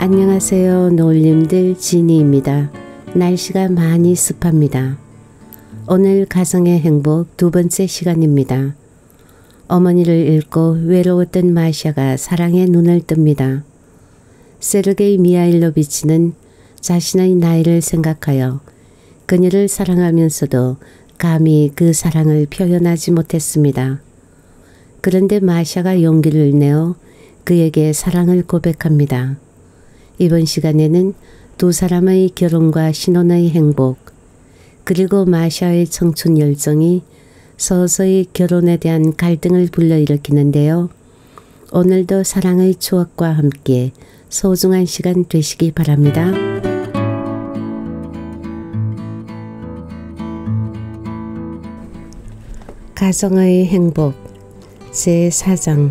안녕하세요 노을님들, 지니입니다. 날씨가 많이 습합니다. 오늘 가정의 행복 두 번째 시간입니다. 어머니를 잃고 외로웠던 마샤가 사랑의 눈을 뜹니다. 세르게이 미하일로비치는 자신의 나이를 생각하여 그녀를 사랑하면서도 감히 그 사랑을 표현하지 못했습니다. 그런데 마샤가 용기를 내어 그에게 사랑을 고백합니다. 이번 시간에는 두 사람의 결혼과 신혼의 행복, 그리고 마샤의 청춘 열정이 서서히 결혼에 대한 갈등을 불러일으키는데요. 오늘도 사랑의 추억과 함께 소중한 시간 되시기 바랍니다. 가정의 행복 제4장.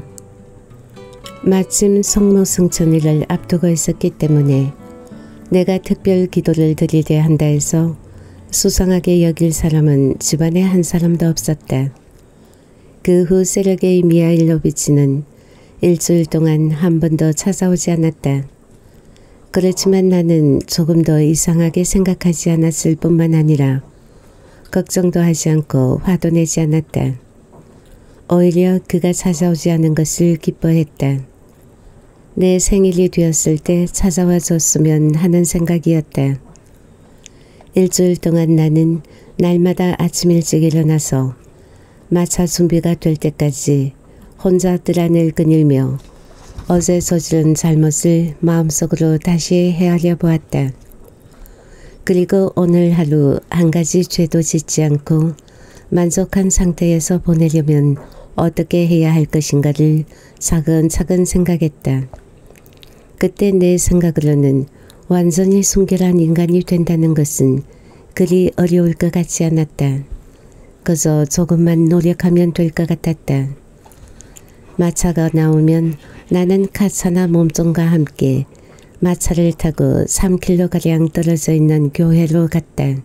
마침 성모승천일을 앞두고 있었기 때문에 내가 특별 기도를 드리려 한다 해서 수상하게 여길 사람은 집안에 한 사람도 없었다. 그 후 세르게이 미하일로비치는 일주일 동안 한 번도 찾아오지 않았다. 그렇지만 나는 조금 더 이상하게 생각하지 않았을 뿐만 아니라 걱정도 하지 않고 화도 내지 않았다. 오히려 그가 찾아오지 않은 것을 기뻐했다. 내 생일이 되었을 때 찾아와 줬으면 하는 생각이었다. 일주일 동안 나는 날마다 아침 일찍 일어나서 마차 준비가 될 때까지 혼자 뜰 안을 거닐며 어제 저지른 잘못을 마음속으로 다시 헤아려 보았다. 그리고 오늘 하루 한 가지 죄도 짓지 않고 만족한 상태에서 보내려면 어떻게 해야 할 것인가를 차근차근 생각했다. 그때 내 생각으로는 완전히 순결한 인간이 된다는 것은 그리 어려울 것 같지 않았다. 그저 조금만 노력하면 될 것 같았다. 마차가 나오면 나는 카차나 몸종과 함께 마차를 타고 3km가량 떨어져 있는 교회로 갔다.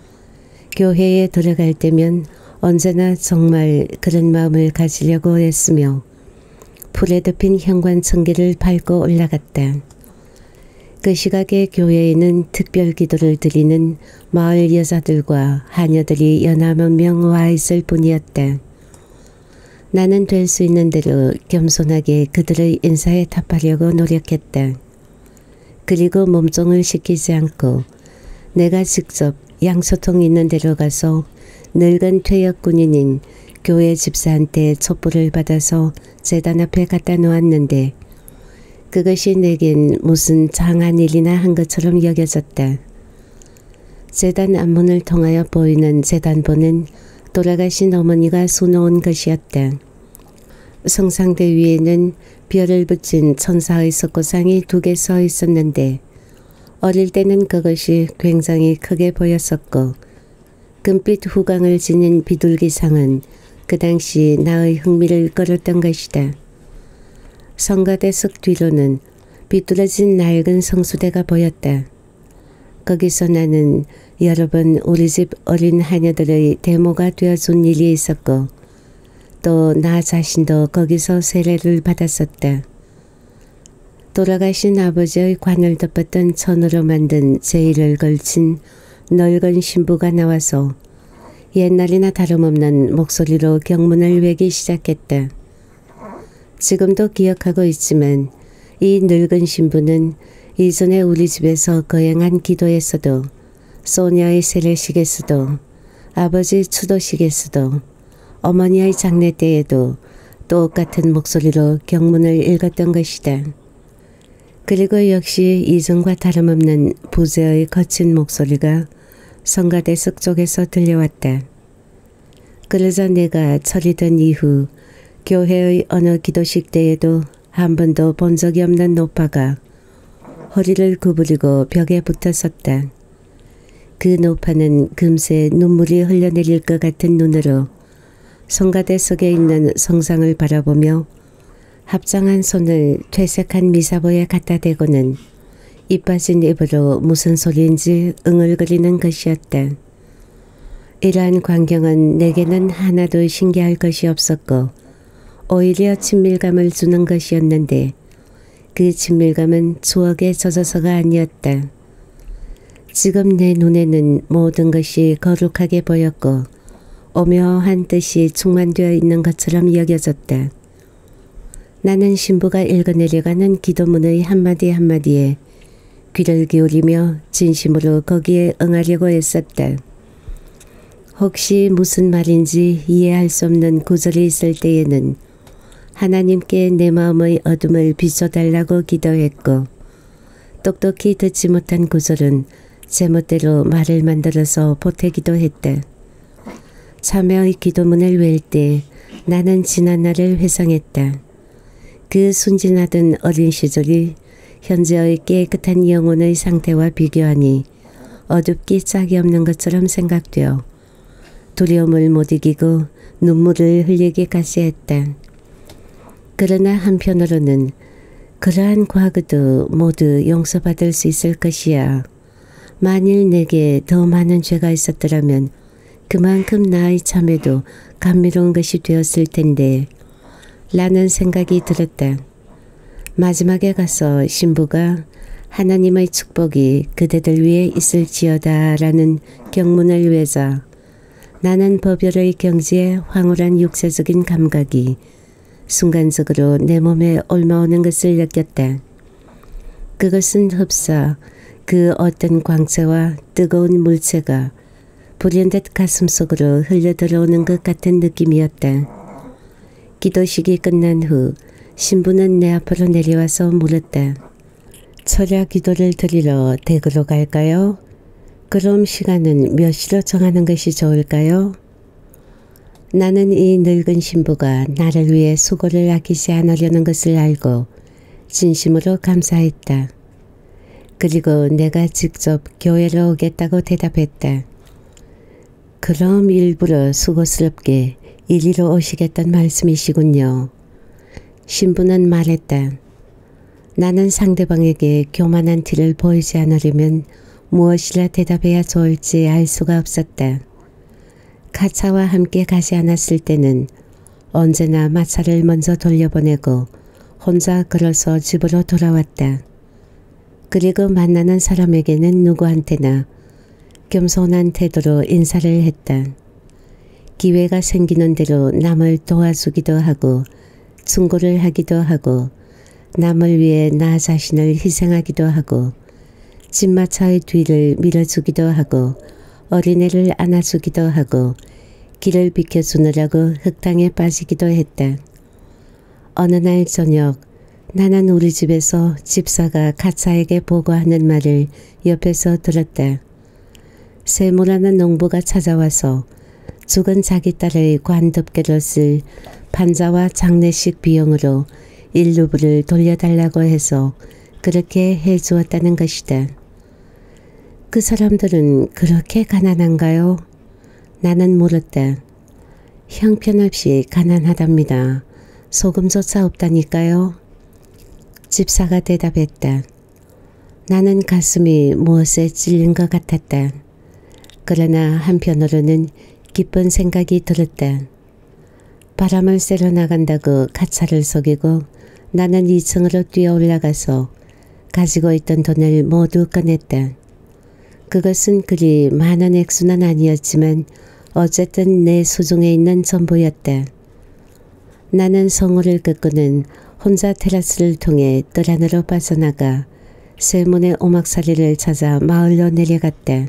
교회에 들어갈 때면 언제나 정말 그런 마음을 가지려고 했으며 불에 덮인 현관청계를 밟고 올라갔다. 그 시각에 교회에는 특별 기도를 드리는 마을 여자들과 하녀들이 연합 명 와 있을 뿐이었다. 나는 될 수 있는 대로 겸손하게 그들의 인사에 답하려고 노력했다. 그리고 몸종을 시키지 않고 내가 직접 양소통 있는 데로 가서 늙은 퇴역 군인인 교회 집사한테 촛불을 받아서 제단 앞에 갖다 놓았는데 그것이 내겐 무슨 장한 일이나 한 것처럼 여겨졌다. 제단 앞문을 통하여 보이는 제단본은 돌아가신 어머니가 수놓은 것이었다. 성상대 위에는 별을 붙인 천사의 석고상이 2개 서 있었는데 어릴 때는 그것이 굉장히 크게 보였었고 금빛 후광을 지닌 비둘기상은 그 당시 나의 흥미를 끌었던 것이다. 성가대석 뒤로는 비뚤어진 낡은 성수대가 보였다. 거기서 나는 여러 번 우리 집 어린 하녀들의 데모가 되어준 일이 있었고 또 나 자신도 거기서 세례를 받았었다. 돌아가신 아버지의 관을 덮었던 천으로 만든 제의를 걸친 늙은 신부가 나와서 옛날이나 다름없는 목소리로 경문을 외기 시작했다. 지금도 기억하고 있지만 이 늙은 신부는 이전에 우리 집에서 거행한 기도에서도 소녀의 세례식에서도 아버지 추도식에서도 어머니의 장례 때에도 똑같은 목소리로 경문을 읽었던 것이다. 그리고 역시 이전과 다름없는 부제의 거친 목소리가 성가대석 쪽에서 들려왔다. 그러자 내가 철이던 이후 교회의 어느 기도식 때에도 한 번도 본 적이 없는 노파가 허리를 구부리고 벽에 붙어섰다. 그 노파는 금세 눈물이 흘러내릴 것 같은 눈으로 성가대석에 있는 성상을 바라보며 합장한 손을 퇴색한 미사보에 갖다 대고는 입 빠진 입으로 무슨 소리인지 응을거리는 것이었다. 이러한 광경은 내게는 하나도 신기할 것이 없었고 오히려 친밀감을 주는 것이었는데 그 친밀감은 추억에 젖어서가 아니었다. 지금 내 눈에는 모든 것이 거룩하게 보였고 오묘한 뜻이 충만되어 있는 것처럼 여겨졌다. 나는 신부가 읽어내려가는 기도문의 한마디 한마디에 귀를 기울이며 진심으로 거기에 응하려고 애썼다. 혹시 무슨 말인지 이해할 수 없는 구절이 있을 때에는 하나님께 내 마음의 어둠을 비춰달라고 기도했고 똑똑히 듣지 못한 구절은 제멋대로 말을 만들어서 보태기도 했다. 참회의 기도문을 외울 때 나는 지난 날을 회상했다. 그 순진하던 어린 시절이 현재의 깨끗한 영혼의 상태와 비교하니 어둡기 짝이 없는 것처럼 생각되어 두려움을 못 이기고 눈물을 흘리기까지 했다. 그러나 한편으로는 그러한 과거도 모두 용서받을 수 있을 것이야. 만일 내게 더 많은 죄가 있었더라면 그만큼 나의 참회도 감미로운 것이 되었을 텐데 라는 생각이 들었다. 마지막에 가서 신부가 하나님의 축복이 그대들 위에 있을지어다 라는 경문을 외자 나는 법열의 경지에 황홀한 육체적인 감각이 순간적으로 내 몸에 옮아오는 것을 느꼈다. 그것은 흡사 그 어떤 광채와 뜨거운 물체가 불현듯 가슴속으로 흘러들어오는 것 같은 느낌이었다. 기도식이 끝난 후 신부는 내 앞으로 내려와서 물었다. 철야 기도를 드리러 댁으로 갈까요? 그럼 시간은 몇 시로 정하는 것이 좋을까요? 나는 이 늙은 신부가 나를 위해 수고를 아끼지 않으려는 것을 알고 진심으로 감사했다. 그리고 내가 직접 교회로 오겠다고 대답했다. 그럼 일부러 수고스럽게 이리로 오시겠다는 말씀이시군요. 신부는 말했다. 나는 상대방에게 교만한 티를 보이지 않으려면 무엇이라 대답해야 좋을지 알 수가 없었다. 가차와 함께 가지 않았을 때는 언제나 마차를 먼저 돌려보내고 혼자 걸어서 집으로 돌아왔다. 그리고 만나는 사람에게는 누구한테나 겸손한 태도로 인사를 했다. 기회가 생기는 대로 남을 도와주기도 하고 충고를 하기도 하고 남을 위해 나 자신을 희생하기도 하고 집마차의 뒤를 밀어주기도 하고 어린애를 안아주기도 하고 길을 비켜주느라고 흙탕에 빠지기도 했다. 어느 날 저녁 나는 우리 집에서 집사가 가차에게 보고하는 말을 옆에서 들었다. 세모라는 농부가 찾아와서 죽은 자기 딸의 관덮개로 쓸 반자와 장례식 비용으로 일루브를 돌려달라고 해서 그렇게 해주었다는 것이다. 그 사람들은 그렇게 가난한가요? 나는 물었다. 형편없이 가난하답니다. 소금조차 없다니까요. 집사가 대답했다. 나는 가슴이 무엇에 찔린 것 같았다. 그러나 한편으로는 기쁜 생각이 들었다. 바람을 쐬러 나간다고 가차를 속이고 나는 2층으로 뛰어 올라가서 가지고 있던 돈을 모두 꺼냈다. 그것은 그리 많은 액수는 아니었지만 어쨌든 내 수중에 있는 전부였다. 나는 성호를 긋고는 혼자 테라스를 통해 뜰 안으로 빠져나가 세문의 오막살이를 찾아 마을로 내려갔다.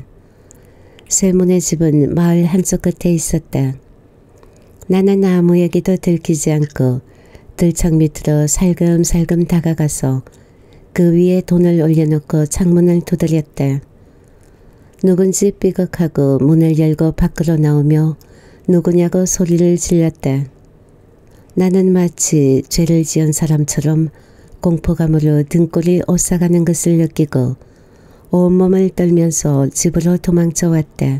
세문의 집은 마을 한쪽 끝에 있었다. 나는 아무에게도 들키지 않고 들창 밑으로 살금살금 다가가서 그 위에 돈을 올려놓고 창문을 두드렸다. 누군지 삐걱하고 문을 열고 밖으로 나오며 누구냐고 소리를 질렀다. 나는 마치 죄를 지은 사람처럼 공포감으로 등골이 오싹하는 것을 느끼고 온몸을 떨면서 집으로 도망쳐 왔다.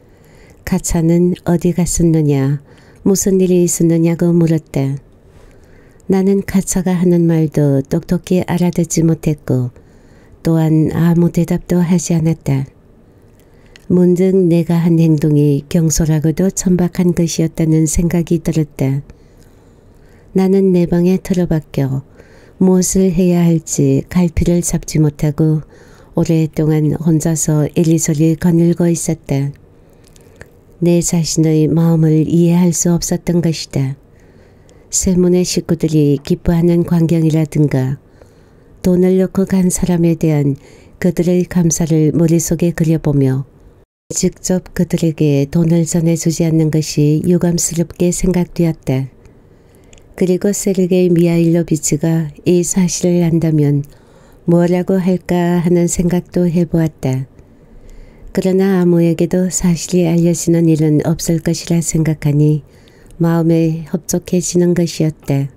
가차는 어디 갔었느냐, 무슨 일이 있었느냐고 물었다. 나는 가차가 하는 말도 똑똑히 알아듣지 못했고 또한 아무 대답도 하지 않았다. 문득 내가 한 행동이 경솔하고도 천박한 것이었다는 생각이 들었다. 나는 내 방에 틀어박혀 무엇을 해야 할지 갈피를 잡지 못하고 오랫동안 혼자서 이리저리 거닐고 있었다. 내 자신의 마음을 이해할 수 없었던 것이다. 세문의 식구들이 기뻐하는 광경이라든가 돈을 넣고 간 사람에 대한 그들의 감사를 머릿속에 그려보며 직접 그들에게 돈을 전해주지 않는 것이 유감스럽게 생각되었다. 그리고 세르게이 미하일로비치가 이 사실을 안다면 뭐라고 할까 하는 생각도 해보았다. 그러나 아무에게도 사실이 알려지는 일은 없을 것이라 생각하니 마음에 흡족해지는 것이었다.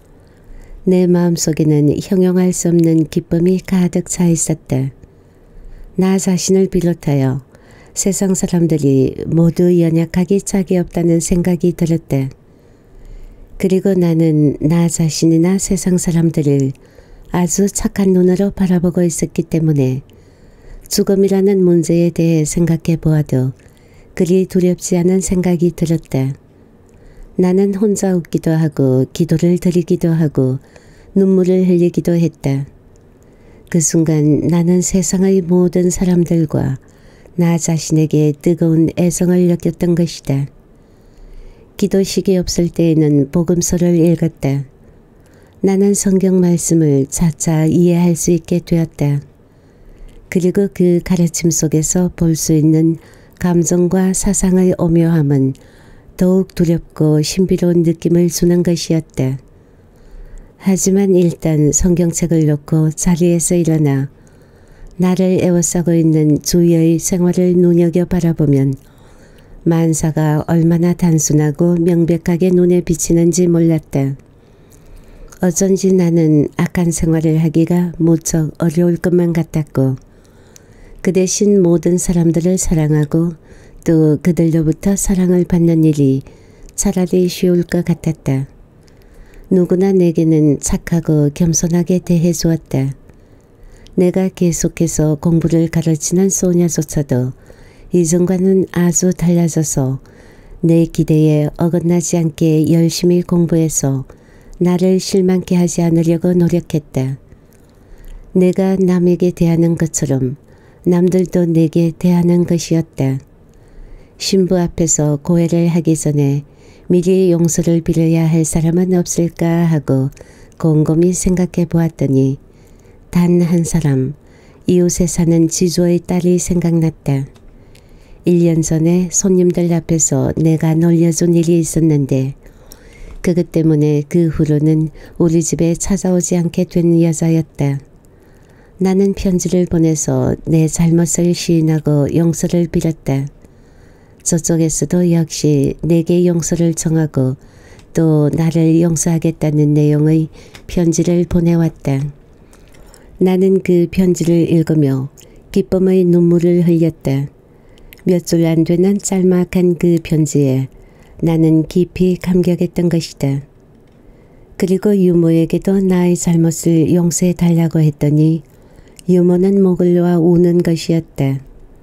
내 마음속에는 형용할 수 없는 기쁨이 가득 차 있었다. 나 자신을 비롯하여 세상 사람들이 모두 연약하기 짝이 없다는 생각이 들었다. 그리고 나는 나 자신이나 세상 사람들을 아주 착한 눈으로 바라보고 있었기 때문에 죽음이라는 문제에 대해 생각해 보아도 그리 두렵지 않은 생각이 들었다. 나는 혼자 웃기도 하고 기도를 드리기도 하고 눈물을 흘리기도 했다. 그 순간 나는 세상의 모든 사람들과 나 자신에게 뜨거운 애정을 느꼈던 것이다. 기도식이 없을 때에는 복음서를 읽었다. 나는 성경 말씀을 차차 이해할 수 있게 되었다. 그리고 그 가르침 속에서 볼 수 있는 감정과 사상의 오묘함은 더욱 두렵고 신비로운 느낌을 주는 것이었다. 하지만 일단 성경책을 놓고 자리에서 일어나 나를 에워싸고 있는 주위의 생활을 눈여겨 바라보면 만사가 얼마나 단순하고 명백하게 눈에 비치는지 몰랐다. 어쩐지 나는 악한 생활을 하기가 무척 어려울 것만 같았고 그 대신 모든 사람들을 사랑하고 또 그들로부터 사랑을 받는 일이 차라리 쉬울 것 같았다. 누구나 내게는 착하고 겸손하게 대해주었다. 내가 계속해서 공부를 가르치는 소녀조차도 이전과는 아주 달라져서 내 기대에 어긋나지 않게 열심히 공부해서 나를 실망케 하지 않으려고 노력했다. 내가 남에게 대하는 것처럼 남들도 내게 대하는 것이었다. 신부 앞에서 고해를 하기 전에 미리 용서를 빌어야 할 사람은 없을까 하고 곰곰이 생각해 보았더니 단 한 사람, 이웃에 사는 지조의 딸이 생각났다. 1년 전에 손님들 앞에서 내가 놀려준 일이 있었는데 그것 때문에 그 후로는 우리 집에 찾아오지 않게 된 여자였다. 나는 편지를 보내서 내 잘못을 시인하고 용서를 빌었다. 저쪽에서도 역시 내게 용서를 청하고 또 나를 용서하겠다는 내용의 편지를 보내왔다. 나는 그 편지를 읽으며 기쁨의 눈물을 흘렸다. 몇 줄 안 되는 짤막한 그 편지에 나는 깊이 감격했던 것이다. 그리고 유모에게도 나의 잘못을 용서해 달라고 했더니 유모는 목을 놓아 우는 것이었다.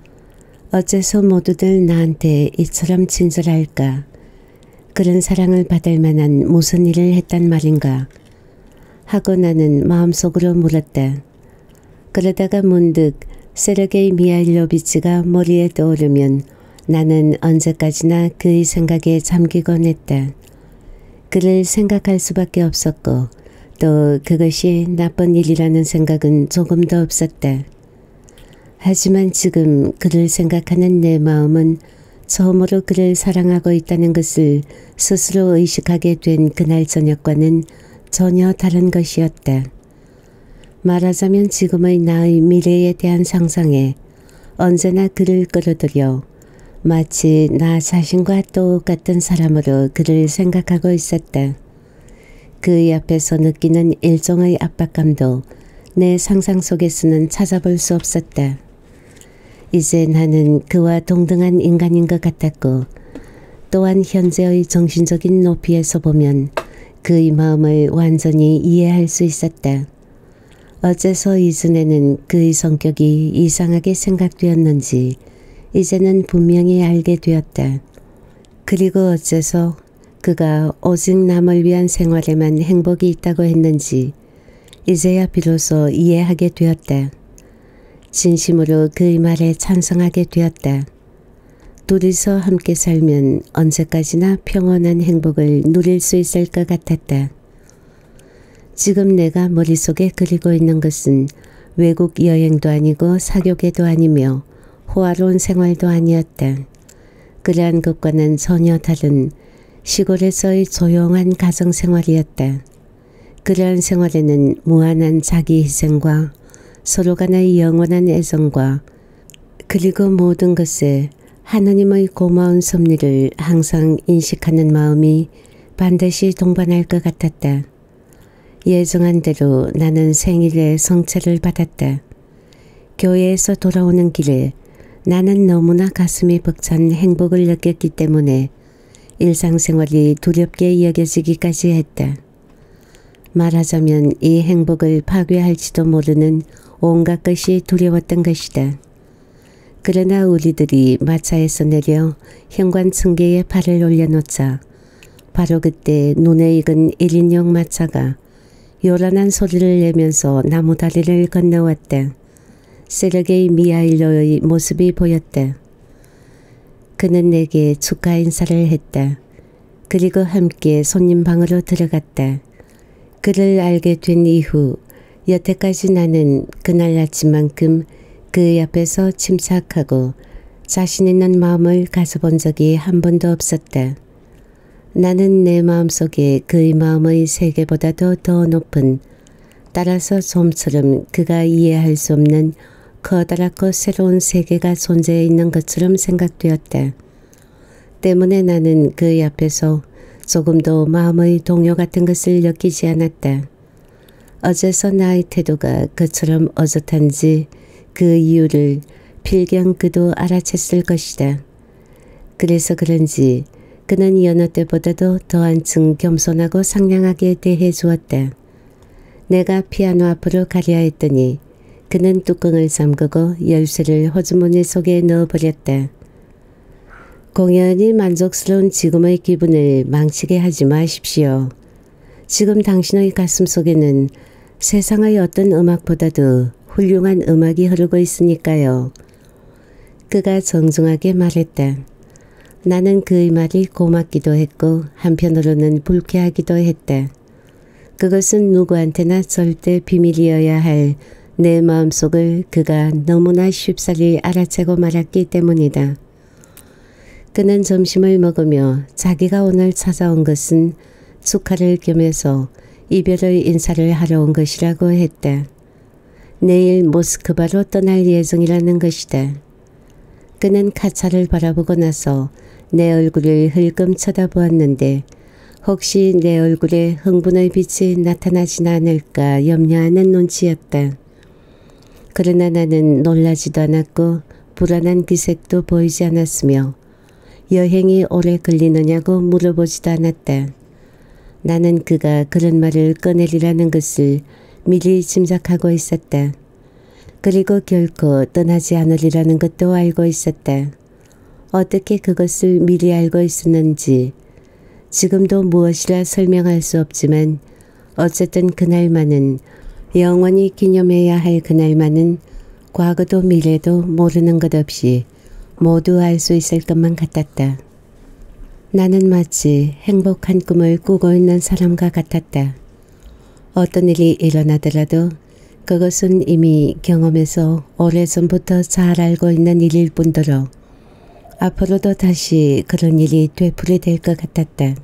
어째서 모두들 나한테 이처럼 친절할까? 그런 사랑을 받을 만한 무슨 일을 했단 말인가? 하고 나는 마음속으로 물었다. 그러다가 문득 세르게이 미하일로비치가 머리에 떠오르면 나는 언제까지나 그의 생각에 잠기곤 했다. 그를 생각할 수밖에 없었고 또 그것이 나쁜 일이라는 생각은 조금도 없었다. 하지만 지금 그를 생각하는 내 마음은 처음으로 그를 사랑하고 있다는 것을 스스로 의식하게 된 그날 저녁과는 전혀 다른 것이었다. 말하자면 지금의 나의 미래에 대한 상상에 언제나 그를 끌어들여 마치 나 자신과 똑같은 사람으로 그를 생각하고 있었다. 그의 앞에서 느끼는 일종의 압박감도 내 상상 속에서는 찾아볼 수 없었다. 이제 나는 그와 동등한 인간인 것 같았고 또한 현재의 정신적인 높이에서 보면 그의 마음을 완전히 이해할 수 있었다. 어째서 이전에는 그의 성격이 이상하게 생각되었는지 이제는 분명히 알게 되었다. 그리고 어째서 그가 오직 남을 위한 생활에만 행복이 있다고 했는지 이제야 비로소 이해하게 되었다. 진심으로 그의 말에 찬성하게 되었다. 둘이서 함께 살면 언제까지나 평온한 행복을 누릴 수 있을 것 같았다. 지금 내가 머릿속에 그리고 있는 것은 외국 여행도 아니고 사교계도 아니며 호화로운 생활도 아니었다. 그러한 것과는 전혀 다른 시골에서의 조용한 가정생활이었다. 그러한 생활에는 무한한 자기희생과 서로 간의 영원한 애정과 그리고 모든 것에 하느님의 고마운 섭리를 항상 인식하는 마음이 반드시 동반할 것 같았다. 예정한 대로 나는 생일에 성체를 받았다. 교회에서 돌아오는 길에 나는 너무나 가슴이 벅찬 행복을 느꼈기 때문에 일상생활이 두렵게 여겨지기까지 했다. 말하자면 이 행복을 파괴할지도 모르는 온갖 것이 두려웠던 것이다. 그러나 우리들이 마차에서 내려 현관 층계에 발을 올려놓자 바로 그때 눈에 익은 1인용 마차가 요란한 소리를 내면서 나무다리를 건너왔다. 세르게이 미하일로의 모습이 보였다. 그는 내게 축하 인사를 했다. 그리고 함께 손님 방으로 들어갔다. 그를 알게 된 이후 여태까지 나는 그날 아침만큼 그 옆에서 침착하고 자신 있는 마음을 가져본 적이 한 번도 없었다. 나는 내 마음속에 그의 마음의 세계보다도 더 높은, 따라서 좀처럼 그가 이해할 수 없는 커다랗고 새로운 세계가 존재해 있는 것처럼 생각되었다. 때문에 나는 그 앞에서 조금도 마음의 동요 같은 것을 느끼지 않았다. 어째서 나의 태도가 그처럼 어젓한지 그 이유를 필경 그도 알아챘을 것이다. 그래서 그런지 그는 여느 때보다도 더 한층 겸손하고 상냥하게 대해 주었다. 내가 피아노 앞으로 가려 했더니 그는 뚜껑을 잠그고 열쇠를 호주머니 속에 넣어버렸다. 공연히 만족스러운 지금의 기분을 망치게 하지 마십시오. 지금 당신의 가슴 속에는 세상의 어떤 음악보다도 훌륭한 음악이 흐르고 있으니까요. 그가 정중하게 말했다. 나는 그의 말이 고맙기도 했고 한편으로는 불쾌하기도 했다. 그것은 누구한테나 절대 비밀이어야 할 내 마음속을 그가 너무나 쉽사리 알아채고 말았기 때문이다. 그는 점심을 먹으며 자기가 오늘 찾아온 것은 축하를 겸해서 이별의 인사를 하러 온 것이라고 했다. 내일 모스크바로 떠날 예정이라는 것이다. 그는 카차를 바라보고 나서 내 얼굴을 흘금 쳐다보았는데 혹시 내 얼굴에 흥분의 빛이 나타나진 않을까 염려하는 눈치였다. 그러나 나는 놀라지도 않았고 불안한 기색도 보이지 않았으며 여행이 오래 걸리느냐고 물어보지도 않았다. 나는 그가 그런 말을 꺼내리라는 것을 미리 짐작하고 있었다. 그리고 결코 떠나지 않으리라는 것도 알고 있었다. 어떻게 그것을 미리 알고 있었는지 지금도 무엇이라 설명할 수 없지만 어쨌든 그날만은 영원히 기념해야 할 그날만은 과거도 미래도 모르는 것 없이 모두 알 수 있을 것만 같았다. 나는 마치 행복한 꿈을 꾸고 있는 사람과 같았다. 어떤 일이 일어나더라도 그것은 이미 경험에서 오래전부터 잘 알고 있는 일일 뿐더러 앞으로도 다시 그런 일이 되풀이될 것 같았다.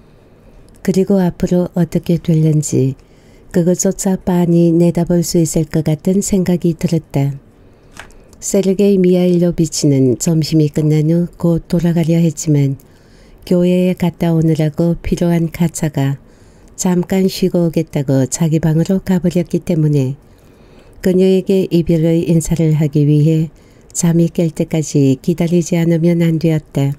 그리고 앞으로 어떻게 될는지 그것조차 빤히 내다볼 수 있을 것 같은 생각이 들었다. 세르게이 미하일로비치는 점심이 끝난 후 곧 돌아가려 했지만 교회에 갔다 오느라고 필요한 카차가 잠깐 쉬고 오겠다고 자기 방으로 가버렸기 때문에 그녀에게 이별의 인사를 하기 위해 잠이 깰 때까지 기다리지 않으면 안 되었다.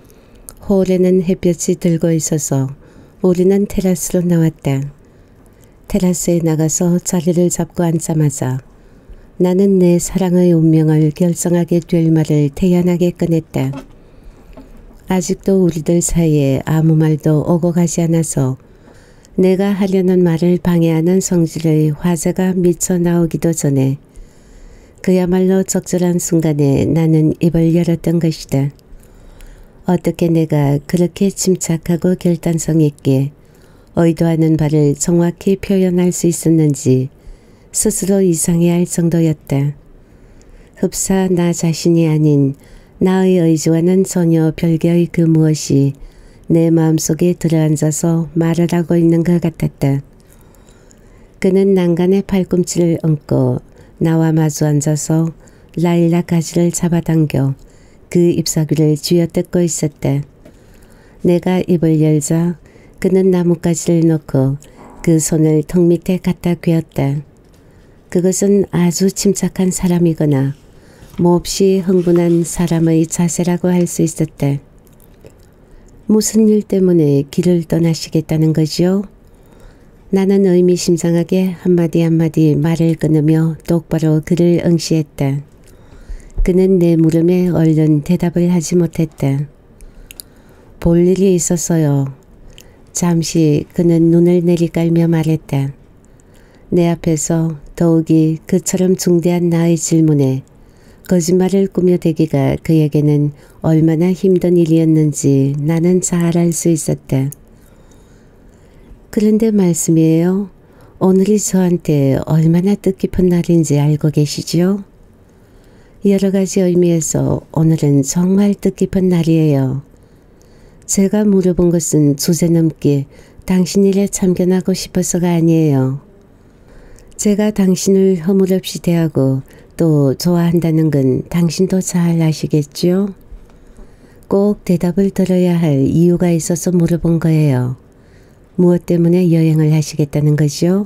홀에는 햇볕이 들고 있어서 우리는 테라스로 나왔다. 테라스에 나가서 자리를 잡고 앉자마자 나는 내 사랑의 운명을 결정하게 될 말을 태연하게 꺼냈다. 아직도 우리들 사이에 아무 말도 오고 가지 않아서 내가 하려는 말을 방해하는 성질의 화제가 미쳐 나오기도 전에 그야말로 적절한 순간에 나는 입을 열었던 것이다. 어떻게 내가 그렇게 침착하고 결단성 있게 의도하는 바를 정확히 표현할 수 있었는지 스스로 이상해할 정도였다. 흡사 나 자신이 아닌 나의 의지와는 전혀 별개의 그 무엇이 내 마음속에 들어앉아서 말을 하고 있는 것 같았다. 그는 난간에 팔꿈치를 얹고 나와 마주 앉아서 라일락 가지를 잡아당겨 그 잎사귀를 쥐어뜯고 있었다. 내가 입을 열자 그는 나뭇가지를 놓고 그 손을 턱 밑에 갖다 괴었다. 그것은 아주 침착한 사람이거나 몹시 흥분한 사람의 자세라고 할 수 있었다. 무슨 일 때문에 길을 떠나시겠다는 거지요? 나는 의미심장하게 한마디 한마디 말을 끊으며 똑바로 그를 응시했다. 그는 내 물음에 얼른 대답을 하지 못했다. 볼 일이 있었어요. 잠시 그는 눈을 내리깔며 말했다. 내 앞에서 더욱이 그처럼 중대한 나의 질문에 거짓말을 꾸며대기가 그에게는 얼마나 힘든 일이었는지 나는 잘 알 수 있었다. 그런데 말씀이에요. 오늘이 저한테 얼마나 뜻깊은 날인지 알고 계시지요? 여러 가지 의미에서 오늘은 정말 뜻깊은 날이에요. 제가 물어본 것은 주제넘게 당신 일에 참견하고 싶어서가 아니에요. 제가 당신을 허물없이 대하고 또 좋아한다는 건 당신도 잘 아시겠죠? 꼭 대답을 들어야 할 이유가 있어서 물어본 거예요. 무엇 때문에 여행을 하시겠다는 거죠?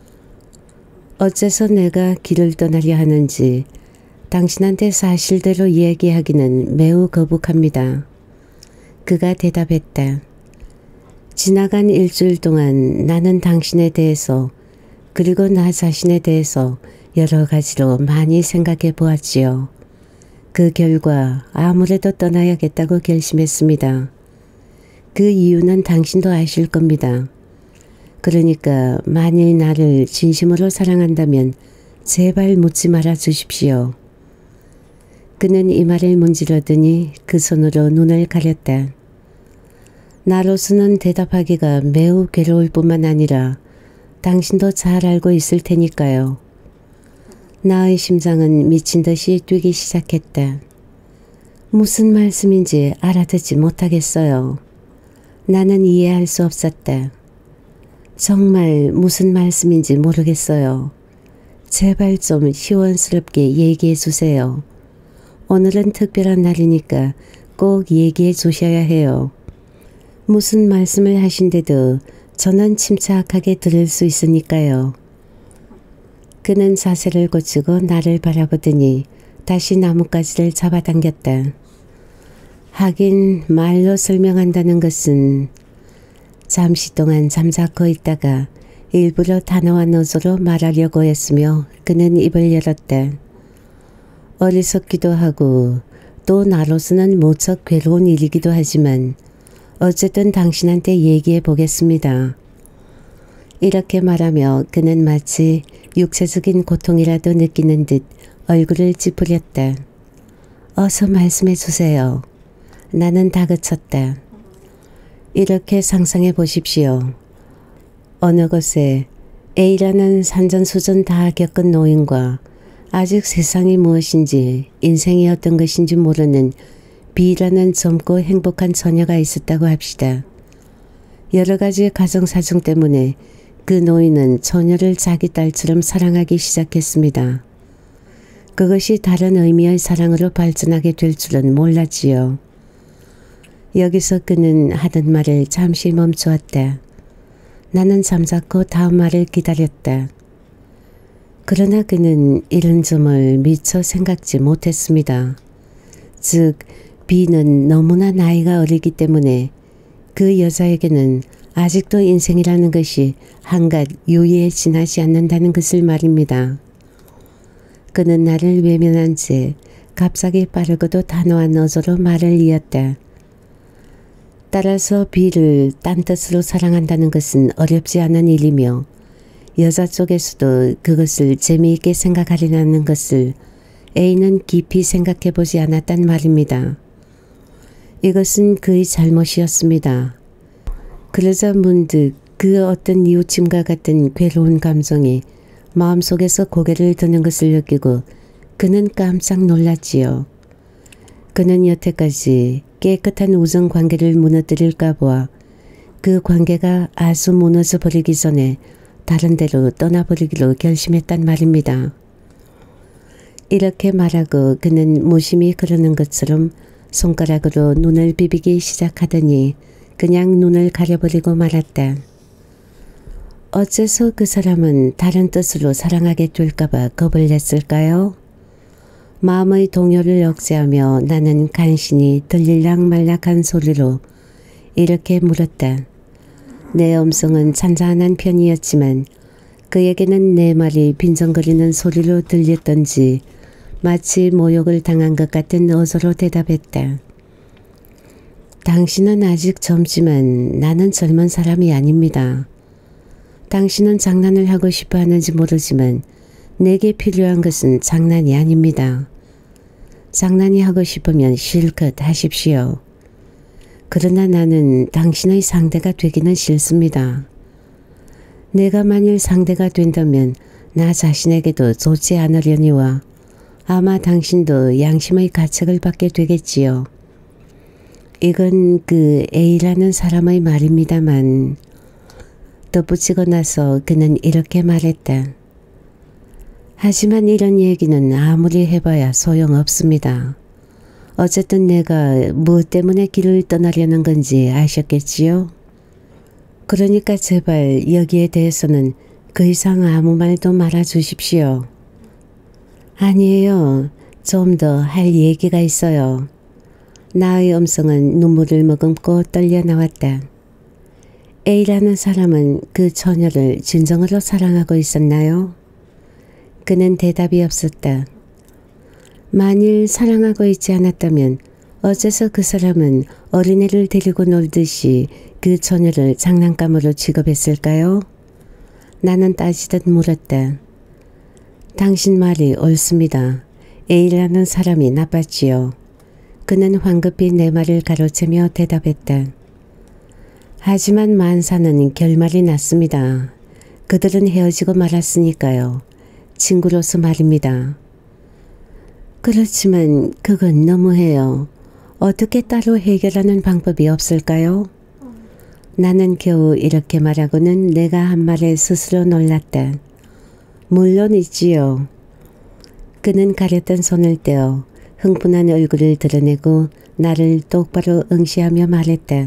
어째서 내가 길을 떠나려 하는지 당신한테 사실대로 이야기하기는 매우 거북합니다. 그가 대답했다. 지나간 일주일 동안 나는 당신에 대해서 그리고 나 자신에 대해서 여러 가지로 많이 생각해 보았지요. 그 결과 아무래도 떠나야겠다고 결심했습니다. 그 이유는 당신도 아실 겁니다. 그러니까 만일 나를 진심으로 사랑한다면 제발 묻지 말아 주십시오. 그는 이 말을 문지르더니 그 손으로 눈을 가렸다. 나로서는 대답하기가 매우 괴로울 뿐만 아니라 당신도 잘 알고 있을 테니까요. 나의 심장은 미친 듯이 뛰기 시작했다. 무슨 말씀인지 알아듣지 못하겠어요. 나는 이해할 수 없었다. 정말 무슨 말씀인지 모르겠어요. 제발 좀 시원스럽게 얘기해 주세요. 오늘은 특별한 날이니까 꼭 얘기해 주셔야 해요. 무슨 말씀을 하신데도 저는 침착하게 들을 수 있으니까요. 그는 자세를 고치고 나를 바라보더니 다시 나뭇가지를 잡아당겼다. 하긴 말로 설명한다는 것은 잠시 동안 잠자코 있다가 일부러 단어와 어조로 말하려고 했으며 그는 입을 열었다. 어리석기도 하고 또 나로서는 무척 괴로운 일이기도 하지만 어쨌든 당신한테 얘기해 보겠습니다. 이렇게 말하며 그는 마치 육체적인 고통이라도 느끼는 듯 얼굴을 찌푸렸다. 어서 말씀해 주세요. 나는 다그쳤다. 이렇게 상상해 보십시오. 어느 곳에 A라는 산전수전 다 겪은 노인과 아직 세상이 무엇인지 인생이 어떤 것인지 모르는 B라는 젊고 행복한 처녀가 있었다고 합시다. 여러 가지 가정사정 때문에 그 노인은 처녀를 자기 딸처럼 사랑하기 시작했습니다. 그것이 다른 의미의 사랑으로 발전하게 될 줄은 몰랐지요. 여기서 그는 하던 말을 잠시 멈추었다. 나는 잠자코 다음 말을 기다렸다. 그러나 그는 이런 점을 미처 생각지 못했습니다. 즉, B는 너무나 나이가 어리기 때문에 그 여자에게는 아직도 인생이라는 것이 한갓 유의에 지나지 않는다는 것을 말입니다. 그는 나를 외면한 채 갑자기 빠르고도 단호한 어조로 말을 이었다. 따라서 B를 딴 뜻으로 사랑한다는 것은 어렵지 않은 일이며 여자 쪽에서도 그것을 재미있게 생각하리라는 것을 A는 깊이 생각해보지 않았단 말입니다. 이것은 그의 잘못이었습니다. 그러자 문득 그 어떤 이웃짐과 같은 괴로운 감정이 마음속에서 고개를 드는 것을 느끼고 그는 깜짝 놀랐지요. 그는 여태까지 깨끗한 우정 관계를 무너뜨릴까 보아 그 관계가 아주 무너져 버리기 전에 다른 데로 떠나버리기로 결심했단 말입니다. 이렇게 말하고 그는 무심히 그러는 것처럼 손가락으로 눈을 비비기 시작하더니 그냥 눈을 가려버리고 말았다. 어째서 그 사람은 다른 뜻으로 사랑하게 될까봐 겁을 냈을까요? 마음의 동요를 억제하며 나는 간신히 들릴락말락한 소리로 이렇게 물었다. 내 음성은 잔잔한 편이었지만 그에게는 내 말이 빈정거리는 소리로 들렸던지 마치 모욕을 당한 것 같은 어조로 대답했다. 당신은 아직 젊지만 나는 젊은 사람이 아닙니다. 당신은 장난을 하고 싶어 하는지 모르지만 내게 필요한 것은 장난이 아닙니다. 장난이 하고 싶으면 실컷 하십시오. 그러나 나는 당신의 상대가 되기는 싫습니다. 내가 만일 상대가 된다면 나 자신에게도 좋지 않으려니와 아마 당신도 양심의 가책을 받게 되겠지요. 이건 그 A라는 사람의 말입니다만 덧붙이고 나서 그는 이렇게 말했다. 하지만 이런 얘기는 아무리 해봐야 소용없습니다. 어쨌든 내가 무엇 때문에 길을 떠나려는 건지 아셨겠지요? 그러니까 제발 여기에 대해서는 그 이상 아무 말도 말아주십시오. 아니에요. 좀 더 할 얘기가 있어요. 나의 음성은 눈물을 머금고 떨려 나왔다. A라는 사람은 그 처녀를 진정으로 사랑하고 있었나요? 그는 대답이 없었다. 만일 사랑하고 있지 않았다면 어째서 그 사람은 어린애를 데리고 놀듯이 그 처녀를 장난감으로 취급했을까요? 나는 따지듯 물었다. 당신 말이 옳습니다. A라는 사람이 나빴지요. 그는 황급히 내 말을 가로채며 대답했다. 하지만 만사는 결말이 났습니다. 그들은 헤어지고 말았으니까요. 친구로서 말입니다. 그렇지만 그건 너무해요. 어떻게 따로 해결하는 방법이 없을까요? 나는 겨우 이렇게 말하고는 내가 한 말에 스스로 놀랐다. 물론 있지요. 그는 가렸던 손을 떼어 흥분한 얼굴을 드러내고 나를 똑바로 응시하며 말했다.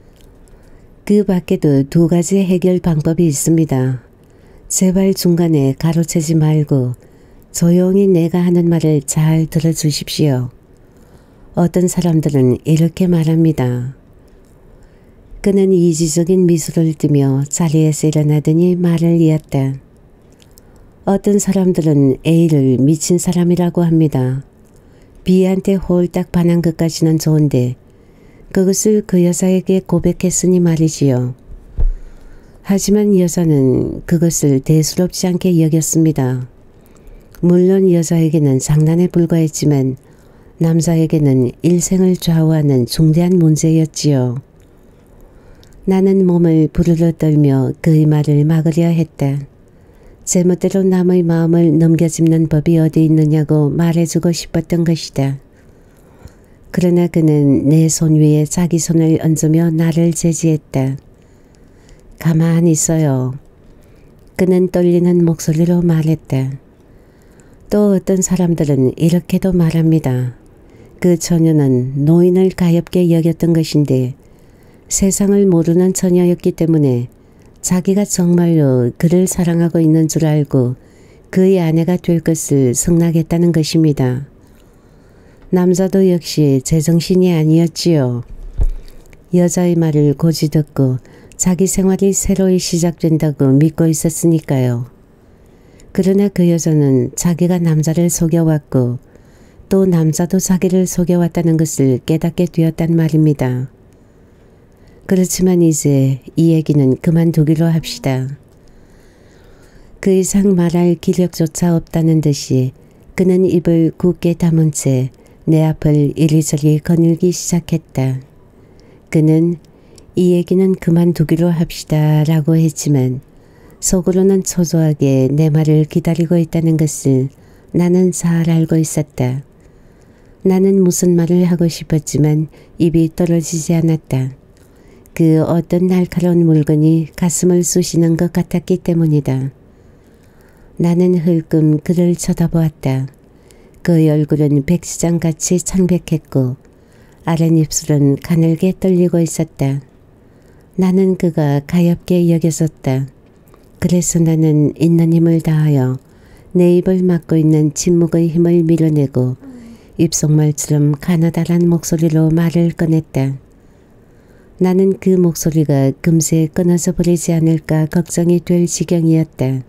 그 밖에도 두 가지 해결 방법이 있습니다. 제발 중간에 가로채지 말고 조용히 내가 하는 말을 잘 들어주십시오. 어떤 사람들은 이렇게 말합니다. 그는 이지적인 미소를 띠며 자리에서 일어나더니 말을 이었다. 어떤 사람들은 A를 미친 사람이라고 합니다. B한테 홀딱 반한 것까지는 좋은데 그것을 그 여자에게 고백했으니 말이지요. 하지만 여자는 그것을 대수롭지 않게 여겼습니다. 물론 여자에게는 장난에 불과했지만 남자에게는 일생을 좌우하는 중대한 문제였지요. 나는 몸을 부르르 떨며 그의 말을 막으려 했다. 제멋대로 남의 마음을 넘겨짚는 법이 어디 있느냐고 말해주고 싶었던 것이다. 그러나 그는 내 손 위에 자기 손을 얹으며 나를 제지했다. 가만히 있어요. 그는 떨리는 목소리로 말했다. 또 어떤 사람들은 이렇게도 말합니다. 그 처녀는 노인을 가엾게 여겼던 것인데 세상을 모르는 처녀였기 때문에 자기가 정말로 그를 사랑하고 있는 줄 알고 그의 아내가 될 것을 승낙했다는 것입니다. 남자도 역시 제정신이 아니었지요. 여자의 말을 고지 듣고 자기 생활이 새로이 시작된다고 믿고 있었으니까요. 그러나 그 여자는 자기가 남자를 속여왔고 또 남자도 자기를 속여왔다는 것을 깨닫게 되었단 말입니다. 그렇지만 이제 이 얘기는 그만두기로 합시다. 그 이상 말할 기력조차 없다는 듯이 그는 입을 굳게 다문 채 내 앞을 이리저리 거닐기 시작했다. 그는 이 얘기는 그만두기로 합시다 라고 했지만 속으로는 초조하게 내 말을 기다리고 있다는 것을 나는 잘 알고 있었다. 나는 무슨 말을 하고 싶었지만 입이 떨어지지 않았다. 그 어떤 날카로운 물건이 가슴을 쑤시는 것 같았기 때문이다. 나는 흘끔 그를 쳐다보았다. 그의 얼굴은 백시장같이 창백했고 아랫입술은 가늘게 떨리고 있었다. 나는 그가 가엾게 여겼었다. 그래서 나는 있는 힘을 다하여 내 입을 막고 있는 침묵의 힘을 밀어내고 입속말처럼 가느다란 목소리로 말을 꺼냈다. 나는 그 목소리가 금세 끊어져 버리지 않을까 걱정이 될 지경이었다.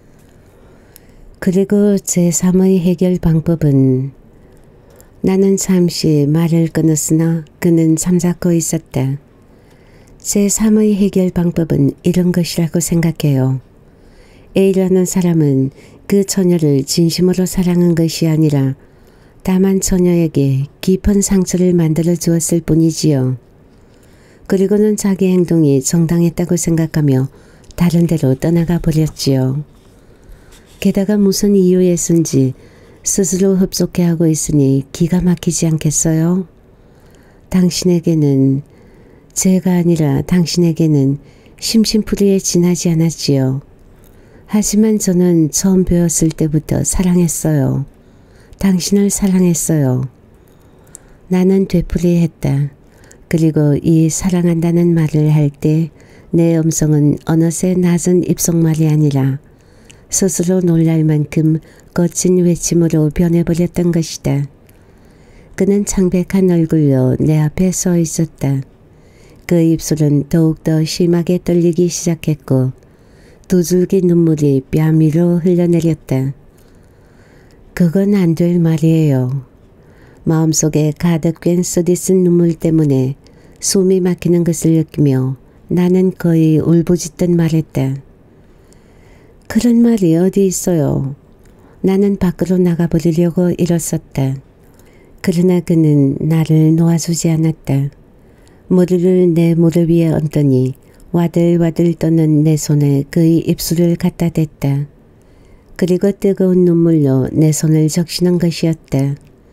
그리고 제3의 해결 방법은 나는 잠시 말을 끊었으나 그는 잠자코 있었다. 제3의 해결 방법은 이런 것이라고 생각해요. A라는 사람은 그 처녀를 진심으로 사랑한 것이 아니라 다만 처녀에게 깊은 상처를 만들어 주었을 뿐이지요. 그리고는 자기 행동이 정당했다고 생각하며 다른 데로 떠나가 버렸지요. 게다가 무슨 이유에선지 스스로 흡족해하고 있으니 기가 막히지 않겠어요? 당신에게는 제가 아니라 당신에게는 심심풀이에 지나지 않았지요. 하지만 저는 처음 배웠을 때부터 사랑했어요. 당신을 사랑했어요. 나는 되풀이했다. 그리고 이 사랑한다는 말을 할 때 내 음성은 어느새 낮은 입속말이 아니라 스스로 놀랄 만큼 거친 외침으로 변해버렸던 것이다. 그는 창백한 얼굴로 내 앞에 서 있었다. 그 입술은 더욱더 심하게 떨리기 시작했고 두 줄기 눈물이 뺨 위로 흘러내렸다. 그건 안 될 말이에요. 마음속에 가득 깬 쓰디쓴 눈물 때문에 숨이 막히는 것을 느끼며 나는 거의 울부짖듯 말했다. 그런 말이 어디 있어요. 나는 밖으로 나가버리려고 일었었다. 그러나 그는 나를 놓아주지 않았다. 머리를 내 무릎 위에 얹더니 와들와들 떠는 내 손에 그의 입술을 갖다 댔다. 그리고 뜨거운 눈물로 내 손을 적시는 것이었다.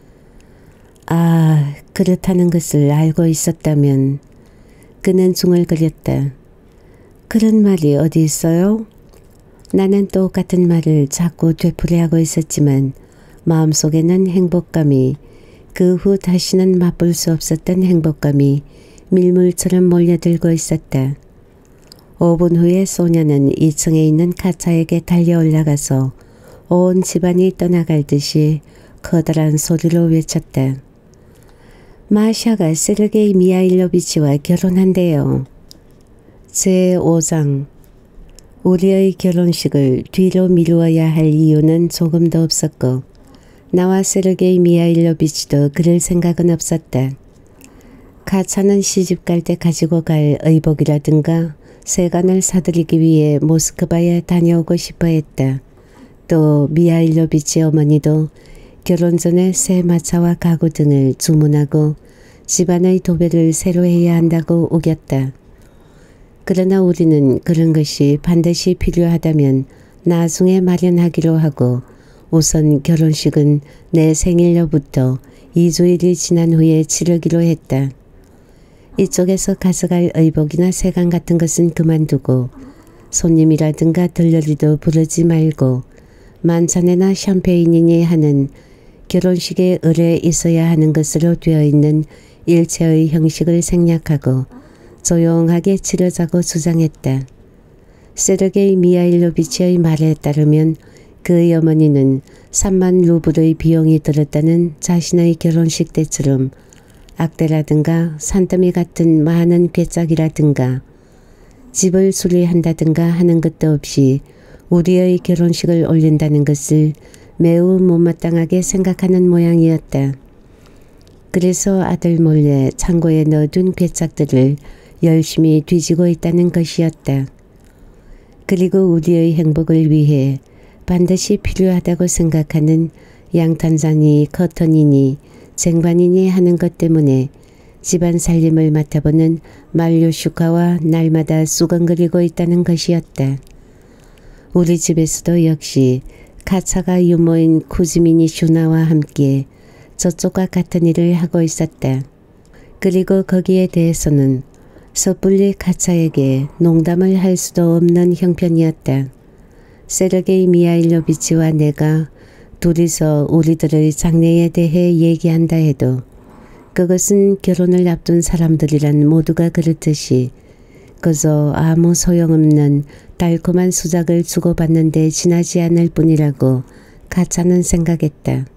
아, 그렇다는 것을 알고 있었다면. 그는 중얼거렸다. 그런 말이 어디 있어요? 나는 똑같은 말을 자꾸 되풀이하고 있었지만 마음속에는 행복감이, 그 후 다시는 맛볼 수 없었던 행복감이 밀물처럼 몰려들고 있었다. 5분 후에 소녀는 2층에 있는 카차에게 달려 올라가서 온 집안이 떠나갈 듯이 커다란 소리로 외쳤다. 마샤가 세르게이 미하일로비치와 결혼한대요. 제5장. 우리의 결혼식을 뒤로 미루어야 할 이유는 조금도 없었고 나와 세르게이 미하일로비치도 그럴 생각은 없었다. 카차는 시집갈 때 가지고 갈 의복이라든가 세간을 사들이기 위해 모스크바에 다녀오고 싶어 했다. 또 미하일로비치 어머니도 결혼 전에 새 마차와 가구 등을 주문하고 집안의 도배를 새로 해야 한다고 우겼다. 그러나 우리는 그런 것이 반드시 필요하다면 나중에 마련하기로 하고 우선 결혼식은 내 생일로부터 2주일이 지난 후에 치르기로 했다. 이쪽에서 가져갈 의복이나 세간 같은 것은 그만두고 손님이라든가 들러리도 부르지 말고 만찬이나 샴페인이니 하는 결혼식에 의뢰 있어야 하는 것으로 되어 있는 일체의 형식을 생략하고 조용하게 치르자고 주장했다. 세르게이 미하일로비치의 말에 따르면 그의 어머니는 3만 루블의 비용이 들었다는 자신의 결혼식 때처럼 악대라든가 산더미 같은 많은 괴짝이라든가 집을 수리한다든가 하는 것도 없이 우리의 결혼식을 올린다는 것을 매우 못마땅하게 생각하는 모양이었다. 그래서 아들 몰래 창고에 넣어둔 괴짝들을 열심히 뒤지고 있다는 것이었다. 그리고 우리의 행복을 위해 반드시 필요하다고 생각하는 양탄자니 커터니니 쟁반이니 하는 것 때문에 집안 살림을 맡아보는 말료슈카와 날마다 수건거리고 있다는 것이었다. 우리 집에서도 역시 카차가 유모인 쿠즈미니 슈나와 함께 저쪽과 같은 일을 하고 있었다. 그리고 거기에 대해서는 섣불리 카차에게 농담을 할 수도 없는 형편이었다. 세르게이 미하일로비치와 내가 둘이서 우리들의 장래에 대해 얘기한다 해도 그것은 결혼을 앞둔 사람들이란 모두가 그렇듯이 그저 아무 소용없는 달콤한 수작을 주고받는데 지나지 않을 뿐이라고 카차는 생각했다.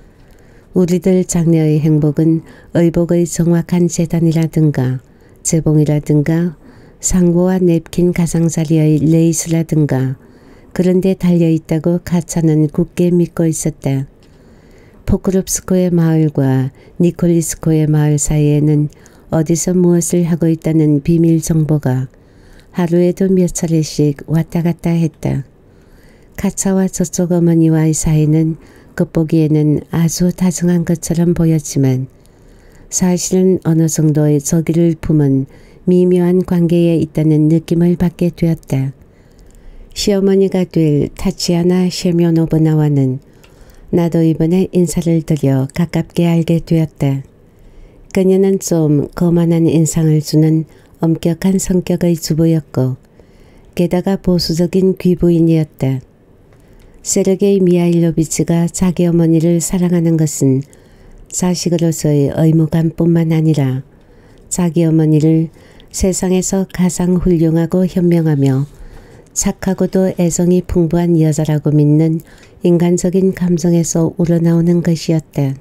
우리들 장래의 행복은 의복의 정확한 재단이라든가 재봉이라든가 상보와 냅킨 가장자리의 레이스라든가 그런 데 달려있다고 카차는 굳게 믿고 있었다. 포크롭스코의 마을과 니콜리스코의 마을 사이에는 어디서 무엇을 하고 있다는 비밀 정보가 하루에도 몇 차례씩 왔다 갔다 했다. 카차와 저쪽 어머니와의 사이는 겉보기에는 아주 다정한 것처럼 보였지만 사실은 어느 정도의 적의를 품은 미묘한 관계에 있다는 느낌을 받게 되었다. 시어머니가 될 타치아나 셰면오브나와는 나도 이번에 인사를 드려 가깝게 알게 되었다. 그녀는 좀 거만한 인상을 주는 엄격한 성격의 주부였고 게다가 보수적인 귀부인이었다. 세르게이 미하일로비치가 자기 어머니를 사랑하는 것은 자식으로서의 의무감뿐만 아니라 자기 어머니를 세상에서 가장 훌륭하고 현명하며 착하고도 애정이 풍부한 여자라고 믿는 인간적인 감정에서 우러나오는 것이었다.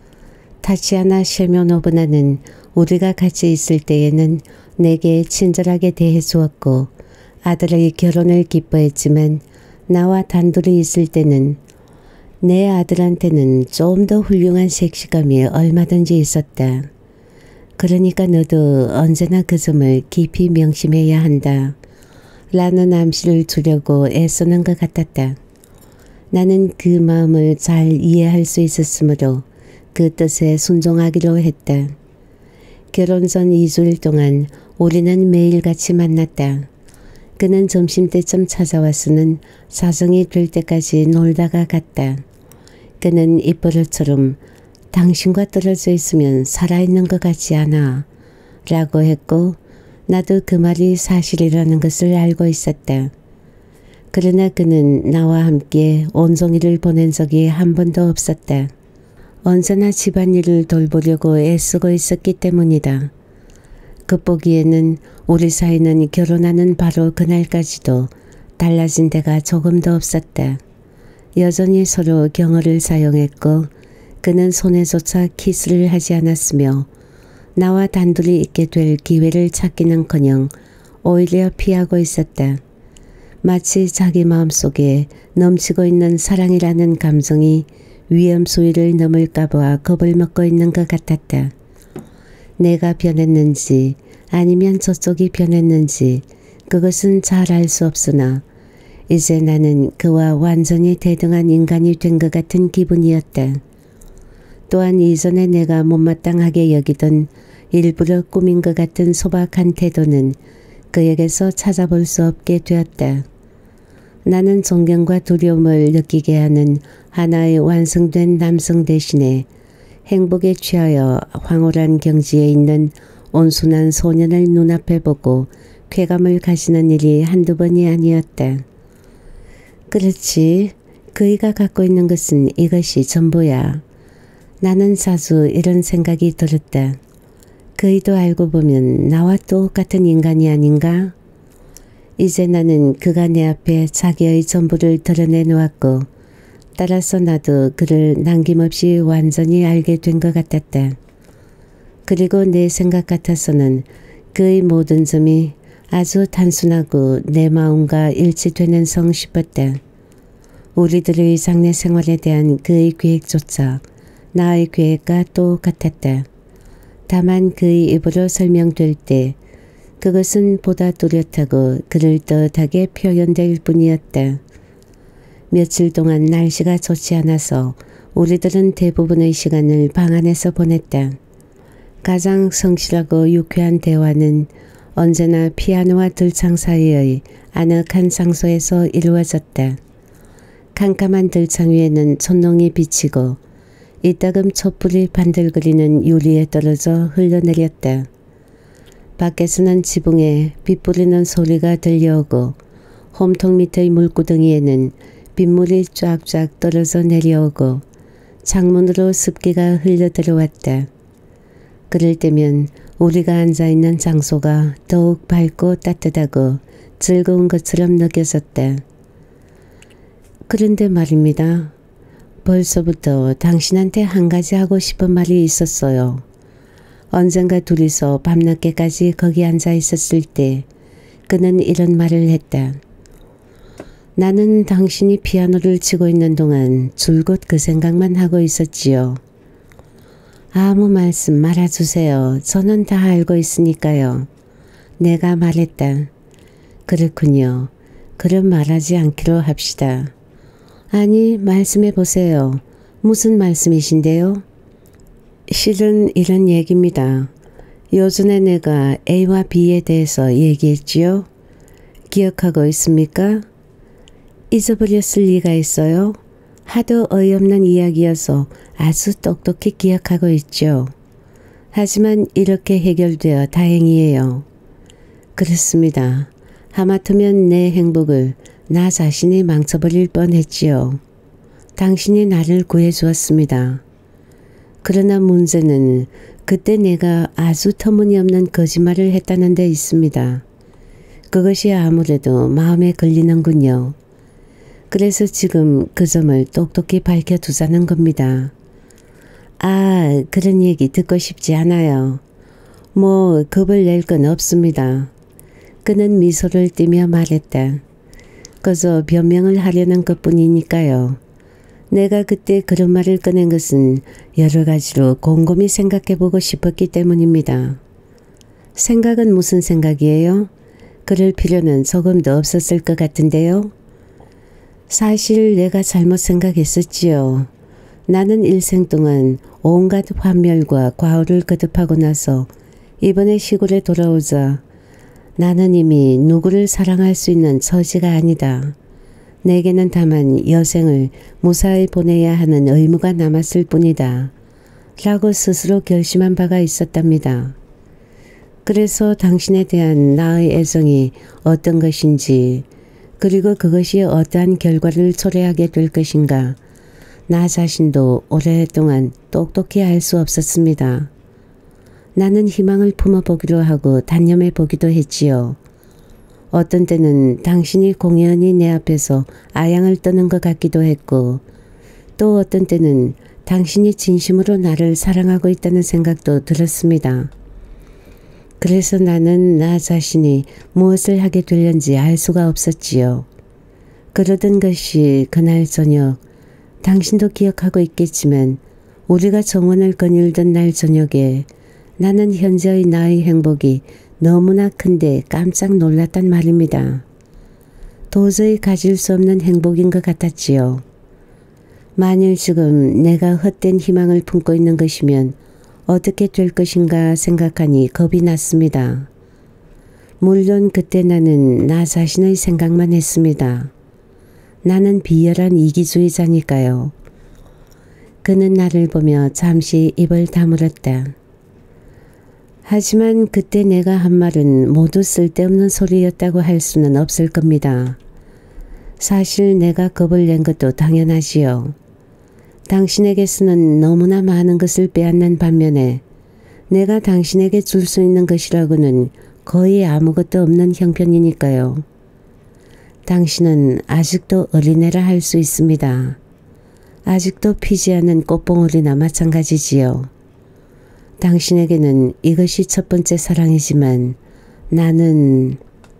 타치아나 셰면오브나는 우리가 같이 있을 때에는 내게 친절하게 대해주었고 아들의 결혼을 기뻐했지만 나와 단둘이 있을 때는 내 아들한테는 좀 더 훌륭한 섹시감이 얼마든지 있었다. 그러니까 너도 언제나 그 점을 깊이 명심해야 한다. 라는 암시를 주려고 애쓰는 것 같았다. 나는 그 마음을 잘 이해할 수 있었으므로 그 뜻에 순종하기로 했다. 결혼 전 2주일 동안 우리는 매일같이 만났다. 그는 점심때쯤 찾아와서는 사정이 될 때까지 놀다가 갔다. 그는 입버릇처럼 당신과 떨어져 있으면 살아있는 것 같지 않아 라고 했고 나도 그 말이 사실이라는 것을 알고 있었다. 그러나 그는 나와 함께 온종일을 보낸 적이 한 번도 없었다. 언제나 집안일을 돌보려고 애쓰고 있었기 때문이다. 겉보기에는 우리 사이는 결혼하는 바로 그날까지도 달라진 데가 조금도 없었다. 여전히 서로 경어를 사용했고 그는 손에조차 키스를 하지 않았으며 나와 단둘이 있게 될 기회를 찾기는커녕 오히려 피하고 있었다. 마치 자기 마음속에 넘치고 있는 사랑이라는 감정이 위험 수위를 넘을까 봐 겁을 먹고 있는 것 같았다. 내가 변했는지 아니면 저쪽이 변했는지 그것은 잘 알 수 없으나 이제 나는 그와 완전히 대등한 인간이 된 것 같은 기분이었다. 또한 이전에 내가 못마땅하게 여기던 일부러 꾸민 것 같은 소박한 태도는 그에게서 찾아볼 수 없게 되었다. 나는 존경과 두려움을 느끼게 하는 하나의 완성된 남성 대신에 행복에 취하여 황홀한 경지에 있는 온순한 소년을 눈앞에 보고 쾌감을 가지는 일이 한두 번이 아니었다. 그렇지, 그이가 갖고 있는 것은 이것이 전부야. 나는 자주 이런 생각이 들었다. 그이도 알고 보면 나와 똑같은 인간이 아닌가? 이제 나는 그가 내 앞에 자기의 전부를 드러내 놓았고 따라서 나도 그를 남김없이 완전히 알게 된 것 같았다. 그리고 내 생각 같아서는 그의 모든 점이 아주 단순하고 내 마음과 일치되는 성 싶었다. 우리들의 장래 생활에 대한 그의 계획조차 나의 계획과 똑같았다. 다만 그의 입으로 설명될 때 그것은 보다 뚜렷하고 그럴듯하게 표현될 뿐이었다. 며칠 동안 날씨가 좋지 않아서 우리들은 대부분의 시간을 방 안에서 보냈다. 가장 성실하고 유쾌한 대화는 언제나 피아노와 들창 사이의 아늑한 장소에서 이루어졌다. 캄캄한 들창 위에는 촛농이 비치고 이따금 촛불이 반들거리는 유리에 떨어져 흘러내렸다. 밖에서는 지붕에 빗 뿌리는 소리가 들려오고 홈통 밑의 물구덩이에는 빗물이 쫙쫙 떨어져 내려오고 창문으로 습기가 흘러 들어왔다. 그럴 때면 우리가 앉아있는 장소가 더욱 밝고 따뜻하고 즐거운 것처럼 느껴졌다. 그런데 말입니다. 벌써부터 당신한테 한 가지 하고 싶은 말이 있었어요. 언젠가 둘이서 밤늦게까지 거기 앉아 있었을 때 그는 이런 말을 했다. 나는 당신이 피아노를 치고 있는 동안 줄곧 그 생각만 하고 있었지요. 아무 말씀 말아주세요. 저는 다 알고 있으니까요. 내가 말했다. 그렇군요. 그럼 말하지 않기로 합시다. 아니, 말씀해 보세요. 무슨 말씀이신데요? 실은 이런 얘기입니다. 요전에 내가 A와 B에 대해서 얘기했지요. 기억하고 있습니까? 잊어버렸을 리가 있어요. 하도 어이없는 이야기여서 아주 똑똑히 기억하고 있죠. 하지만 이렇게 해결되어 다행이에요. 그렇습니다. 하마터면 내 행복을 나 자신이 망쳐버릴 뻔했지요. 당신이 나를 구해주었습니다. 그러나 문제는 그때 내가 아주 터무니없는 거짓말을 했다는 데 있습니다. 그것이 아무래도 마음에 걸리는군요. 그래서 지금 그 점을 똑똑히 밝혀두자는 겁니다. 아, 그런 얘기 듣고 싶지 않아요. 뭐 겁을 낼 건 없습니다. 그는 미소를 띠며 말했다. 그저 변명을 하려는 것뿐이니까요. 내가 그때 그런 말을 꺼낸 것은 여러 가지로 곰곰이 생각해보고 싶었기 때문입니다. 생각은 무슨 생각이에요? 그럴 필요는 조금도 없었을 것 같은데요. 사실 내가 잘못 생각했었지요. 나는 일생 동안 온갖 환멸과 과오를 거듭하고 나서 이번에 시골에 돌아오자 나는 이미 누구를 사랑할 수 있는 처지가 아니다. 내게는 다만 여생을 무사히 보내야 하는 의무가 남았을 뿐이다. 라고 스스로 결심한 바가 있었답니다. 그래서 당신에 대한 나의 애정이 어떤 것인지 그리고 그것이 어떠한 결과를 초래하게 될 것인가 나 자신도 오랫동안 똑똑히 알 수 없었습니다. 나는 희망을 품어보기로 하고 단념해 보기도 했지요. 어떤 때는 당신이 공연히 내 앞에서 아양을 떠는 것 같기도 했고 또 어떤 때는 당신이 진심으로 나를 사랑하고 있다는 생각도 들었습니다. 그래서 나는 나 자신이 무엇을 하게 될는지 알 수가 없었지요. 그러던 것이 그날 저녁 당신도 기억하고 있겠지만 우리가 정원을 거닐던 날 저녁에 나는 현재의 나의 행복이 너무나 큰데 깜짝 놀랐단 말입니다. 도저히 가질 수 없는 행복인 것 같았지요. 만일 지금 내가 헛된 희망을 품고 있는 것이면 어떻게 될 것인가 생각하니 겁이 났습니다. 물론 그때 나는 나 자신의 생각만 했습니다. 나는 비열한 이기주의자니까요. 그는 나를 보며 잠시 입을 다물었다. 하지만 그때 내가 한 말은 모두 쓸데없는 소리였다고 할 수는 없을 겁니다. 사실 내가 겁을 낸 것도 당연하지요. 당신에게서는 너무나 많은 것을 빼앗는 반면에 내가 당신에게 줄 수 있는 것이라고는 거의 아무것도 없는 형편이니까요. 당신은 아직도 어린애라 할 수 있습니다. 아직도 피지 않은 꽃봉오리나 마찬가지지요. 당신에게는 이것이 첫 번째 사랑이지만 나는...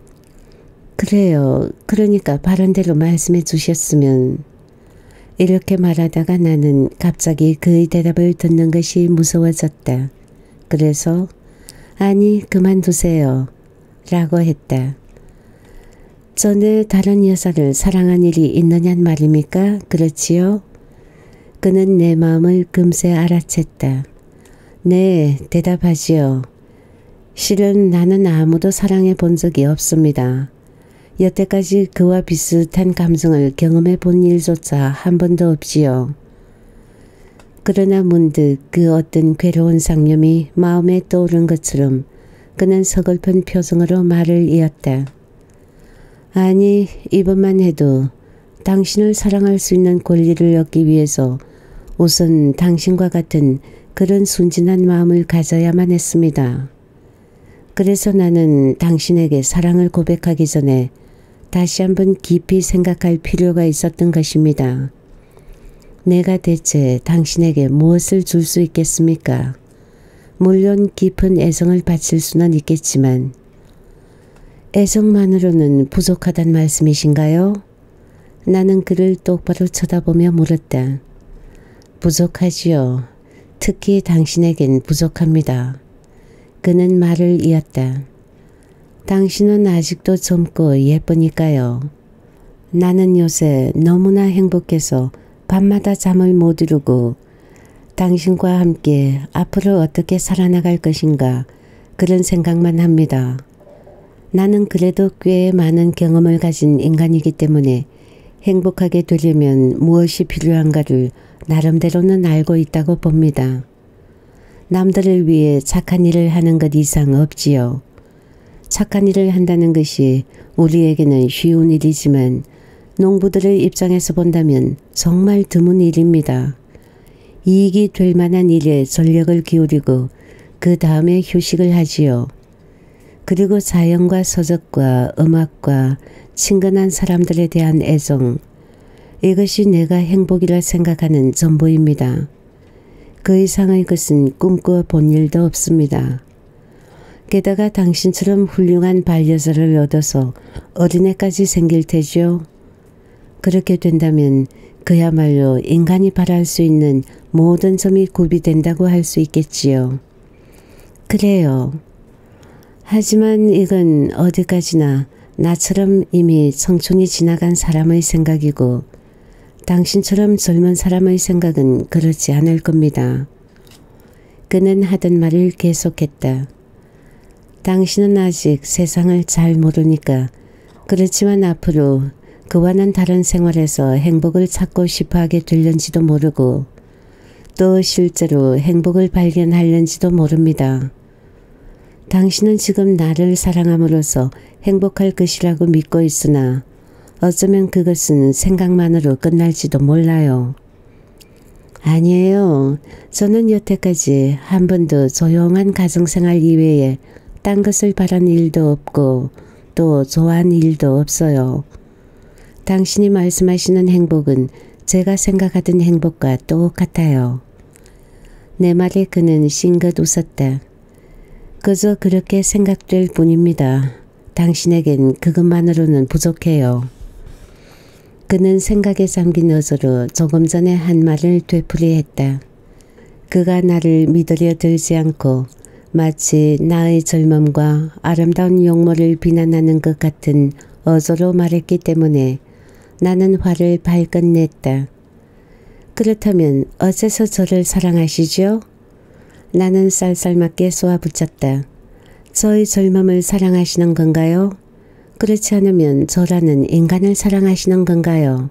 그래요. 그러니까 바른대로 말씀해 주셨으면... 이렇게 말하다가 나는 갑자기 그의 대답을 듣는 것이 무서워졌다. 그래서 아니 그만두세요. 라고 했다. 전에 다른 여자를 사랑한 일이 있느냔 말입니까? 그렇지요? 그는 내 마음을 금세 알아챘다. 네, 대답하지요. 실은 나는 아무도 사랑해 본 적이 없습니다. 여태까지 그와 비슷한 감정을 경험해 본 일조차 한 번도 없지요. 그러나 문득 그 어떤 괴로운 상념이 마음에 떠오른 것처럼 그는 서글픈 표정으로 말을 이었다. 아니, 이번만 해도 당신을 사랑할 수 있는 권리를 얻기 위해서 우선 당신과 같은 그런 순진한 마음을 가져야만 했습니다. 그래서 나는 당신에게 사랑을 고백하기 전에 다시 한번 깊이 생각할 필요가 있었던 것입니다. 내가 대체 당신에게 무엇을 줄 수 있겠습니까? 물론 깊은 애정을 바칠 수는 있겠지만 애정만으로는 부족하단 말씀이신가요? 나는 그를 똑바로 쳐다보며 물었다. 부족하지요. 특히 당신에겐 부족합니다. 그는 말을 이었다. 당신은 아직도 젊고 예쁘니까요. 나는 요새 너무나 행복해서 밤마다 잠을 못 이루고 당신과 함께 앞으로 어떻게 살아나갈 것인가 그런 생각만 합니다. 나는 그래도 꽤 많은 경험을 가진 인간이기 때문에 행복하게 되려면 무엇이 필요한가를 나름대로는 알고 있다고 봅니다. 남들을 위해 착한 일을 하는 것 이상 없지요. 착한 일을 한다는 것이 우리에게는 쉬운 일이지만 농부들의 입장에서 본다면 정말 드문 일입니다. 이익이 될 만한 일에 전력을 기울이고 그 다음에 휴식을 하지요. 그리고 자연과 서적과 음악과 친근한 사람들에 대한 애정, 이것이 내가 행복이라 생각하는 전부입니다. 그 이상의 것은 꿈꿔 본 일도 없습니다. 게다가 당신처럼 훌륭한 반려자를 얻어서 어린애까지 생길 테죠. 그렇게 된다면 그야말로 인간이 바랄 수 있는 모든 점이 구비된다고 할 수 있겠지요. 그래요. 하지만 이건 어디까지나 나처럼 이미 청춘이 지나간 사람의 생각이고 당신처럼 젊은 사람의 생각은 그렇지 않을 겁니다. 그는 하던 말을 계속했다. 당신은 아직 세상을 잘 모르니까 그렇지만 앞으로 그와는 다른 생활에서 행복을 찾고 싶어하게 될는지도 모르고 또 실제로 행복을 발견하려는지도 모릅니다. 당신은 지금 나를 사랑함으로써 행복할 것이라고 믿고 있으나 어쩌면 그것은 생각만으로 끝날지도 몰라요. 아니에요. 저는 여태까지 한 번도 조용한 가정생활 이외에 딴 것을 바란 일도 없고 또 좋아한 일도 없어요. 당신이 말씀하시는 행복은 제가 생각하던 행복과 똑같아요. 내 말에 그는 싱긋 웃었다. 그저 그렇게 생각될 뿐입니다. 당신에겐 그것만으로는 부족해요. 그는 생각에 잠긴 어조로 조금 전에 한 말을 되풀이했다. 그가 나를 믿으려 들지 않고 마치 나의 젊음과 아름다운 용모를 비난하는 것 같은 어조로 말했기 때문에 나는 화를 발끈 냈다. 그렇다면 어째서 저를 사랑하시죠? 나는 쌀쌀맞게 쏘아붙였다. 저의 젊음을 사랑하시는 건가요? 그렇지 않으면 저라는 인간을 사랑하시는 건가요?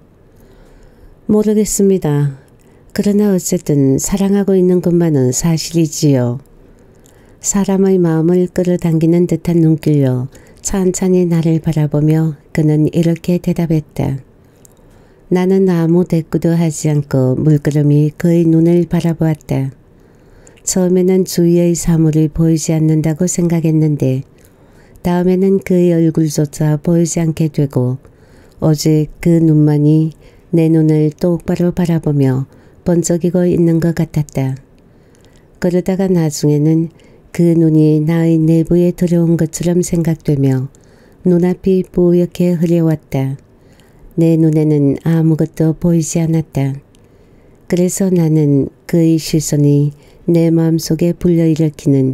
모르겠습니다. 그러나 어쨌든 사랑하고 있는 것만은 사실이지요. 사람의 마음을 끌어당기는 듯한 눈길로 천천히 나를 바라보며 그는 이렇게 대답했다. 나는 아무 대꾸도 하지 않고 물끄러미 그의 눈을 바라보았다. 처음에는 주위의 사물이 보이지 않는다고 생각했는데 다음에는 그의 얼굴조차 보이지 않게 되고 오직 그 눈만이 내 눈을 똑바로 바라보며 번쩍이고 있는 것 같았다. 그러다가 나중에는 그 눈이 나의 내부에 들어온 것처럼 생각되며 눈앞이 뿌옇게 흐려왔다. 내 눈에는 아무것도 보이지 않았다. 그래서 나는 그의 시선이 내 마음속에 불러일으키는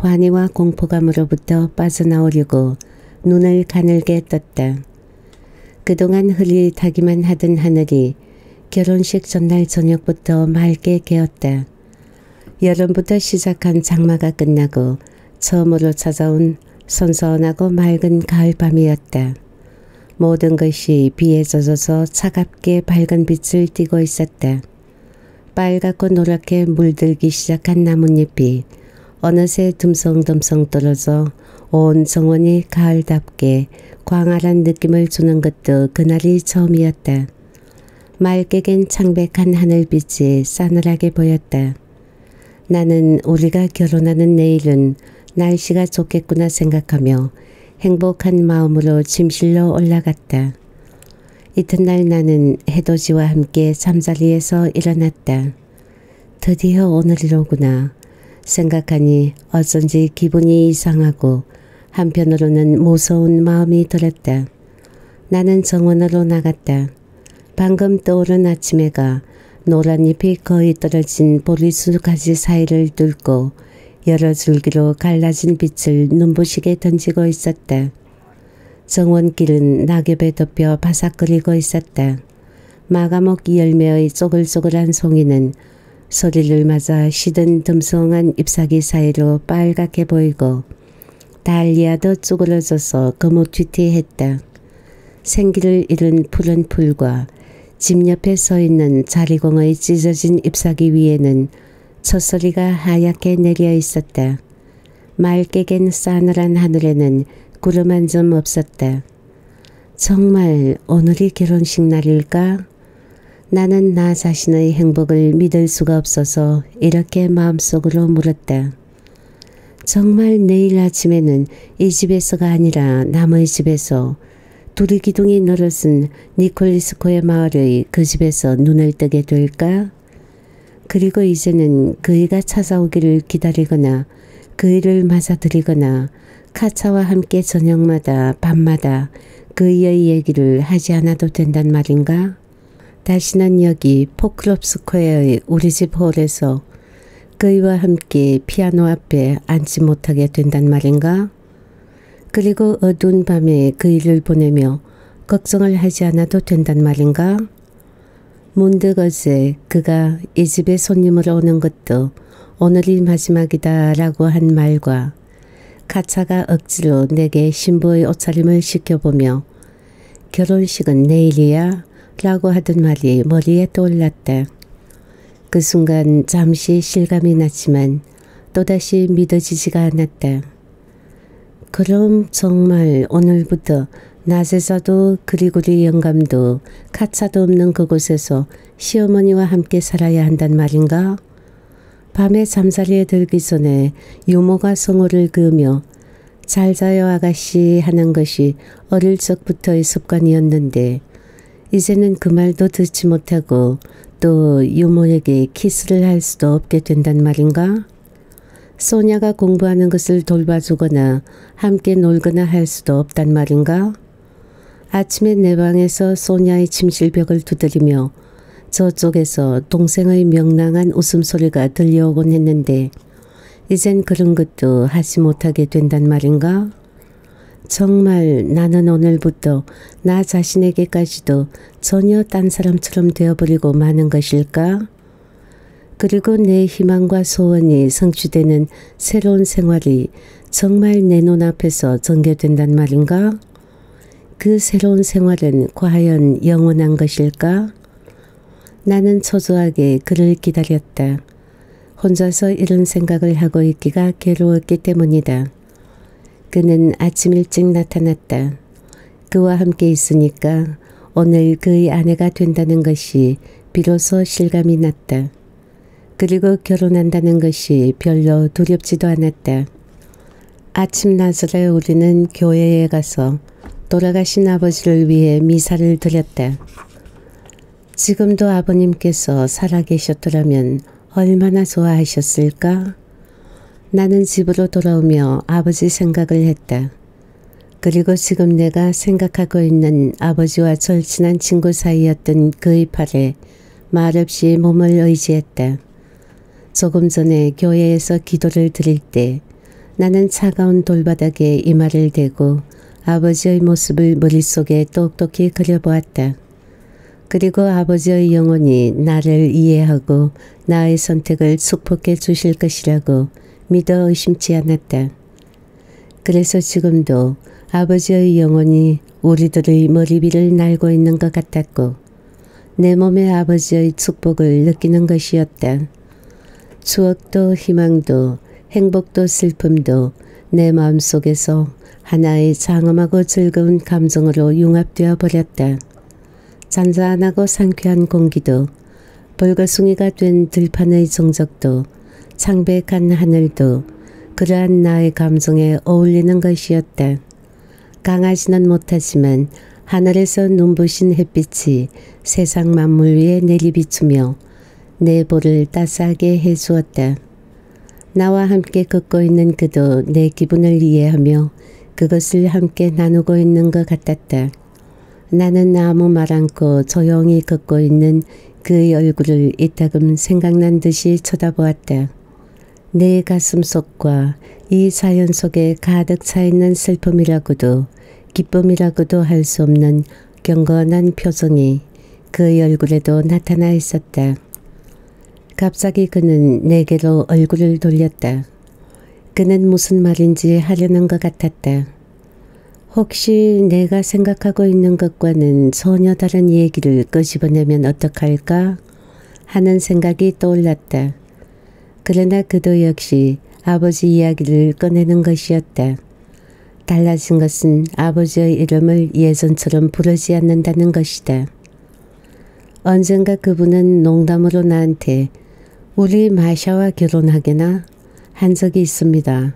환희와 공포감으로부터 빠져나오려고 눈을 가늘게 떴다. 그동안 흐릿하기만 하던 하늘이 결혼식 전날 저녁부터 맑게 개었다. 여름부터 시작한 장마가 끝나고 처음으로 찾아온 선선하고 맑은 가을밤이었다. 모든 것이 비에 젖어서 차갑게 밝은 빛을 띠고 있었다. 빨갛고 노랗게 물들기 시작한 나뭇잎이 어느새 듬성듬성 떨어져 온 정원이 가을답게 광활한 느낌을 주는 것도 그날이 처음이었다. 맑게 갠 창백한 하늘빛이 싸늘하게 보였다. 나는 우리가 결혼하는 내일은 날씨가 좋겠구나 생각하며 행복한 마음으로 침실로 올라갔다. 이튿날 나는 해돋이와 함께 잠자리에서 일어났다. 드디어 오늘이로구나 생각하니 어쩐지 기분이 이상하고 한편으로는 무서운 마음이 들었다. 나는 정원으로 나갔다. 방금 떠오른 아침 해가 노란 잎이 거의 떨어진 보리수 가지 사이를 뚫고 여러 줄기로 갈라진 빛을 눈부시게 던지고 있었다. 정원길은 낙엽에 덮여 바삭거리고 있었다. 마가목 열매의 쪼글쪼글한 송이는 소리를 맞아 시든 듬성한 잎사귀 사이로 빨갛게 보이고 달리아도 쭈그러져서 거뭇휘티했다. 생기를 잃은 푸른 풀과 집 옆에 서 있는 자리공의 찢어진 잎사귀 위에는 첫소리가 하얗게 내려 있었다. 맑게 갠 싸늘한 하늘에는 구름 한 점 없었다. 정말 오늘이 결혼식 날일까? 나는 나 자신의 행복을 믿을 수가 없어서 이렇게 마음속으로 물었다. 정말 내일 아침에는 이 집에서가 아니라 남의 집에서 두리기둥이 늘어선 니콜리스코의 마을의 그 집에서 눈을 뜨게 될까? 그리고 이제는 그이가 찾아오기를 기다리거나 그이를 맞아들이거나 카차와 함께 저녁마다 밤마다 그이의 얘기를 하지 않아도 된단 말인가? 다시는 여기 포크롭스코어의 우리 집 홀에서 그이와 함께 피아노 앞에 앉지 못하게 된단 말인가? 그리고 어두운 밤에 그이를 보내며 걱정을 하지 않아도 된단 말인가? 문득 어제 그가 이 집에 손님으로 오는 것도 오늘이 마지막이다 라고 한 말과 카차가 억지로 내게 신부의 옷차림을 시켜보며 결혼식은 내일이야? 라고 하던 말이 머리에 떠올랐다. 그 순간 잠시 실감이 났지만 또다시 믿어지지가 않았다. 그럼 정말 오늘부터 낮에서도 그리고리 영감도 카차도 없는 그곳에서 시어머니와 함께 살아야 한단 말인가? 밤에 잠자리에 들기 전에 유모가 성호를 그으며 잘 자요 아가씨 하는 것이 어릴 적부터의 습관이었는데 이제는 그 말도 듣지 못하고 또 유모에게 키스를 할 수도 없게 된단 말인가? 소냐가 공부하는 것을 돌봐주거나 함께 놀거나 할 수도 없단 말인가? 아침에 내 방에서 소냐의 침실벽을 두드리며 저쪽에서 동생의 명랑한 웃음소리가 들려오곤 했는데 이젠 그런 것도 하지 못하게 된단 말인가? 정말 나는 오늘부터 나 자신에게까지도 전혀 딴 사람처럼 되어버리고 마는 것일까? 그리고 내 희망과 소원이 성취되는 새로운 생활이 정말 내 눈앞에서 전개된단 말인가? 그 새로운 생활은 과연 영원한 것일까? 나는 초조하게 그를 기다렸다. 혼자서 이런 생각을 하고 있기가 괴로웠기 때문이다. 그는 아침 일찍 나타났다. 그와 함께 있으니까 오늘 그의 아내가 된다는 것이 비로소 실감이 났다. 그리고 결혼한다는 것이 별로 두렵지도 않았다. 아침나절에 우리는 교회에 가서 돌아가신 아버지를 위해 미사를 드렸다. 지금도 아버님께서 살아계셨더라면 얼마나 좋아하셨을까? 나는 집으로 돌아오며 아버지 생각을 했다. 그리고 지금 내가 생각하고 있는 아버지와 절친한 친구 사이였던 그의 팔에 말없이 몸을 의지했다. 조금 전에 교회에서 기도를 드릴 때 나는 차가운 돌바닥에 이마를 대고 아버지의 모습을 머릿속에 똑똑히 그려보았다. 그리고 아버지의 영혼이 나를 이해하고 나의 선택을 축복해 주실 것이라고 믿어 의심치 않았다. 그래서 지금도 아버지의 영혼이 우리들의 머리 위를 날고 있는 것 같았고 내 몸에 아버지의 축복을 느끼는 것이었다. 추억도 희망도 행복도 슬픔도 내 마음속에서 하나의 장엄하고 즐거운 감정으로 융합되어 버렸다. 잔잔하고 상쾌한 공기도 벌거숭이가 된 들판의 정적도 창백한 하늘도 그러한 나의 감정에 어울리는 것이었다. 강하지는 못하지만 하늘에서 눈부신 햇빛이 세상 만물 위에 내리비추며 내 볼을 따스하게 해주었다. 나와 함께 걷고 있는 그도 내 기분을 이해하며 그것을 함께 나누고 있는 것 같았다. 나는 아무 말 않고 조용히 걷고 있는 그의 얼굴을 이따금 생각난 듯이 쳐다보았다. 내 가슴 속과 이 자연 속에 가득 차 있는 슬픔이라고도 기쁨이라고도 할 수 없는 경건한 표정이 그의 얼굴에도 나타나 있었다. 갑자기 그는 내게로 얼굴을 돌렸다. 그는 무슨 말인지 하려는 것 같았다. 혹시 내가 생각하고 있는 것과는 전혀 다른 얘기를 끄집어내면 어떡할까 하는 생각이 떠올랐다. 그러나 그도 역시 아버지 이야기를 꺼내는 것이었다. 달라진 것은 아버지의 이름을 예전처럼 부르지 않는다는 것이다. 언젠가 그분은 농담으로 나한테 우리 마샤와 결혼하게나 한 적이 있습니다.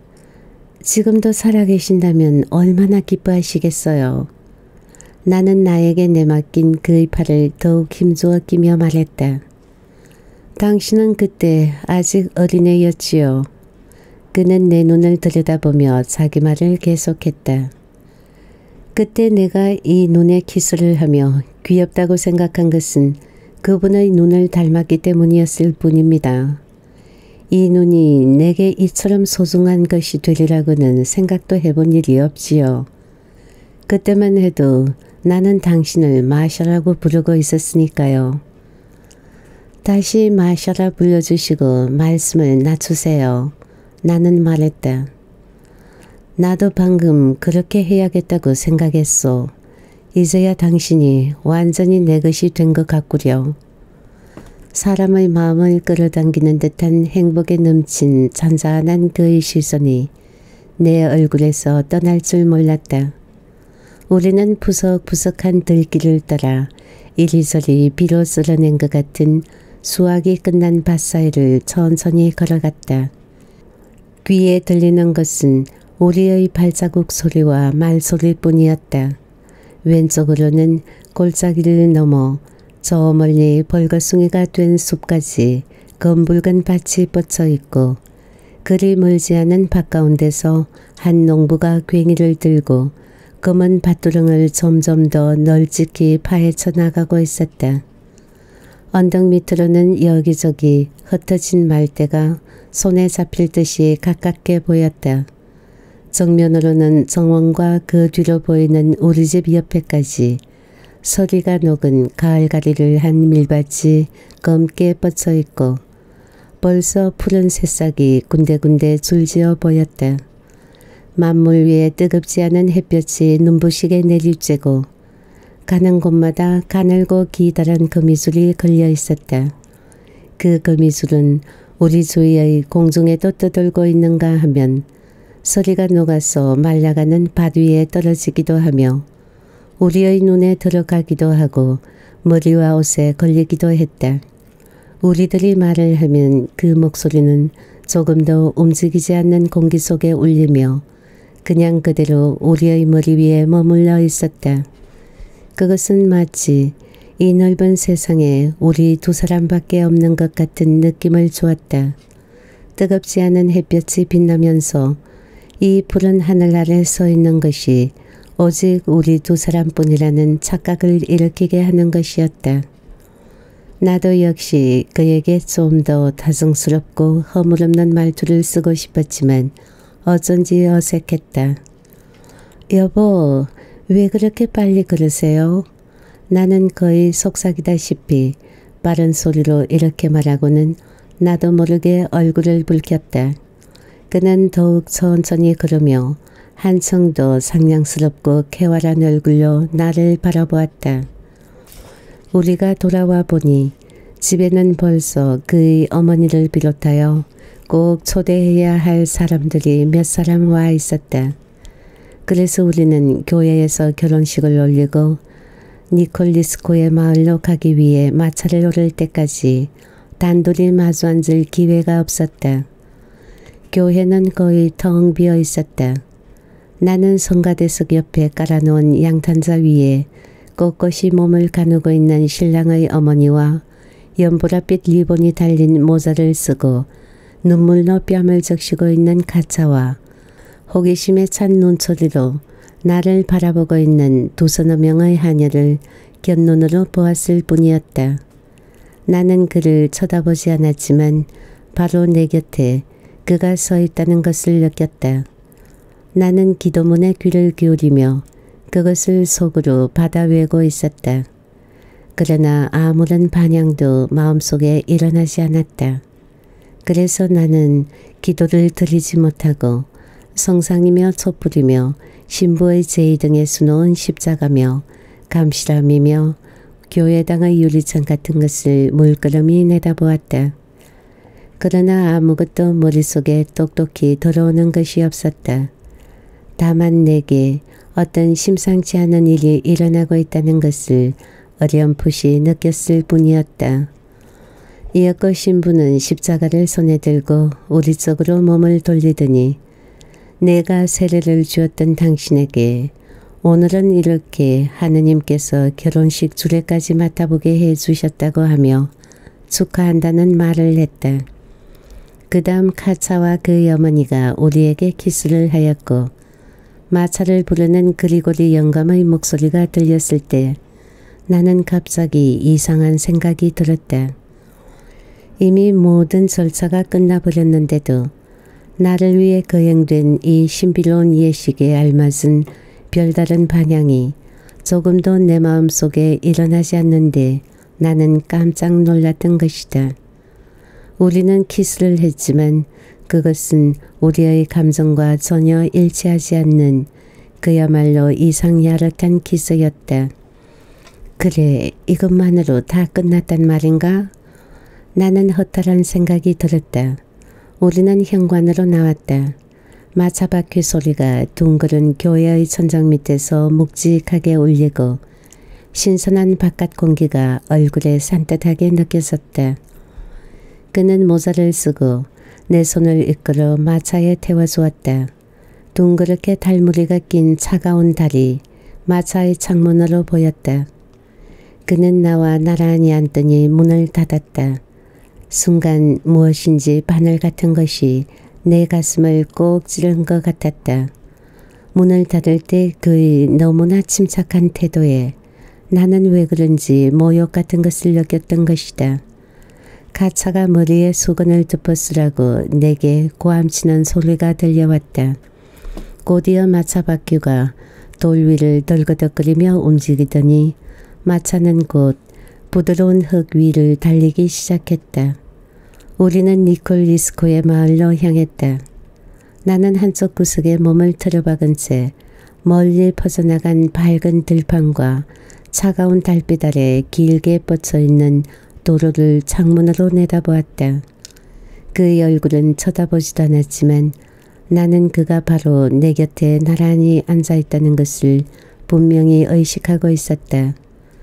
지금도 살아계신다면 얼마나 기뻐하시겠어요. 나는 나에게 내맡긴 그의 팔을 더욱 힘주어 끼며 말했다. 당신은 그때 아직 어린애였지요. 그는 내 눈을 들여다보며 자기 말을 계속했다. 그때 내가 이 눈에 키스를 하며 귀엽다고 생각한 것은 그분의 눈을 닮았기 때문이었을 뿐입니다. 이 눈이 내게 이처럼 소중한 것이 되리라고는 생각도 해본 일이 없지요. 그때만 해도 나는 당신을 마샤라고 부르고 있었으니까요. 다시 마샤라 불러주시고 말씀을 낮추세요. 나는 말했다. 나도 방금 그렇게 해야겠다고 생각했소. 이제야 당신이 완전히 내 것이 된 것 같구려. 사람의 마음을 끌어당기는 듯한 행복에 넘친 잔잔한 그의 시선이 내 얼굴에서 떠날 줄 몰랐다. 우리는 푸석푸석한 들길을 따라 이리저리 비로 쓸어낸 것 같은 수확이 끝난 밭 사이를 천천히 걸어갔다. 귀에 들리는 것은 우리의 발자국 소리와 말소리뿐이었다. 왼쪽으로는 골짜기를 넘어 저 멀리 벌거숭이가 된 숲까지 검붉은 밭이 뻗쳐 있고 그리 멀지 않은 밭 가운데서 한 농부가 괭이를 들고 검은 밭두렁을 점점 더 널찍이 파헤쳐 나가고 있었다. 언덕 밑으로는 여기저기 흩어진 말대가 손에 잡힐 듯이 가깝게 보였다. 정면으로는 정원과 그 뒤로 보이는 우리 집 옆에까지 서리가 녹은 가을가리를 한 밀밭이 검게 뻗쳐 있고 벌써 푸른 새싹이 군데군데 줄지어 보였다. 만물 위에 뜨겁지 않은 햇볕이 눈부시게 내리쬐고 가는 곳마다 가늘고 기다란 거미줄이 걸려 있었다. 그 거미줄은 우리 주위의 공중에도 떠돌고 있는가 하면 서리가 녹아서 말라가는 밭 위에 떨어지기도 하며 우리의 눈에 들어가기도 하고 머리와 옷에 걸리기도 했다. 우리들이 말을 하면 그 목소리는 조금도 움직이지 않는 공기 속에 울리며 그냥 그대로 우리의 머리 위에 머물러 있었다. 그것은 마치 이 넓은 세상에 우리 두 사람밖에 없는 것 같은 느낌을 주었다. 뜨겁지 않은 햇볕이 빛나면서 이 푸른 하늘 아래 서 있는 것이 오직 우리 두 사람뿐이라는 착각을 일으키게 하는 것이었다. 나도 역시 그에게 좀 더 다정스럽고 허물없는 말투를 쓰고 싶었지만 어쩐지 어색했다. 여보, 왜 그렇게 빨리 그러세요? 나는 거의 속삭이다시피 빠른 소리로 이렇게 말하고는 나도 모르게 얼굴을 붉혔다. 그는 더욱 천천히 걸으며 한층 더 상냥스럽고 쾌활한 얼굴로 나를 바라보았다. 우리가 돌아와 보니 집에는 벌써 그의 어머니를 비롯하여 꼭 초대해야 할 사람들이 몇 사람 와 있었다. 그래서 우리는 교회에서 결혼식을 올리고 니콜리스코의 마을로 가기 위해 마차를 오를 때까지 단둘이 마주 앉을 기회가 없었다. 교회는 거의 텅 비어 있었다. 나는 성가대석 옆에 깔아놓은 양탄자 위에 꼿꼿이 몸을 가누고 있는 신랑의 어머니와 연보라빛 리본이 달린 모자를 쓰고 눈물로 뺨을 적시고 있는 가차와 호기심에 찬 눈초리로 나를 바라보고 있는 두서너 명의 하녀를 곁눈으로 보았을 뿐이었다. 나는 그를 쳐다보지 않았지만 바로 내 곁에 그가 서 있다는 것을 느꼈다. 나는 기도문에 귀를 기울이며 그것을 속으로 받아 외우고 있었다. 그러나 아무런 반향도 마음속에 일어나지 않았다. 그래서 나는 기도를 드리지 못하고 성상이며 촛불이며 신부의 제의 등에 수놓은 십자가며 감시람이며 교회당의 유리창 같은 것을 물끄러미 내다보았다. 그러나 아무것도 머릿속에 똑똑히 들어오는 것이 없었다. 다만 내게 어떤 심상치 않은 일이 일어나고 있다는 것을 어렴풋이 느꼈을 뿐이었다. 이윽고 신부는 십자가를 손에 들고 우리 쪽으로 몸을 돌리더니 내가 세례를 주었던 당신에게 오늘은 이렇게 하느님께서 결혼식 주례까지 맡아보게 해주셨다고 하며 축하한다는 말을 했다. 그 다음 카차와 그의 어머니가 우리에게 키스를 하였고 마차를 부르는 그리고리 영감의 목소리가 들렸을 때 나는 갑자기 이상한 생각이 들었다. 이미 모든 절차가 끝나버렸는데도 나를 위해 거행된 이 신비로운 예식에 알맞은 별다른 반향이 조금도 내 마음속에 일어나지 않는데 나는 깜짝 놀랐던 것이다. 우리는 키스를 했지만 그것은 우리의 감정과 전혀 일치하지 않는 그야말로 이상야릇한 키스였다. 그래, 이것만으로 다 끝났단 말인가? 나는 허탈한 생각이 들었다. 우리는 현관으로 나왔다. 마차 바퀴 소리가 둥그런 교회의 천장 밑에서 묵직하게 울리고 신선한 바깥 공기가 얼굴에 산뜻하게 느껴졌다. 그는 모자를 쓰고 내 손을 이끌어 마차에 태워주었다. 둥그렇게 달무리가 낀 차가운 달이 마차의 창문으로 보였다. 그는 나와 나란히 앉더니 문을 닫았다. 순간 무엇인지 바늘 같은 것이 내 가슴을 꼭 찌른 것 같았다. 문을 닫을 때 그의 너무나 침착한 태도에 나는 왜 그런지 모욕 같은 것을 느꼈던 것이다. 가차가 머리에 수건을 덮어쓰라고 내게 고함치는 소리가 들려왔다. 곧이어 마차 바퀴가 돌 위를 덜거덕거리며 움직이더니 마차는 곧 부드러운 흙 위를 달리기 시작했다. 우리는 니콜리스코의 마을로 향했다. 나는 한쪽 구석에 몸을 틀어박은 채 멀리 퍼져나간 밝은 들판과 차가운 달빛 아래 길게 뻗쳐있는 도로를 창문으로 내다보았다. 그의 얼굴은 쳐다보지도 않았지만 나는 그가 바로 내 곁에 나란히 앉아있다는 것을 분명히 의식하고 있었다.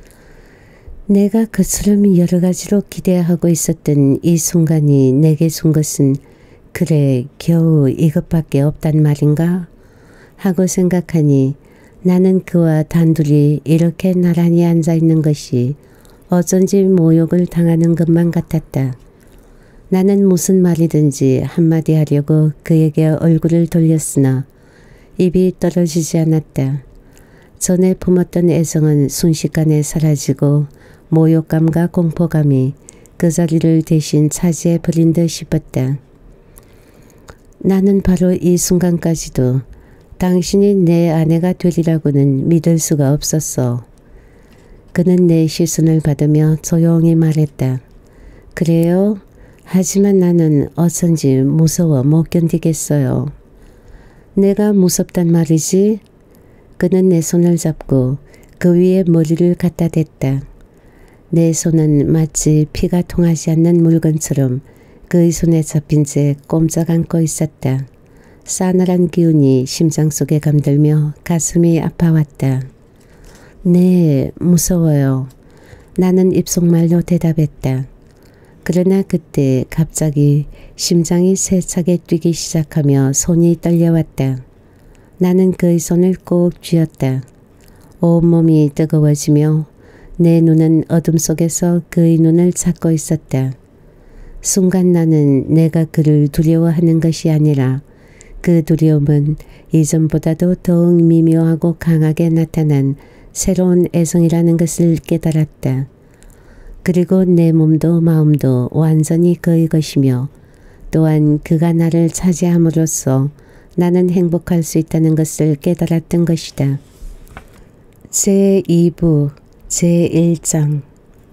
내가 그처럼 여러 가지로 기대하고 있었던 이 순간이 내게 준 것은 그래 겨우 이것밖에 없단 말인가? 하고 생각하니 나는 그와 단둘이 이렇게 나란히 앉아있는 것이 어쩐지 모욕을 당하는 것만 같았다. 나는 무슨 말이든지 한마디 하려고 그에게 얼굴을 돌렸으나 입이 떨어지지 않았다. 전에 품었던 애정은 순식간에 사라지고 모욕감과 공포감이 그 자리를 대신 차지해 버린 듯 싶었다. 나는 바로 이 순간까지도 당신이 내 아내가 되리라고는 믿을 수가 없었어. 그는 내 시선을 받으며 조용히 말했다. 그래요? 하지만 나는 어쩐지 무서워 못 견디겠어요. 내가 무섭단 말이지? 그는 내 손을 잡고 그 위에 머리를 갖다 댔다. 내 손은 마치 피가 통하지 않는 물건처럼 그의 손에 잡힌 채 꼼짝 않고 있었다. 싸늘한 기운이 심장 속에 감돌며 가슴이 아파왔다. 네, 무서워요. 나는 입속말로 대답했다. 그러나 그때 갑자기 심장이 세차게 뛰기 시작하며 손이 떨려왔다. 나는 그의 손을 꼭 쥐었다. 온몸이 뜨거워지며 내 눈은 어둠 속에서 그의 눈을 찾고 있었다. 순간 나는 내가 그를 두려워하는 것이 아니라 그 두려움은 이전보다도 더욱 미묘하고 강하게 나타난 새로운 애정이라는 것을 깨달았다. 그리고 내 몸도 마음도 완전히 그의 것이며 또한 그가 나를 차지함으로써 나는 행복할 수 있다는 것을 깨달았던 것이다. 제2부 제1장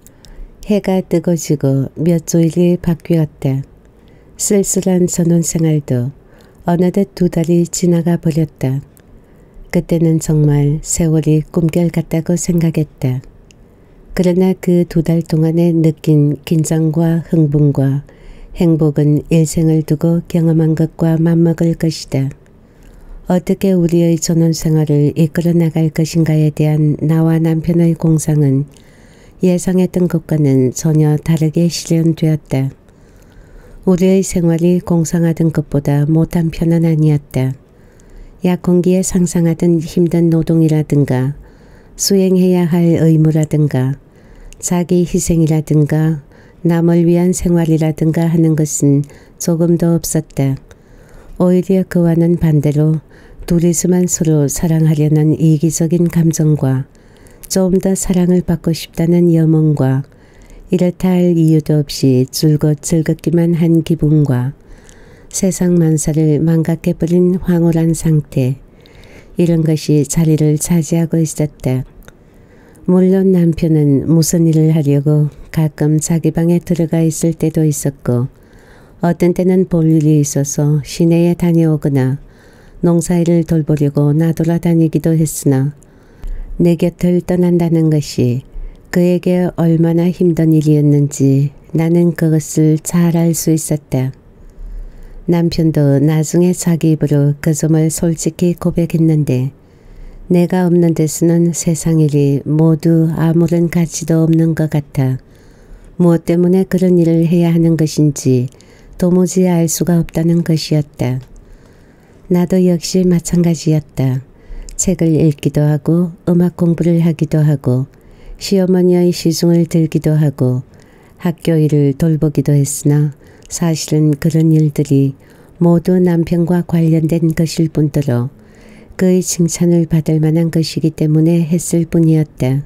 해가 뜨거지고 몇 조일이 바뀌었다. 쓸쓸한 전원생활도 어느덧 2달이 지나가 버렸다. 그때는 정말 세월이 꿈결 같다고 생각했다. 그러나 그 2달 동안에 느낀 긴장과 흥분과 행복은 일생을 두고 경험한 것과 맞먹을 것이다. 어떻게 우리의 전원생활을 이끌어 나갈 것인가에 대한 나와 남편의 공상은 예상했던 것과는 전혀 다르게 실현되었다. 우리의 생활이 공상하던 것보다 못한 편은 아니었다. 약혼기에 상상하던 힘든 노동이라든가 수행해야 할 의무라든가 자기 희생이라든가 남을 위한 생활이라든가 하는 것은 조금도 없었다. 오히려 그와는 반대로 둘이서만 서로 사랑하려는 이기적인 감정과 좀 더 사랑을 받고 싶다는 염원과 이렇다 할 이유도 없이 줄곧 즐겁기만 한 기분과 세상 만사를 망각해버린 황홀한 상태, 이런 것이 자리를 차지하고 있었다. 물론 남편은 무슨 일을 하려고 가끔 자기 방에 들어가 있을 때도 있었고 어떤 때는 볼 일이 있어서 시내에 다녀오거나 농사일을 돌보려고 나돌아다니기도 했으나 내 곁을 떠난다는 것이 그에게 얼마나 힘든 일이었는지 나는 그것을 잘 알 수 있었다. 남편도 나중에 자기 입으로 그 점을 솔직히 고백했는데 내가 없는 데서는 세상 일이 모두 아무런 가치도 없는 것 같아 무엇 때문에 그런 일을 해야 하는 것인지 도무지 알 수가 없다는 것이었다. 나도 역시 마찬가지였다. 책을 읽기도 하고 음악 공부를 하기도 하고 시어머니의 시중을 들기도 하고 학교 일을 돌보기도 했으나 사실은 그런 일들이 모두 남편과 관련된 것일 뿐더러 그의 칭찬을 받을 만한 것이기 때문에 했을 뿐이었다.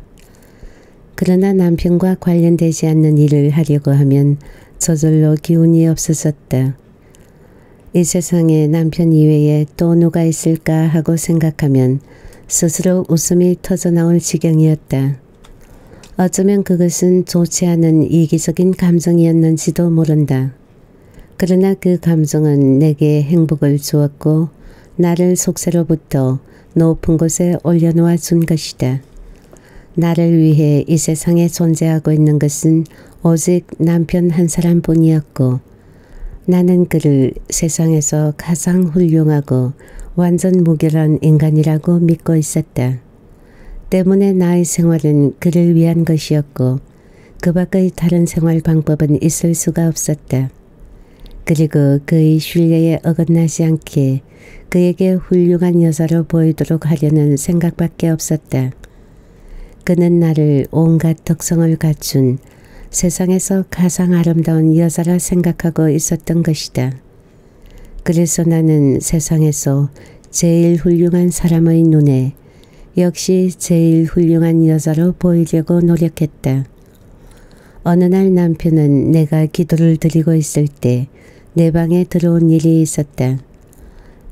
그러나 남편과 관련되지 않는 일을 하려고 하면 저절로 기운이 없어졌다. 이 세상에 남편 이외에 또 누가 있을까 하고 생각하면 스스로 웃음이 터져나올 지경이었다. 어쩌면 그것은 좋지 않은 이기적인 감정이었는지도 모른다. 그러나 그 감정은 내게 행복을 주었고 나를 속세로부터 높은 곳에 올려놓아 준 것이다. 나를 위해 이 세상에 존재하고 있는 것은 오직 남편 한 사람뿐이었고 나는 그를 세상에서 가장 훌륭하고 완전 무결한 인간이라고 믿고 있었다. 때문에 나의 생활은 그를 위한 것이었고 그 밖의 다른 생활 방법은 있을 수가 없었다. 그리고 그의 신뢰에 어긋나지 않게 그에게 훌륭한 여자로 보이도록 하려는 생각밖에 없었다. 그는 나를 온갖 덕성을 갖춘 세상에서 가장 아름다운 여자라 생각하고 있었던 것이다. 그래서 나는 세상에서 제일 훌륭한 사람의 눈에 역시 제일 훌륭한 여자로 보이려고 노력했다. 어느 날 남편은 내가 기도를 드리고 있을 때 내 방에 들어온 일이 있었다.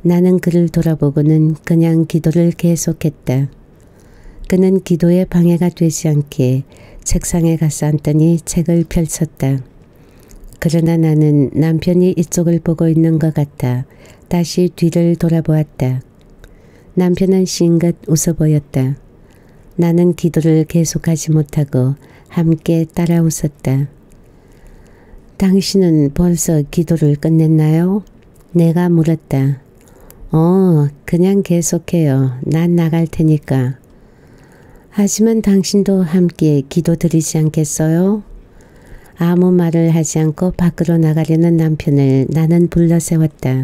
나는 그를 돌아보고는 그냥 기도를 계속했다. 그는 기도에 방해가 되지 않게 책상에 가서 앉더니 책을 펼쳤다. 그러나 나는 남편이 이쪽을 보고 있는 것 같아 다시 뒤를 돌아보았다. 남편은 싱긋 웃어 보였다. 나는 기도를 계속하지 못하고 함께 따라 웃었다. 당신은 벌써 기도를 끝냈나요? 내가 물었다. 그냥 계속해요. 난 나갈 테니까. 하지만 당신도 함께 기도 드리지 않겠어요? 아무 말을 하지 않고 밖으로 나가려는 남편을 나는 불러 세웠다.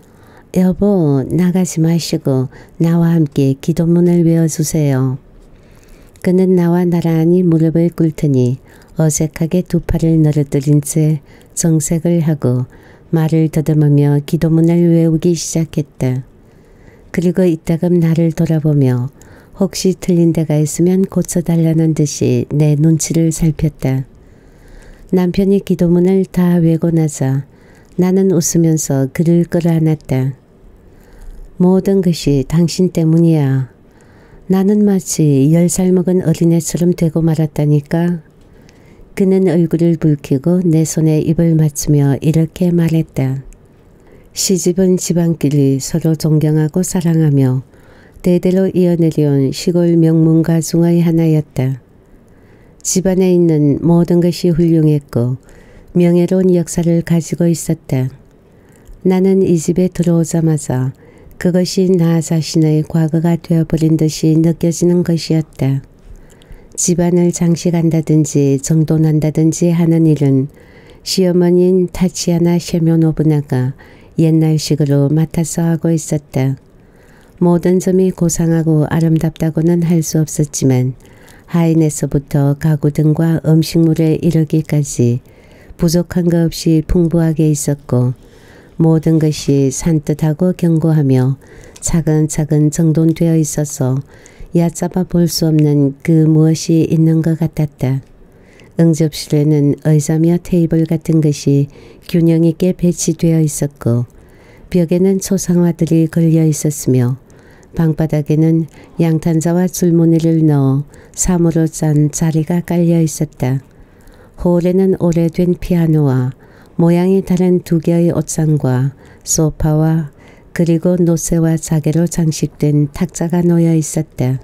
여보, 나가지 마시고 나와 함께 기도문을 외워주세요. 그는 나와 나란히 무릎을 꿇더니 어색하게 두 팔을 늘어뜨린 채 정색을 하고 말을 더듬으며 기도문을 외우기 시작했다. 그리고 이따금 나를 돌아보며 혹시 틀린 데가 있으면 고쳐달라는 듯이 내 눈치를 살폈다. 남편이 기도문을 다 외고 나자 나는 웃으면서 그를 끌어안았다. 모든 것이 당신 때문이야. 나는 마치 10살 먹은 어린애처럼 되고 말았다니까. 그는 얼굴을 붉히고 내 손에 입을 맞추며 이렇게 말했다. 시집은 집안끼리 서로 존경하고 사랑하며 대대로 이어내려온 시골 명문가 중의 하나였다. 집안에 있는 모든 것이 훌륭했고 명예로운 역사를 가지고 있었다. 나는 이 집에 들어오자마자 그것이 나 자신의 과거가 되어버린 듯이 느껴지는 것이었다. 집안을 장식한다든지 정돈한다든지 하는 일은 시어머니인 타치아나 셰면오브나가 옛날식으로 맡아서 하고 있었다. 모든 점이 고상하고 아름답다고는 할 수 없었지만 하인에서부터 가구 등과 음식물에 이르기까지 부족한 것 없이 풍부하게 있었고 모든 것이 산뜻하고 견고하며 차근차근 정돈되어 있어서 얕잡아 볼 수 없는 그 무엇이 있는 것 같았다. 응접실에는 의자며 테이블 같은 것이 균형 있게 배치되어 있었고 벽에는 초상화들이 걸려 있었으며 방바닥에는 양탄자와 줄무늬를 넣어 사무로 짠 자리가 깔려 있었다. 홀에는 오래된 피아노와 모양이 다른 두 개의 옷장과 소파와 그리고 노쇠와 자개로 장식된 탁자가 놓여 있었다.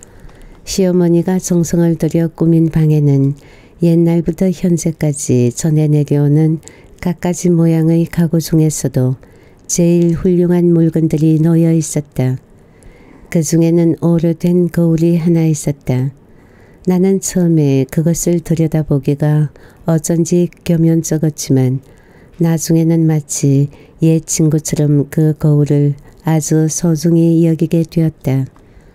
시어머니가 정성을 들여 꾸민 방에는 옛날부터 현재까지 전해 내려오는 갖가지 모양의 가구 중에서도 제일 훌륭한 물건들이 놓여 있었다. 그 중에는 오래된 거울이 하나 있었다. 나는 처음에 그것을 들여다보기가 어쩐지 겸연쩍었지만 나중에는 마치 옛 친구처럼 그 거울을 아주 소중히 여기게 되었다.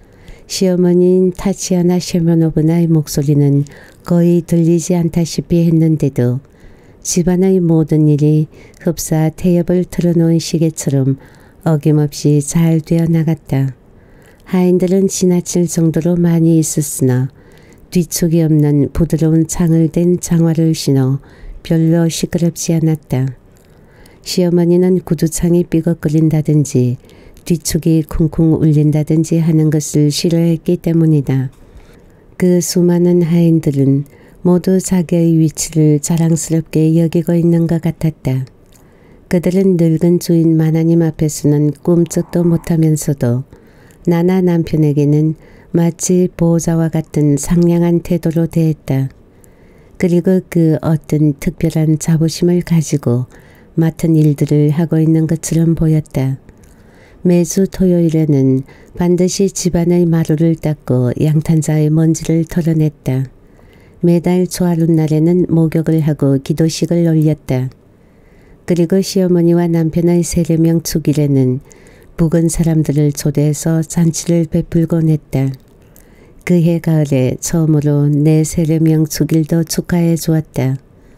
시어머니인 타치아나 셰면오브나의 목소리는 거의 들리지 않다시피 했는데도 집안의 모든 일이 흡사 태엽을 틀어놓은 시계처럼 어김없이 잘 되어 나갔다. 하인들은 지나칠 정도로 많이 있었으나 뒤축이 없는 부드러운 창을 댄 장화를 신어 별로 시끄럽지 않았다. 시어머니는 구두창이 삐걱거린다든지 뒤축이 쿵쿵 울린다든지 하는 것을 싫어했기 때문이다. 그 수많은 하인들은 모두 자기의 위치를 자랑스럽게 여기고 있는 것 같았다. 그들은 늙은 주인 마나님 앞에서는 꿈쩍도 못하면서도 나나 남편에게는 마치 보호자와 같은 상냥한 태도로 대했다. 그리고 그 어떤 특별한 자부심을 가지고 맡은 일들을 하고 있는 것처럼 보였다. 매주 토요일에는 반드시 집안의 마루를 닦고 양탄자의 먼지를 털어냈다. 매달 초하룻날에는 목욕을 하고 기도식을 올렸다. 그리고 시어머니와 남편의 세례명 축일에는 묵은 사람들을 초대해서 잔치를 베풀곤 했다. 그해 가을에 처음으로 내 세례명 축일도 축하해 주었다.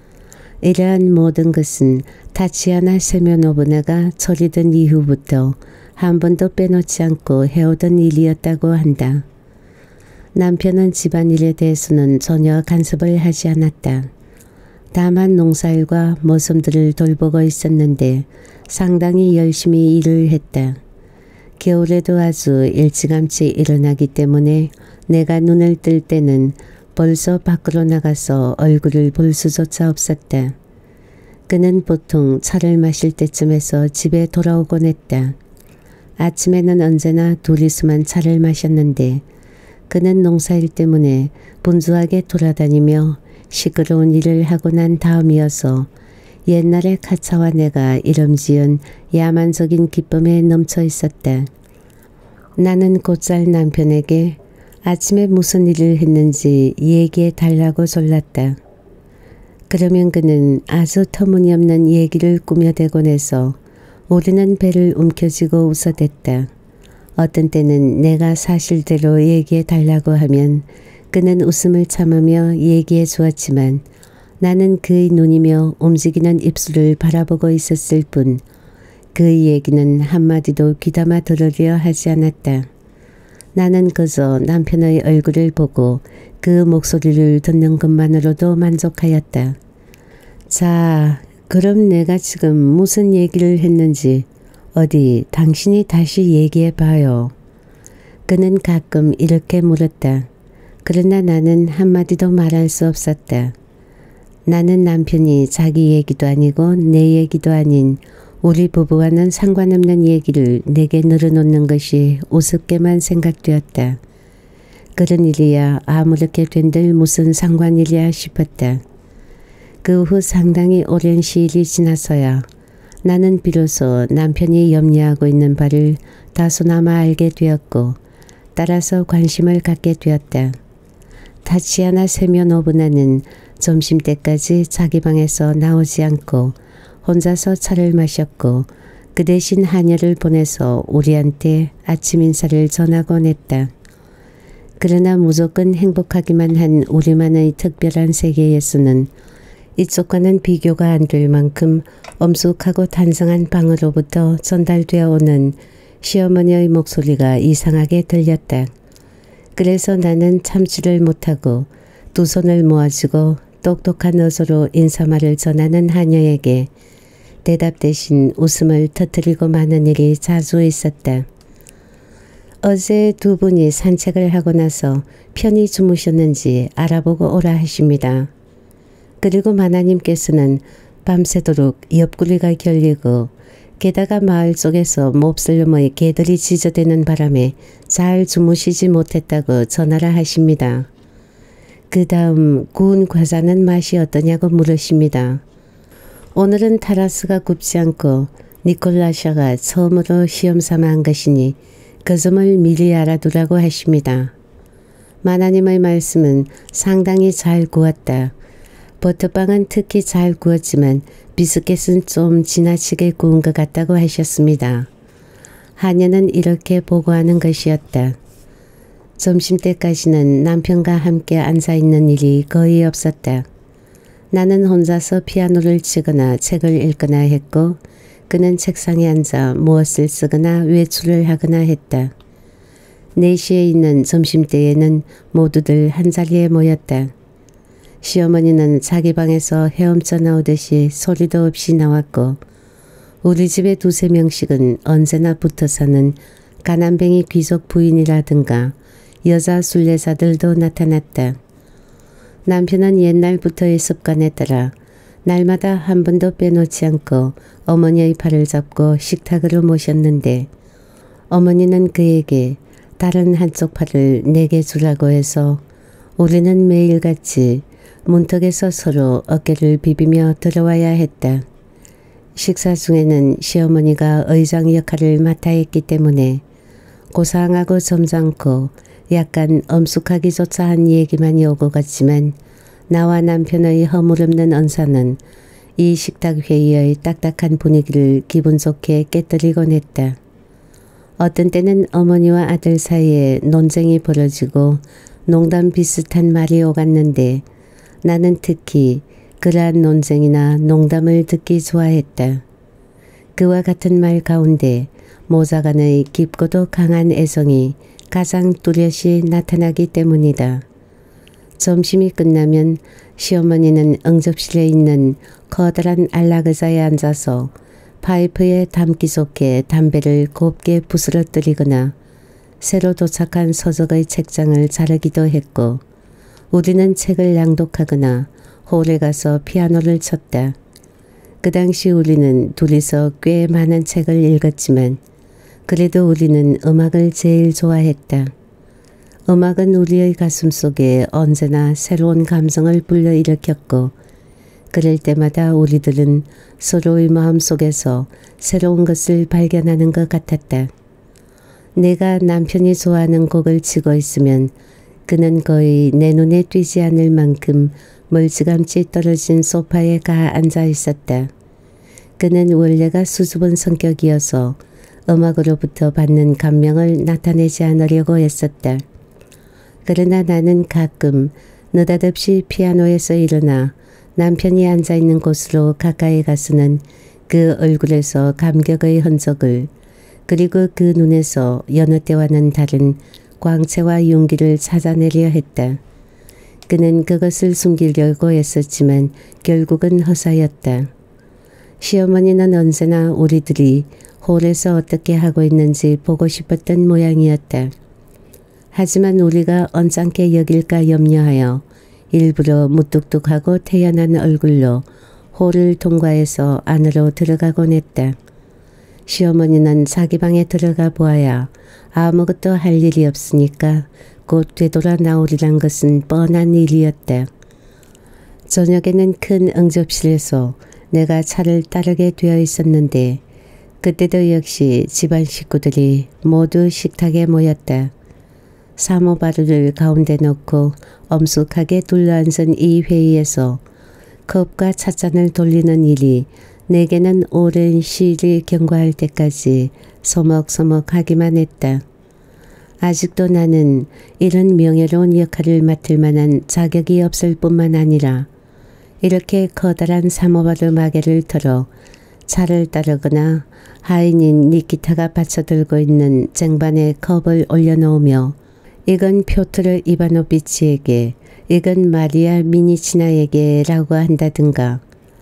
이러한 모든 것은 타치아나 셰면오브나가 처리된 이후부터 한 번도 빼놓지 않고 해오던 일이었다고 한다. 남편은 집안일에 대해서는 전혀 간섭을 하지 않았다. 다만 농사일과 모섬들을 돌보고 있었는데 상당히 열심히 일을 했다. 겨울에도 아주 일찌감치 일어나기 때문에 내가 눈을 뜰 때는 벌써 밖으로 나가서 얼굴을 볼 수조차 없었다. 그는 보통 차를 마실 때쯤에서 집에 돌아오곤 했다. 아침에는 언제나 둘이서만 차를 마셨는데 그는 농사일 때문에 분주하게 돌아다니며 시끄러운 일을 하고 난 다음이어서 옛날에 카차와 내가 이름 지은 야만적인 기쁨에 넘쳐 있었다. 나는 곧잘 남편에게 아침에 무슨 일을 했는지 얘기해 달라고 졸랐다. 그러면 그는 아주 터무니없는 얘기를 꾸며대곤 해서 우리는 배를 움켜쥐고 웃어댔다. 어떤 때는 내가 사실대로 얘기해 달라고 하면 그는 웃음을 참으며 얘기해 주었지만 나는 그의 눈이며 움직이는 입술을 바라보고 있었을 뿐 그의 얘기는 한마디도 귀담아 들으려 하지 않았다. 나는 그저 남편의 얼굴을 보고 그 목소리를 듣는 것만으로도 만족하였다. 자, 그럼 내가 지금 무슨 얘기를 했는지 어디 당신이 다시 얘기해 봐요. 그는 가끔 이렇게 물었다. 그러나 나는 한마디도 말할 수 없었다. 나는 남편이 자기 얘기도 아니고 내 얘기도 아닌 우리 부부와는 상관없는 얘기를 내게 늘어놓는 것이 우습게만 생각되었다. 그런 일이야 아무렇게 된들 무슨 상관이랴 싶었다. 그 후 상당히 오랜 시일이 지나서야 나는 비로소 남편이 염려하고 있는 바를 다소나마 알게 되었고 따라서 관심을 갖게 되었다. 타치아나 세면오브나는 점심때까지 자기 방에서 나오지 않고 혼자서 차를 마셨고 그 대신 하녀를 보내서 우리한테 아침 인사를 전하곤 했다. 그러나 무조건 행복하기만 한 우리만의 특별한 세계에서는 이쪽과는 비교가 안 될 만큼 엄숙하고 단정한 방으로부터 전달되어 오는 시어머니의 목소리가 이상하게 들렸다. 그래서 나는 참지를 못하고 두 손을 모아주고 똑똑한 어조로 인사말을 전하는 하녀에게 대답 대신 웃음을 터뜨리고 마는 일이 자주 있었다. 어제 두 분이 산책을 하고 나서 편히 주무셨는지 알아보고 오라 하십니다. 그리고 마나님께서는 밤새도록 옆구리가 결리고 게다가 마을 쪽에서 몹쓸 놈의 개들이 짖어대는 바람에 잘 주무시지 못했다고 전하라 하십니다. 그 다음 구운 과자는 맛이 어떠냐고 물으십니다. 오늘은 타라스가 굽지 않고 니콜라샤가 처음으로 시험삼아 한 것이니 그 점을 미리 알아두라고 하십니다. 마나님의 말씀은 상당히 잘 구웠다. 버터빵은 특히 잘 구웠지만 비스켓은 좀 지나치게 구운 것 같다고 하셨습니다. 하녀는 이렇게 보고하는 것이었다. 점심때까지는 남편과 함께 앉아있는 일이 거의 없었다. 나는 혼자서 피아노를 치거나 책을 읽거나 했고 그는 책상에 앉아 무엇을 쓰거나 외출을 하거나 했다. 4시에 있는 점심때에는 모두들 한자리에 모였다. 시어머니는 자기 방에서 헤엄쳐 나오듯이 소리도 없이 나왔고 우리 집에 2~3명씩은 언제나 붙어 사는 가난뱅이 귀족 부인이라든가 여자 순례자들도 나타났다. 남편은 옛날부터의 습관에 따라 날마다 한 번도 빼놓지 않고 어머니의 팔을 잡고 식탁으로 모셨는데 어머니는 그에게 다른 한쪽 팔을 내게 주라고 해서 우리는 매일같이 문턱에서 서로 어깨를 비비며 들어와야 했다. 식사 중에는 시어머니가 의장 역할을 맡아 했기 때문에 고상하고 점잖고 약간 엄숙하기조차 한 얘기만이 오고 갔지만 나와 남편의 허물없는 언사는 이 식탁 회의의 딱딱한 분위기를 기분 좋게 깨뜨리곤 했다. 어떤 때는 어머니와 아들 사이에 논쟁이 벌어지고 농담 비슷한 말이 오갔는데 나는 특히 그러한 논쟁이나 농담을 듣기 좋아했다. 그와 같은 말 가운데 모자간의 깊고도 강한 애정이 가장 뚜렷이 나타나기 때문이다. 점심이 끝나면 시어머니는 응접실에 있는 커다란 안락의자에 앉아서 파이프에 담기 좋게 담배를 곱게 부스러뜨리거나 새로 도착한 서적의 책장을 자르기도 했고 우리는 책을 낭독하거나 홀에 가서 피아노를 쳤다. 그 당시 우리는 둘이서 꽤 많은 책을 읽었지만 그래도 우리는 음악을 제일 좋아했다. 음악은 우리의 가슴 속에 언제나 새로운 감성을 불러일으켰고 그럴 때마다 우리들은 서로의 마음속에서 새로운 것을 발견하는 것 같았다. 내가 남편이 좋아하는 곡을 치고 있으면 그는 거의 내 눈에 띄지 않을 만큼 멀찌감치 떨어진 소파에 가 앉아 있었다. 그는 원래가 수줍은 성격이어서 음악으로부터 받는 감명을 나타내지 않으려고 했었다. 그러나 나는 가끔 느닷없이 피아노에서 일어나 남편이 앉아있는 곳으로 가까이 가서는 그 얼굴에서 감격의 흔적을 그리고 그 눈에서 여느 때와는 다른 광채와 용기를 찾아내려 했다. 그는 그것을 숨기려고 했었지만 결국은 허사였다. 시어머니는 언제나 우리들이 홀에서 어떻게 하고 있는지 보고 싶었던 모양이었다. 하지만 우리가 언짢게 여길까 염려하여 일부러 무뚝뚝하고 태연한 얼굴로 홀을 통과해서 안으로 들어가곤 했다. 시어머니는 자기 방에 들어가 보아야 아무것도 할 일이 없으니까 곧 되돌아 나오리란 것은 뻔한 일이었다. 저녁에는 큰 응접실에서 내가 차를 따르게 되어 있었는데 그때도 역시 집안 식구들이 모두 식탁에 모였다. 사모바루를 가운데 놓고 엄숙하게 둘러앉은 이 회의에서 컵과 찻잔을 돌리는 일이 내게는 오랜 시일이 경과할 때까지 서먹서먹하기만 했다. 아직도 나는 이런 명예로운 역할을 맡을 만한 자격이 없을 뿐만 아니라 이렇게 커다란 사모바루 마개를 털어 차를 따르거나 하인인 니키타가 받쳐들고 있는 쟁반에 컵을 올려놓으며 이건 표트르 이바노비치에게, 이건 마리아 미니치나에게 라고 한다든가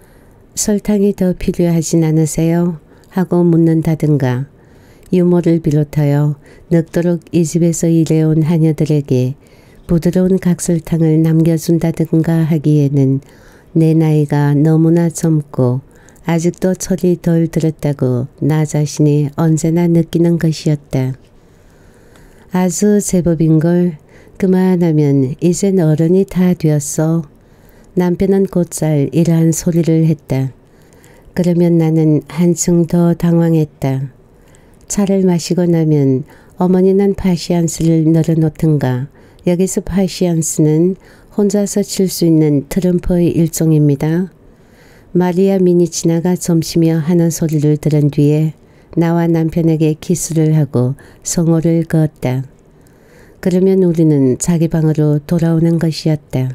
설탕이 더 필요하진 않으세요? 하고 묻는다든가 유머를 비롯하여 늙도록 이 집에서 일해온 하녀들에게 부드러운 각설탕을 남겨준다든가 하기에는 내 나이가 너무나 젊고 아직도 철이 덜 들었다고 나 자신이 언제나 느끼는 것이었다. 아주 제법인걸. 그만하면 이젠 어른이 다 되었어. 남편은 곧잘 이러한 소리를 했다. 그러면 나는 한층 더 당황했다. 차를 마시고 나면 어머니는 파시안스를 늘어놓든가. 여기서 파시안스는 혼자서 칠 수 있는 트럼프의 일종입니다. 마리아 미니치나가 점심이여 하는 소리를 들은 뒤에 나와 남편에게 키스를 하고 성호를 그었다. 그러면 우리는 자기 방으로 돌아오는 것이었다.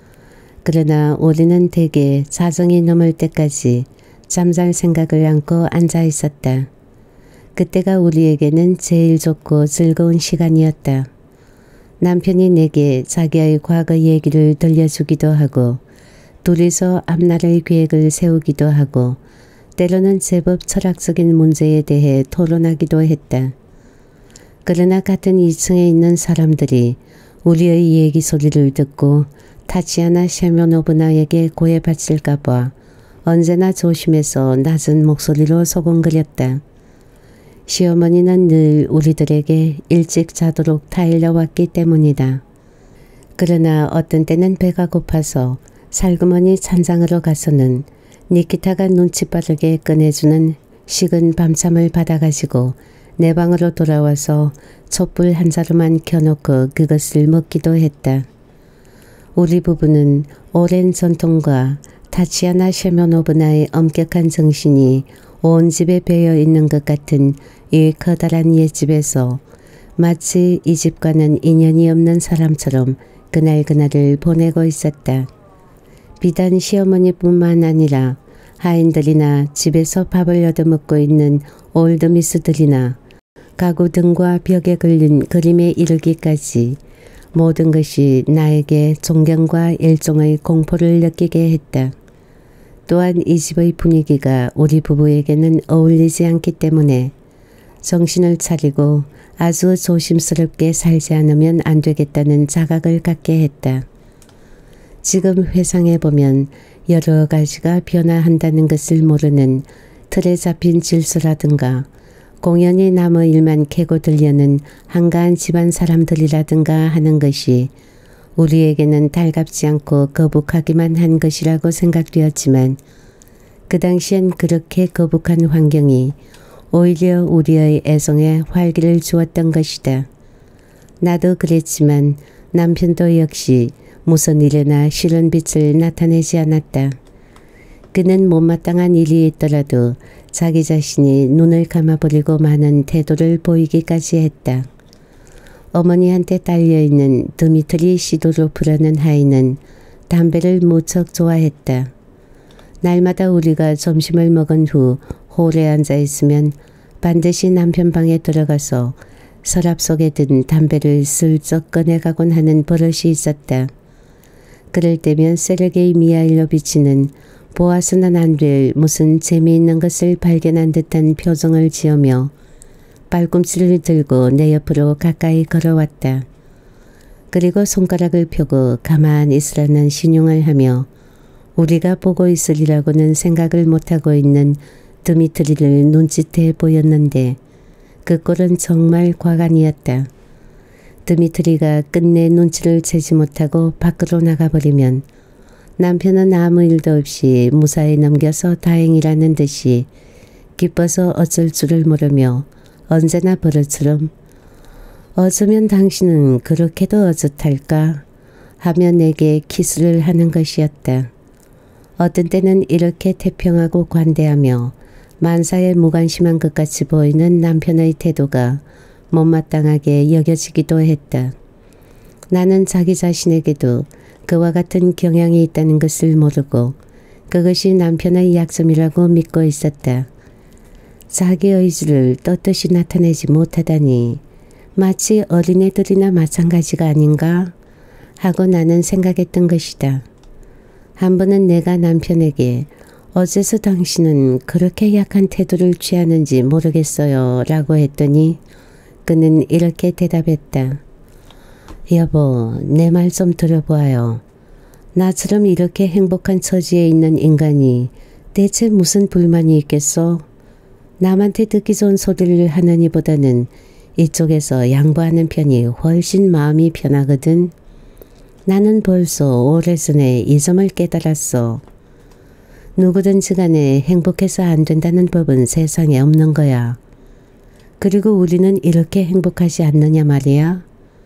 그러나 우리는 대개 자정이 넘을 때까지 잠잘 생각을 안고 앉아 있었다. 그때가 우리에게는 제일 좋고 즐거운 시간이었다. 남편이 내게 자기의 과거 얘기를 들려주기도 하고 둘이서 앞날의 계획을 세우기도 하고 때로는 제법 철학적인 문제에 대해 토론하기도 했다. 그러나 같은 2층에 있는 사람들이 우리의 얘기 소리를 듣고 타치아나 셰면오브나에게 고해받칠까 봐 언제나 조심해서 낮은 목소리로 소곤거렸다. 시어머니는 늘 우리들에게 일찍 자도록 타일러왔기 때문이다. 그러나 어떤 때는 배가 고파서 살그머니 찬장으로 가서는 니키타가 눈치 빠르게 꺼내주는 식은 밤참을 받아가지고 내 방으로 돌아와서 촛불 한 자루만 켜놓고 그것을 먹기도 했다. 우리 부부는 오랜 전통과 타치아나 셰면오브나의 엄격한 정신이 온 집에 배어 있는 것 같은 이 커다란 옛집에서 마치 이 집과는 인연이 없는 사람처럼 그날그날을 보내고 있었다. 비단 시어머니뿐만 아니라 하인들이나 집에서 밥을 얻어먹고 있는 올드미스들이나 가구 등과 벽에 걸린 그림에 이르기까지 모든 것이 나에게 존경과 일종의 공포를 느끼게 했다. 또한 이 집의 분위기가 우리 부부에게는 어울리지 않기 때문에 정신을 차리고 아주 조심스럽게 살지 않으면 안 되겠다는 자각을 갖게 했다. 지금 회상해 보면 여러 가지가 변화한다는 것을 모르는 틀에 잡힌 질서라든가 공연히 남의 일만 캐고 들려는 한가한 집안 사람들이라든가 하는 것이 우리에게는 달갑지 않고 거북하기만 한 것이라고 생각되었지만 그 당시엔 그렇게 거북한 환경이 오히려 우리의 애송에 활기를 주었던 것이다. 나도 그랬지만 남편도 역시 무슨 일에나 싫은 빛을 나타내지 않았다. 그는 못마땅한 일이 있더라도 자기 자신이 눈을 감아버리고 마는 태도를 보이기까지 했다. 어머니한테 딸려있는 드미트리 시도로프라는 아이는 담배를 무척 좋아했다. 날마다 우리가 점심을 먹은 후 홀에 앉아 있으면 반드시 남편 방에 들어가서 서랍 속에 든 담배를 슬쩍 꺼내가곤 하는 버릇이 있었다. 그럴 때면 세르게이 미하일로비치는 보아서는 안 될 무슨 재미있는 것을 발견한 듯한 표정을 지으며 발꿈치를 들고 내 옆으로 가까이 걸어왔다. 그리고 손가락을 펴고 가만히 있으라는 신용을 하며 우리가 보고 있으리라고는 생각을 못하고 있는 드미트리를 눈짓해 보였는데 그 꼴은 정말 과간이었다. 드미트리가 끝내 눈치를 채지 못하고 밖으로 나가버리면 남편은 아무 일도 없이 무사히 넘겨서 다행이라는 듯이 기뻐서 어쩔 줄을 모르며 언제나 버릇처럼 어쩌면 당신은 그렇게도 어젓할까 하며 내게 키스를 하는 것이었다. 어떤 때는 이렇게 태평하고 관대하며 만사에 무관심한 것 같이 보이는 남편의 태도가 못마땅하게 여겨지기도 했다. 나는 자기 자신에게도 그와 같은 경향이 있다는 것을 모르고 그것이 남편의 약점이라고 믿고 있었다. 자기 의지를 떳떳이 나타내지 못하다니 마치 어린애들이나 마찬가지가 아닌가 하고 나는 생각했던 것이다. 한 번은 내가 남편에게 어째서 당신은 그렇게 약한 태도를 취하는지 모르겠어요 라고 했더니 그는 이렇게 대답했다. 여보, 내 말 좀 들어보아요. 나처럼 이렇게 행복한 처지에 있는 인간이 대체 무슨 불만이 있겠소? 남한테 듣기 좋은 소리를 하느니보다는 이쪽에서 양보하는 편이 훨씬 마음이 편하거든. 나는 벌써 오래전에 이 점을 깨달았어. 누구든지 간에 행복해서 안 된다는 법은 세상에 없는 거야. 그리고 우리는 이렇게 행복하지 않느냐 말이야.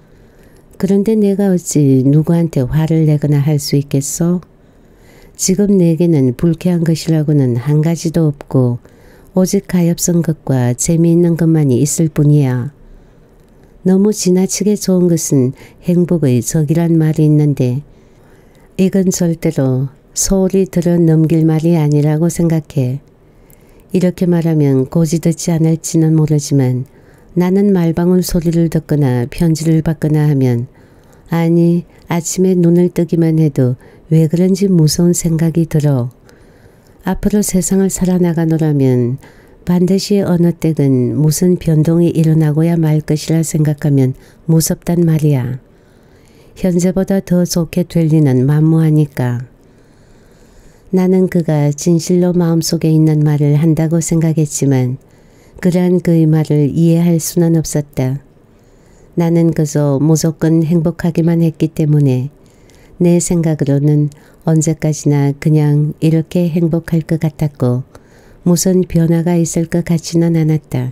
그런데 내가 어찌 누구한테 화를 내거나 할 수 있겠어? 지금 내게는 불쾌한 것이라고는 한 가지도 없고 오직 가엾은 것과 재미있는 것만이 있을 뿐이야. 너무 지나치게 좋은 것은 행복의 적이란 말이 있는데 이건 절대로 소홀히 들어 넘길 말이 아니라고 생각해. 이렇게 말하면 고지 듣지 않을지는 모르지만 나는 말방울 소리를 듣거나 편지를 받거나 하면 아니 아침에 눈을 뜨기만 해도 왜 그런지 무서운 생각이 들어. 앞으로 세상을 살아나가노라면 반드시 어느 때든 무슨 변동이 일어나고야 말 것이라 생각하면 무섭단 말이야. 현재보다 더 좋게 될 리는 만무하니까. 나는 그가 진실로 마음속에 있는 말을 한다고 생각했지만 그러한 그의 말을 이해할 수는 없었다. 나는 그저 무조건 행복하기만 했기 때문에 내 생각으로는 언제까지나 그냥 이렇게 행복할 것 같았고 무슨 변화가 있을 것 같지는 않았다.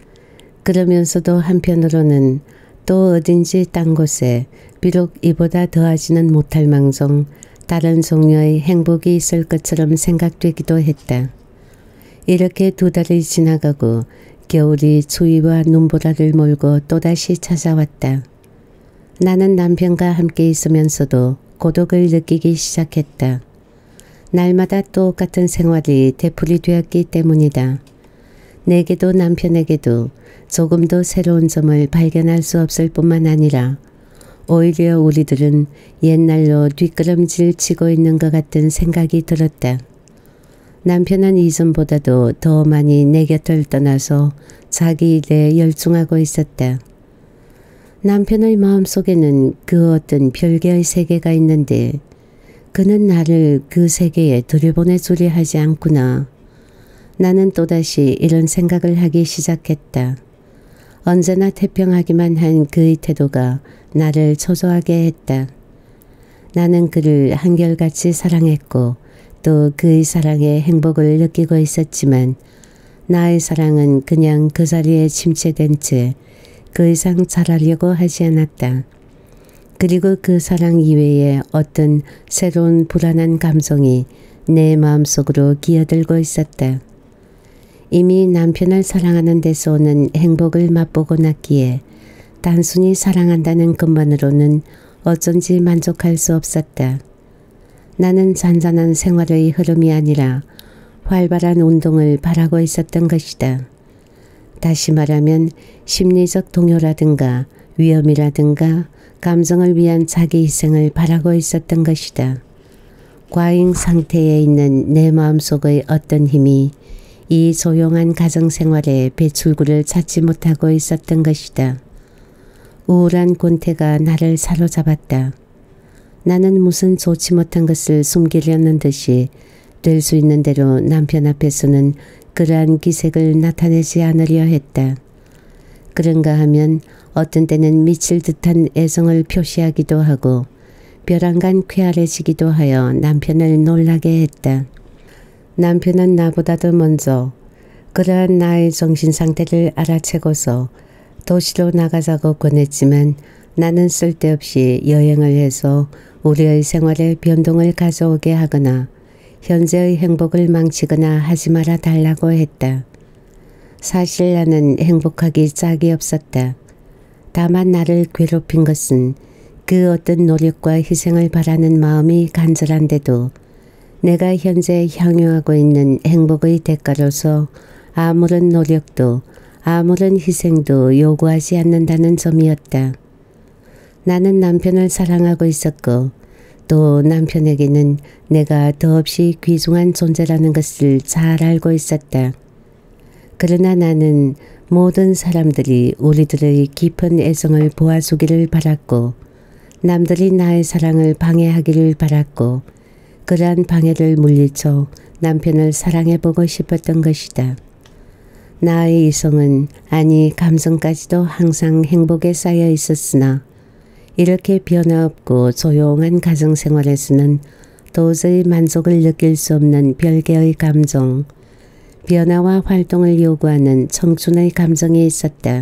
그러면서도 한편으로는 또 어딘지 딴 곳에 비록 이보다 더하지는 못할 망정 다른 종류의 행복이 있을 것처럼 생각되기도 했다. 이렇게 2달이 지나가고 겨울이 추위와 눈보라를 몰고 또다시 찾아왔다. 나는 남편과 함께 있으면서도 고독을 느끼기 시작했다. 날마다 똑같은 생활이 되풀이 되었기 때문이다. 내게도 남편에게도 조금도 새로운 점을 발견할 수 없을 뿐만 아니라 오히려 우리들은 옛날로 뒷걸음질 치고 있는 것 같은 생각이 들었다. 남편은 이전보다도 더 많이 내 곁을 떠나서 자기 일에 열중하고 있었다. 남편의 마음속에는 그 어떤 별개의 세계가 있는데 그는 나를 그 세계에 들여보내주려 하지 않구나. 나는 또다시 이런 생각을 하기 시작했다. 언제나 태평하기만 한 그의 태도가 나를 초조하게 했다. 나는 그를 한결같이 사랑했고 또 그의 사랑에 행복을 느끼고 있었지만 나의 사랑은 그냥 그 자리에 침체된 채 그 이상 잘하려고 하지 않았다. 그리고 그 사랑 이외에 어떤 새로운 불안한 감정이 내 마음속으로 기어들고 있었다. 이미 남편을 사랑하는 데서 오는 행복을 맛보고 났기에 단순히 사랑한다는 것만으로는 어쩐지 만족할 수 없었다. 나는 잔잔한 생활의 흐름이 아니라 활발한 운동을 바라고 있었던 것이다. 다시 말하면 심리적 동요라든가 위험이라든가 감정을 위한 자기 희생을 바라고 있었던 것이다. 과잉 상태에 있는 내 마음속의 어떤 힘이 이 조용한 가정생활에 배출구를 찾지 못하고 있었던 것이다. 우울한 권태가 나를 사로잡았다. 나는 무슨 좋지 못한 것을 숨기려는 듯이 될 수 있는 대로 남편 앞에서는 그러한 기색을 나타내지 않으려 했다. 그런가 하면 어떤 때는 미칠 듯한 애정을 표시하기도 하고 벼랑간 쾌활해지기도 하여 남편을 놀라게 했다. 남편은 나보다도 먼저 그러한 나의 정신 상태를 알아채고서 도시로 나가자고 권했지만 나는 쓸데없이 여행을 해서 우리의 생활에 변동을 가져오게 하거나 현재의 행복을 망치거나 하지 말아 달라고 했다. 사실 나는 행복하기 짝이 없었다. 다만 나를 괴롭힌 것은 그 어떤 노력과 희생을 바라는 마음이 간절한데도 내가 현재 향유하고 있는 행복의 대가로서 아무런 노력도 아무런 희생도 요구하지 않는다는 점이었다. 나는 남편을 사랑하고 있었고 또 남편에게는 내가 더없이 귀중한 존재라는 것을 잘 알고 있었다. 그러나 나는 모든 사람들이 우리들의 깊은 애정을 보아주기를 바랐고 남들이 나의 사랑을 방해하기를 바랐고 그러한 방해를 물리쳐 남편을 사랑해보고 싶었던 것이다. 나의 이성은 아니 감정까지도 항상 행복에 쌓여 있었으나 이렇게 변화없고 조용한 가정생활에서는 도저히 만족을 느낄 수 없는 별개의 감정, 변화와 활동을 요구하는 청춘의 감정이 있었다.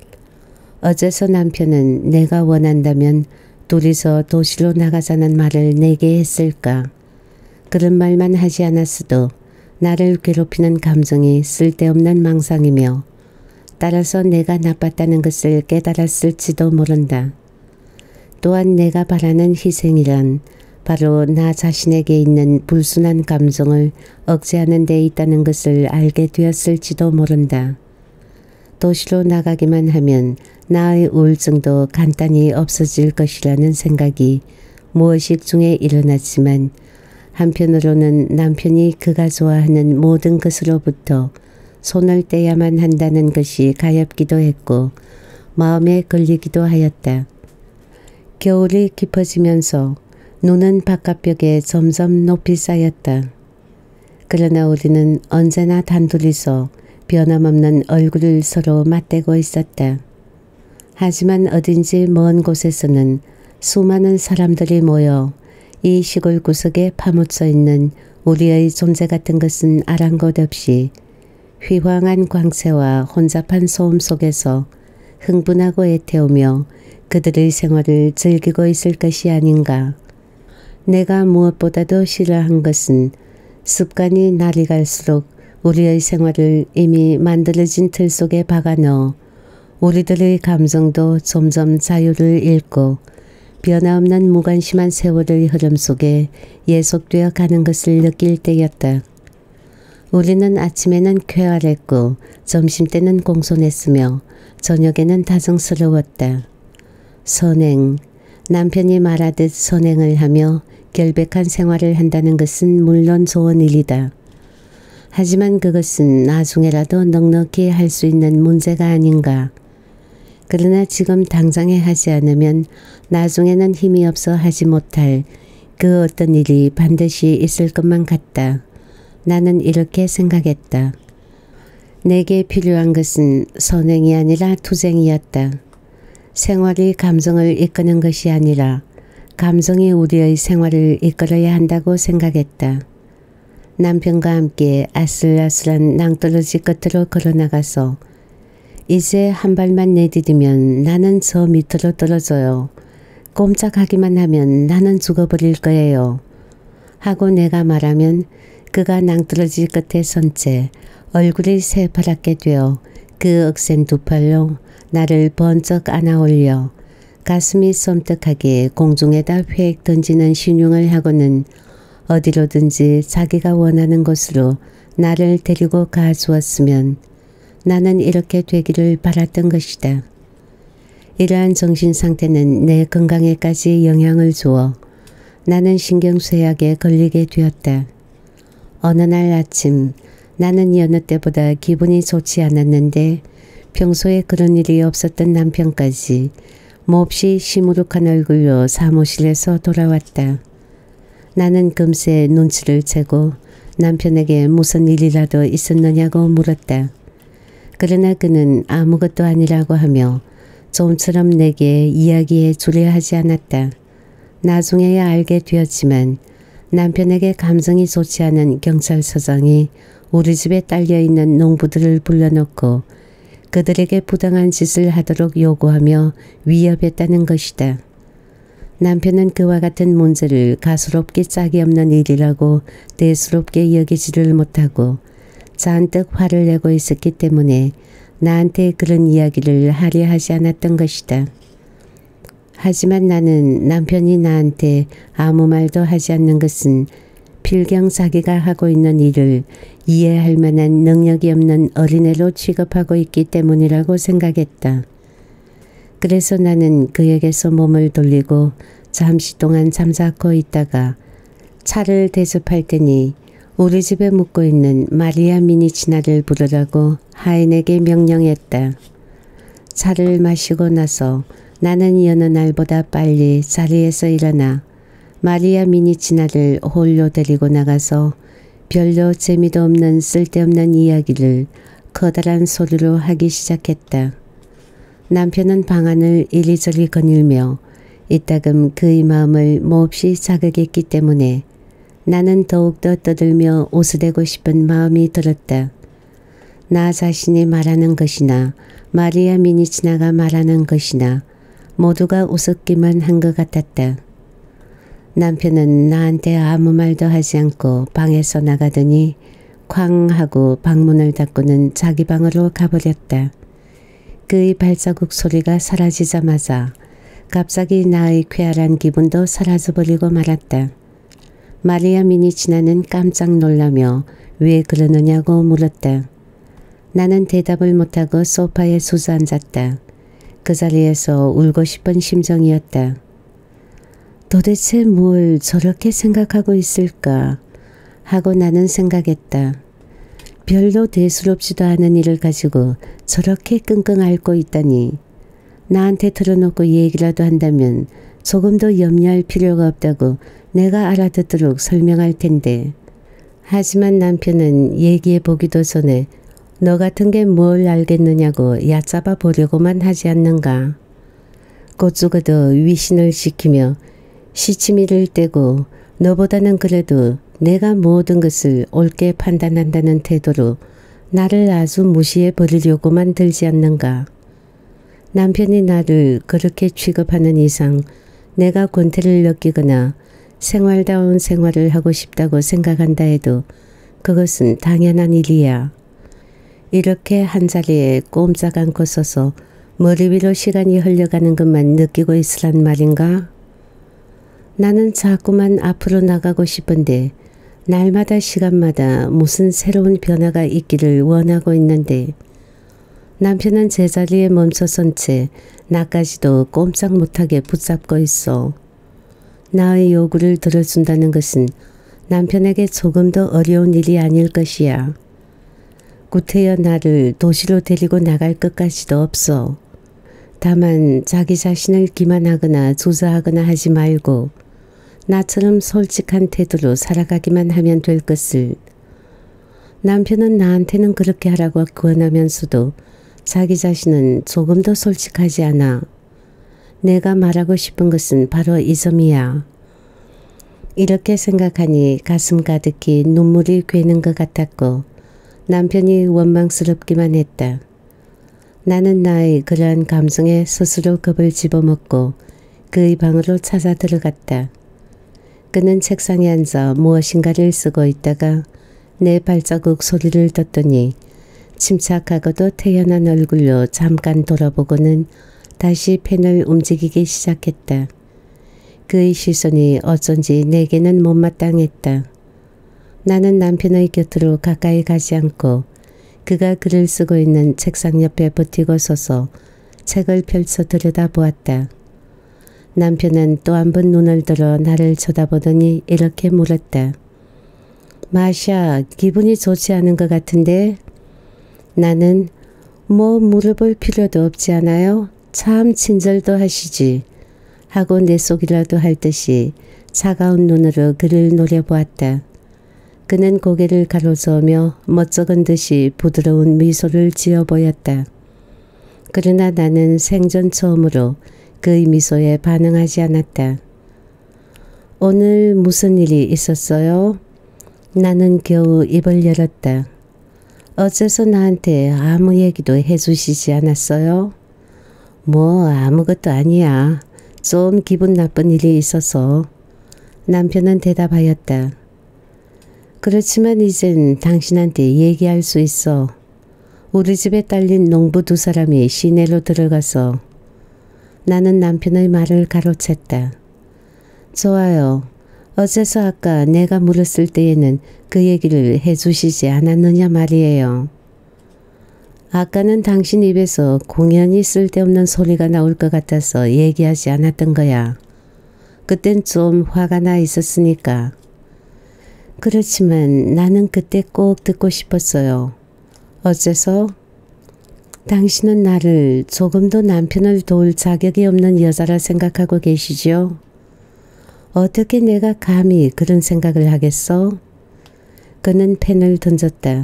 어째서 남편은 내가 원한다면 둘이서 도시로 나가자는 말을 내게 했을까? 그런 말만 하지 않았어도 나를 괴롭히는 감정이 쓸데없는 망상이며 따라서 내가 나빴다는 것을 깨달았을지도 모른다. 또한 내가 바라는 희생이란 바로 나 자신에게 있는 불순한 감정을 억제하는 데 있다는 것을 알게 되었을지도 모른다. 도시로 나가기만 하면 나의 우울증도 간단히 없어질 것이라는 생각이 무의식 중에 일어났지만 한편으로는 남편이 그가 좋아하는 모든 것으로부터 손을 떼야만 한다는 것이 가엾기도 했고 마음에 걸리기도 하였다. 겨울이 깊어지면서 눈은 바깥벽에 점점 높이 쌓였다. 그러나 우리는 언제나 단둘이서 변함없는 얼굴을 서로 맞대고 있었다. 하지만 어딘지 먼 곳에서는 수많은 사람들이 모여 이 시골 구석에 파묻혀 있는 우리의 존재 같은 것은 아랑곳 없이 휘황한 광채와 혼잡한 소음 속에서 흥분하고 애태우며 그들의 생활을 즐기고 있을 것이 아닌가. 내가 무엇보다도 싫어한 것은 습관이 날이 갈수록 우리의 생활을 이미 만들어진 틀 속에 박아넣어 우리들의 감정도 점점 자유를 잃고 변화없는 무관심한 세월의 흐름 속에 예속되어 가는 것을 느낄 때였다. 우리는 아침에는 쾌활했고 점심때는 공손했으며 저녁에는 다정스러웠다. 선행, 남편이 말하듯 선행을 하며 결백한 생활을 한다는 것은 물론 좋은 일이다. 하지만 그것은 나중에라도 넉넉히 할 수 있는 문제가 아닌가. 그러나 지금 당장에 하지 않으면 나중에는 힘이 없어 하지 못할 그 어떤 일이 반드시 있을 것만 같다. 나는 이렇게 생각했다. 내게 필요한 것은 선행이 아니라 투쟁이었다. 생활이 감정을 이끄는 것이 아니라 감정이 우리의 생활을 이끌어야 한다고 생각했다. 남편과 함께 아슬아슬한 낭떠러지 끝으로 걸어나가서 이제 한 발만 내디디면 나는 저 밑으로 떨어져요. 꼼짝하기만 하면 나는 죽어버릴 거예요. 하고 내가 말하면 그가 낭떠러지 끝에 선 채 얼굴이 새파랗게 되어 그 억센 두 팔로 나를 번쩍 안아올려 가슴이 섬뜩하게 공중에다 휙 던지는 신용을 하고는 어디로든지 자기가 원하는 곳으로 나를 데리고 가주었으면 나는 이렇게 되기를 바랐던 것이다. 이러한 정신상태는 내 건강에까지 영향을 주어 나는 신경쇠약에 걸리게 되었다. 어느 날 아침 나는 여느 때보다 기분이 좋지 않았는데 평소에 그런 일이 없었던 남편까지 몹시 시무룩한 얼굴로 사무실에서 돌아왔다. 나는 금세 눈치를 채고 남편에게 무슨 일이라도 있었느냐고 물었다. 그러나 그는 아무것도 아니라고 하며 좀처럼 내게 이야기해 주려 하지 않았다. 나중에야 알게 되었지만 남편에게 감정이 좋지 않은 경찰서장이 우리 집에 딸려있는 농부들을 불러놓고 그들에게 부당한 짓을 하도록 요구하며 위협했다는 것이다. 남편은 그와 같은 문제를 가소롭게 짝이 없는 일이라고 대수롭게 여기지를 못하고 잔뜩 화를 내고 있었기 때문에 나한테 그런 이야기를 하려 하지 않았던 것이다. 하지만 나는 남편이 나한테 아무 말도 하지 않는 것은 필경 자기가 하고 있는 일을 이해할 만한 능력이 없는 어린애로 취급하고 있기 때문이라고 생각했다. 그래서 나는 그에게서 몸을 돌리고 잠시 동안 잠자코 있다가 차를 대접할 테니 우리 집에 묵고 있는 마리아 미니치나를 부르라고 하인에게 명령했다. 차를 마시고 나서 나는 여느 날보다 빨리 자리에서 일어나 마리아 미니치나를 홀로 데리고 나가서 별로 재미도 없는 쓸데없는 이야기를 커다란 소리로 하기 시작했다. 남편은 방안을 이리저리 거닐며 이따금 그의 마음을 몹시 자극했기 때문에 나는 더욱더 떠들며 웃어대고 싶은 마음이 들었다. 나 자신이 말하는 것이나 마리아 미니치나가 말하는 것이나 모두가 웃었기만 한 것 같았다. 남편은 나한테 아무 말도 하지 않고 방에서 나가더니 쾅 하고 방문을 닫고는 자기 방으로 가버렸다. 그의 발자국 소리가 사라지자마자 갑자기 나의 쾌활한 기분도 사라져버리고 말았다. 마리아 미니치나는 깜짝 놀라며 왜 그러느냐고 물었다. 나는 대답을 못하고 소파에 주저앉았다. 그 자리에서 울고 싶은 심정이었다. 도대체 뭘 저렇게 생각하고 있을까 하고 나는 생각했다. 별로 대수롭지도 않은 일을 가지고 저렇게 끙끙 앓고 있다니. 나한테 틀어놓고 얘기라도 한다면 조금 더 염려할 필요가 없다고 내가 알아듣도록 설명할 텐데. 하지만 남편은 얘기해 보기도 전에 너 같은 게 뭘 알겠느냐고 얕잡아 보려고만 하지 않는가. 고추고도 위신을 시키며 시치미를 떼고 너보다는 그래도 내가 모든 것을 옳게 판단한다는 태도로 나를 아주 무시해 버리려고만 들지 않는가. 남편이 나를 그렇게 취급하는 이상 내가 권태를 느끼거나 생활다운 생활을 하고 싶다고 생각한다 해도 그것은 당연한 일이야. 이렇게 한자리에 꼼짝 않고 서서 머리 위로 시간이 흘러가는 것만 느끼고 있으란 말인가? 나는 자꾸만 앞으로 나가고 싶은데 날마다 시간마다 무슨 새로운 변화가 있기를 원하고 있는데 남편은 제자리에 멈춰선 채 나까지도 꼼짝 못하게 붙잡고 있어. 나의 요구를 들어준다는 것은 남편에게 조금 더 어려운 일이 아닐 것이야. 구태여 나를 도시로 데리고 나갈 것까지도 없어. 다만 자기 자신을 기만하거나 조사하거나 하지 말고 나처럼 솔직한 태도로 살아가기만 하면 될 것을. 남편은 나한테는 그렇게 하라고 권하면서도 자기 자신은 조금도 솔직하지 않아. 내가 말하고 싶은 것은 바로 이 점이야. 이렇게 생각하니 가슴 가득히 눈물이 괴는 것 같았고 남편이 원망스럽기만 했다. 나는 나의 그러한 감성에 스스로 겁을 집어먹고 그의 방으로 찾아 들어갔다. 그는 책상에 앉아 무엇인가를 쓰고 있다가 내 발자국 소리를 듣더니 침착하고도 태연한 얼굴로 잠깐 돌아보고는 다시 펜을 움직이기 시작했다. 그의 시선이 어쩐지 내게는 못마땅했다. 나는 남편의 곁으로 가까이 가지 않고 그가 글을 쓰고 있는 책상 옆에 버티고 서서 책을 펼쳐 들여다보았다. 남편은 또 한 번 눈을 들어 나를 쳐다보더니 이렇게 물었다. 마샤, 기분이 좋지 않은 것 같은데? 나는 뭐 물어볼 필요도 없지 않아요? 참 친절도 하시지. 하고 내 속이라도 할 듯이 차가운 눈으로 그를 노려보았다. 그는 고개를 가로저으며 멋쩍은 듯이 부드러운 미소를 지어 보였다. 그러나 나는 생전 처음으로 그의 미소에 반응하지 않았다. 오늘 무슨 일이 있었어요? 나는 겨우 입을 열었다. 어째서 나한테 아무 얘기도 해주시지 않았어요? 뭐 아무것도 아니야. 좀 기분 나쁜 일이 있어서. 남편은 대답하였다. 그렇지만 이젠 당신한테 얘기할 수 있어. 우리 집에 딸린 농부 2사람이 시내로 들어가서. 나는 남편의 말을 가로챘다. 좋아요. 어째서 아까 내가 물었을 때에는 그 얘기를 해주시지 않았느냐 말이에요. 아까는 당신 입에서 공연히 쓸데없는 소리가 나올 것 같아서 얘기하지 않았던 거야. 그땐 좀 화가 나 있었으니까. 그렇지만 나는 그때 꼭 듣고 싶었어요. 어째서? 당신은 나를 조금도 남편을 도울 자격이 없는 여자라 생각하고 계시죠? 어떻게 내가 감히 그런 생각을 하겠어? 그는 펜을 던졌다.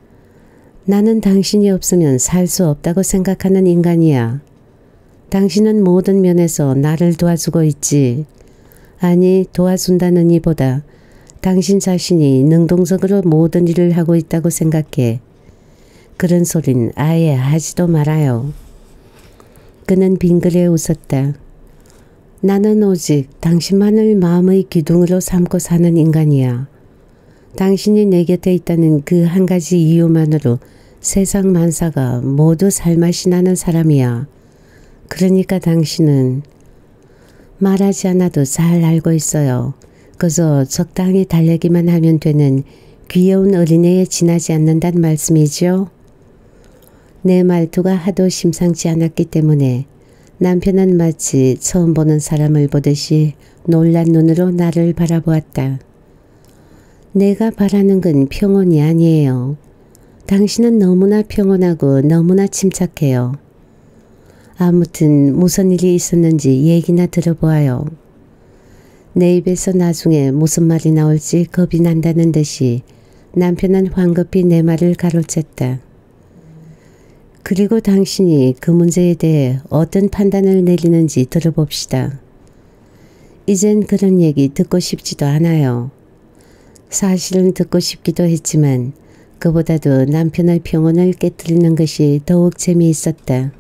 나는 당신이 없으면 살 수 없다고 생각하는 인간이야. 당신은 모든 면에서 나를 도와주고 있지. 아니, 도와준다는 이보다 당신 자신이 능동적으로 모든 일을 하고 있다고 생각해. 그런 소린 아예 하지도 말아요. 그는 빙그레 웃었다. 나는 오직 당신만을 마음의 기둥으로 삼고 사는 인간이야. 당신이 내 곁에 있다는 그 한 가지 이유만으로 세상 만사가 모두 살맛이 나는 사람이야. 그러니까 당신은 말하지 않아도 잘 알고 있어요. 그저 적당히 달래기만 하면 되는 귀여운 어린애에 지나지 않는단 말씀이죠. 내 말투가 하도 심상치 않았기 때문에 남편은 마치 처음 보는 사람을 보듯이 놀란 눈으로 나를 바라보았다. 내가 바라는 건 평온이 아니에요. 당신은 너무나 평온하고 너무나 침착해요. 아무튼 무슨 일이 있었는지 얘기나 들어보아요. 내 입에서 나중에 무슨 말이 나올지 겁이 난다는 듯이 남편은 황급히 내 말을 가로챘다. 그리고 당신이 그 문제에 대해 어떤 판단을 내리는지 들어봅시다. 이젠 그런 얘기 듣고 싶지도 않아요. 사실은 듣고 싶기도 했지만 그보다도 남편의 평온을 깨뜨리는 것이 더욱 재미있었다.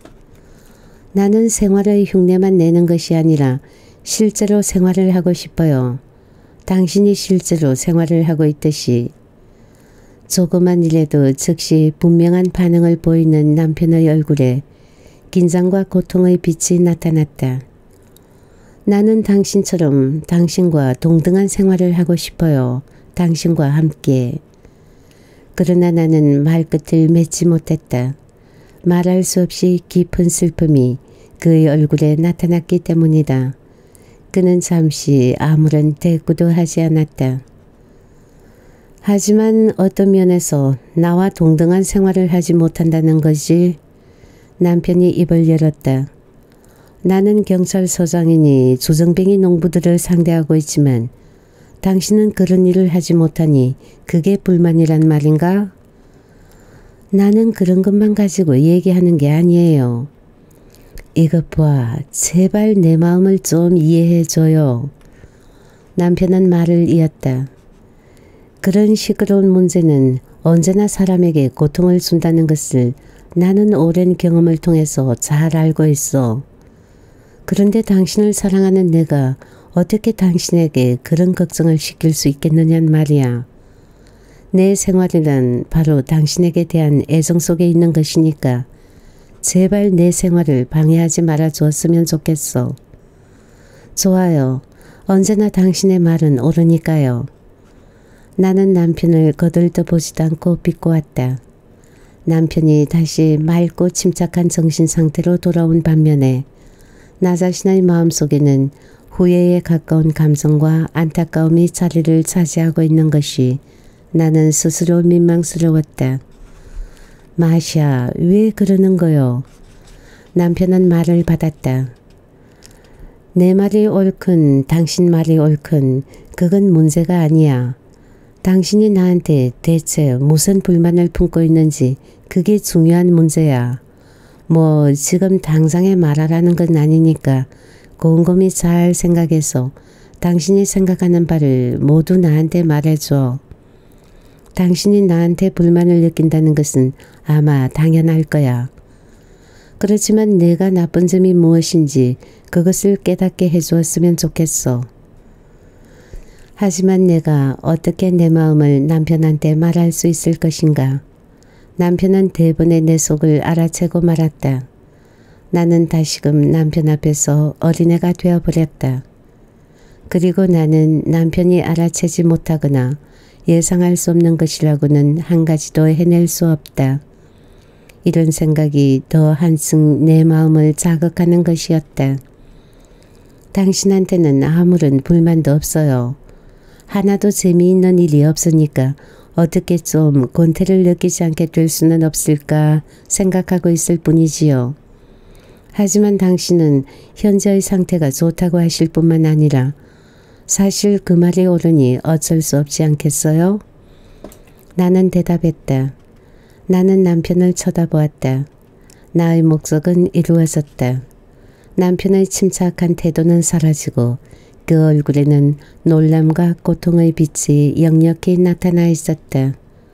나는 생활의 흉내만 내는 것이 아니라 실제로 생활을 하고 싶어요. 당신이 실제로 생활을 하고 있듯이. 조그만 일에도 즉시 분명한 반응을 보이는 남편의 얼굴에 긴장과 고통의 빛이 나타났다. 나는 당신처럼 당신과 동등한 생활을 하고 싶어요. 당신과 함께. 그러나 나는 말끝을 맺지 못했다. 말할 수 없이 깊은 슬픔이 그의 얼굴에 나타났기 때문이다. 그는 잠시 아무런 대꾸도 하지 않았다. 하지만 어떤 면에서 나와 동등한 생활을 하지 못한다는 것이. 남편이 입을 열었다. 나는 경찰서장이니 주정뱅이 농부들을 상대하고 있지만 당신은 그런 일을 하지 못하니 그게 불만이란 말인가? 나는 그런 것만 가지고 얘기하는 게 아니에요. 이것 봐. 제발 내 마음을 좀 이해해줘요. 남편은 말을 이었다. 그런 시끄러운 문제는 언제나 사람에게 고통을 준다는 것을 나는 오랜 경험을 통해서 잘 알고 있어. 그런데 당신을 사랑하는 내가 어떻게 당신에게 그런 걱정을 시킬 수 있겠느냔 말이야. 내 생활이란 바로 당신에게 대한 애정 속에 있는 것이니까 제발 내 생활을 방해하지 말아 주었으면 좋겠어. 좋아요. 언제나 당신의 말은 옳으니까요. 나는 남편을 거들떠보지도 않고 비꼬았다. 남편이 다시 맑고 침착한 정신 상태로 돌아온 반면에 나 자신의 마음속에는 후회에 가까운 감정과 안타까움이 자리를 차지하고 있는 것이 나는 스스로 민망스러웠다. 마샤, 왜 그러는 거요? 남편은 말을 받았다. 내 말이 옳건 당신 말이 옳건 그건 문제가 아니야. 당신이 나한테 대체 무슨 불만을 품고 있는지 그게 중요한 문제야. 뭐 지금 당장에 말하라는 건 아니니까 곰곰이 잘 생각해서 당신이 생각하는 바를 모두 나한테 말해줘. 당신이 나한테 불만을 느낀다는 것은 아마 당연할 거야. 그렇지만 내가 나쁜 점이 무엇인지 그것을 깨닫게 해주었으면 좋겠어. 하지만 내가 어떻게 내 마음을 남편한테 말할 수 있을 것인가. 남편은 대번에 내 속을 알아채고 말았다. 나는 다시금 남편 앞에서 어린애가 되어버렸다. 그리고 나는 남편이 알아채지 못하거나 예상할 수 없는 것이라고는 한 가지도 해낼 수 없다. 이런 생각이 더 한층 내 마음을 자극하는 것이었다. 당신한테는 아무런 불만도 없어요. 하나도 재미있는 일이 없으니까 어떻게 좀 권태를 느끼지 않게 될 수는 없을까 생각하고 있을 뿐이지요. 하지만 당신은 현재의 상태가 좋다고 하실 뿐만 아니라 사실 그 말이 옳으니 어쩔 수 없지 않겠어요? 나는 대답했다. 나는 남편을 쳐다보았다. 나의 목적은 이루어졌다. 남편의 침착한 태도는 사라지고 그 얼굴에는 놀람과 고통의 빛이 역력히 나타나 있었다.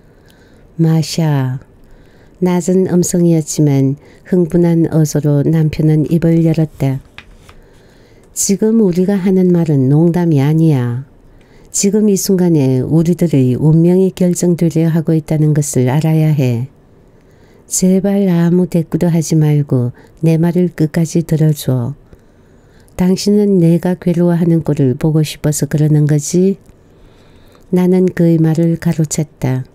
마샤. 낮은 음성이었지만 흥분한 어조로 남편은 입을 열었다. 지금 우리가 하는 말은 농담이 아니야. 지금 이 순간에 우리들의 운명이 결정되려 하고 있다는 것을 알아야 해. 제발 아무 대꾸도 하지 말고 내 말을 끝까지 들어줘. 당신은 내가 괴로워하는 꼴을 보고 싶어서 그러는 거지? 나는 그의 말을 가로챘다.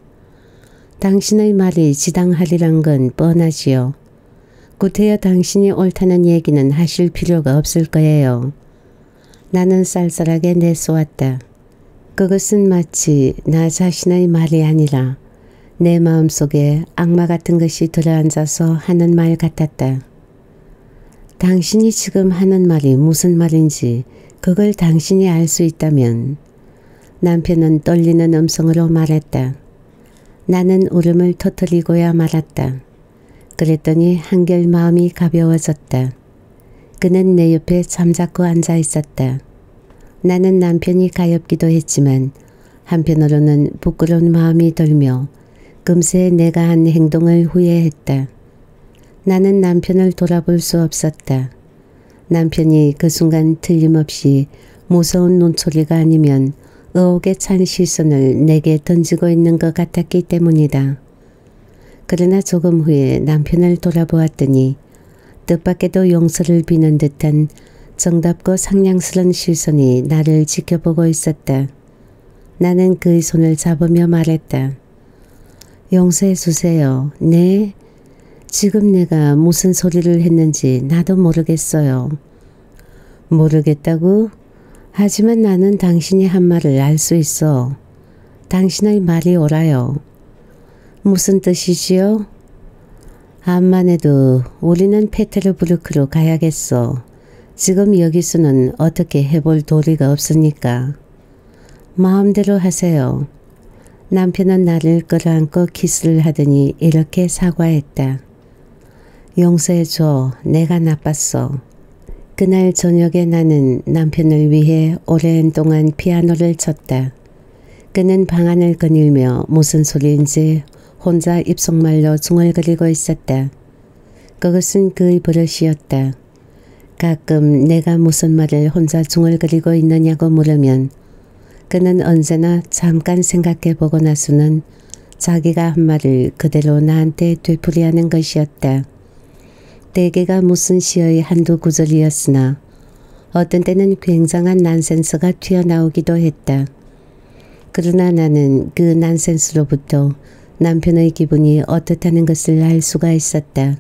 당신의 말이 지당하리란 건 뻔하지요. 구태여 당신이 옳다는 얘기는 하실 필요가 없을 거예요. 나는 쌀쌀하게 내쏘았다. 그것은 마치 나 자신의 말이 아니라 내 마음속에 악마 같은 것이 들어앉아서 하는 말 같았다. 당신이 지금 하는 말이 무슨 말인지 그걸 당신이 알 수 있다면. 남편은 떨리는 음성으로 말했다. 나는 울음을 터뜨리고야 말았다. 그랬더니 한결 마음이 가벼워졌다. 그는 내 옆에 잠자코 앉아 있었다. 나는 남편이 가엾기도 했지만 한편으로는 부끄러운 마음이 들며 금세 내가 한 행동을 후회했다. 나는 남편을 돌아볼 수 없었다. 남편이 그 순간 틀림없이 무서운 눈초리가 아니면 의혹에 찬 시선을 내게 던지고 있는 것 같았기 때문이다. 그러나 조금 후에 남편을 돌아보았더니 뜻밖에도 용서를 비는 듯한 정답고 상냥스런 시선이 나를 지켜보고 있었다. 나는 그의 손을 잡으며 말했다. 용서해 주세요. 네? 지금 내가 무슨 소리를 했는지 나도 모르겠어요. 모르겠다고? 하지만 나는 당신이 한 말을 알 수 있어. 당신의 말이 옳아요. 무슨 뜻이지요? 암만 해도 우리는 페테르부르크로 가야겠어. 지금 여기서는 어떻게 해볼 도리가 없으니까. 마음대로 하세요. 남편은 나를 끌어안고 키스를 하더니 이렇게 사과했다. 용서해줘. 내가 나빴어. 그날 저녁에 나는 남편을 위해 오랜 동안 피아노를 쳤다. 그는 방안을 거닐며 무슨 소리인지 혼자 입속말로 중얼거리고 있었다. 그것은 그의 버릇이었다. 가끔 내가 무슨 말을 혼자 중얼거리고 있느냐고 물으면 그는 언제나 잠깐 생각해보고 나서는 자기가 한 말을 그대로 나한테 되풀이하는 것이었다. 대개가 무슨 시의 한두 구절이었으나 어떤 때는 굉장한 난센스가 튀어나오기도 했다. 그러나 나는 그 난센스로부터 남편의 기분이 어떻다는 것을 알 수가 있었다.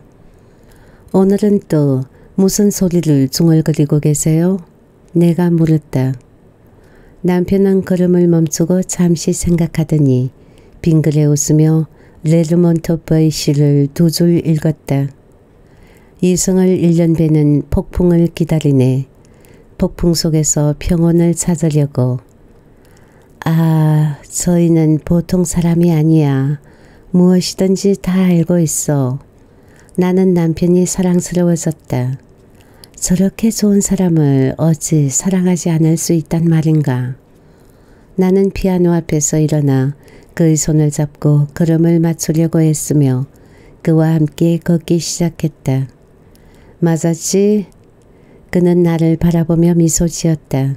오늘은 또 무슨 소리를 중얼거리고 계세요? 내가 물었다. 남편은 걸음을 멈추고 잠시 생각하더니 빙그레 웃으며 레르몬토프의 시를 두 줄 읽었다. 이성을 1년 배는 폭풍을 기다리네. 폭풍 속에서 평온을 찾으려고. 아, 저희는 보통 사람이 아니야. 무엇이든지 다 알고 있어. 나는 남편이 사랑스러워졌다. 저렇게 좋은 사람을 어찌 사랑하지 않을 수 있단 말인가. 나는 피아노 앞에서 일어나 그의 손을 잡고 걸음을 맞추려고 했으며 그와 함께 걷기 시작했다. 맞았지? 그는 나를 바라보며 미소 지었다.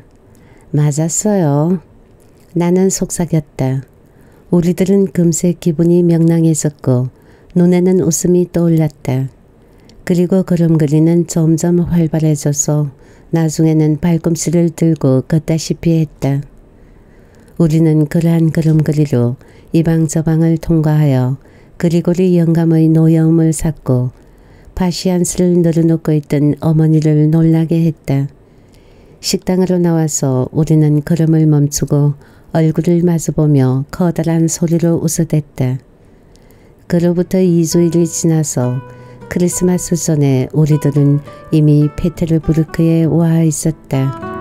맞았어요. 나는 속삭였다. 우리들은 금세 기분이 명랑해졌고 눈에는 웃음이 떠올랐다. 그리고 걸음걸이는 점점 활발해져서 나중에는 발꿈치를 들고 걷다시피 했다. 우리는 그러한 걸음걸이로 이방 저방을 통과하여 그리고리 영감의 노여움을 샀고 파시안스를 늘어놓고 있던 어머니를 놀라게 했다. 식당으로 나와서 우리는 걸음을 멈추고 얼굴을 마주보며 커다란 소리로 웃어댔다. 그로부터 2주일이 지나서 크리스마스 전에 우리들은 이미 페테르부르크에 와 있었다.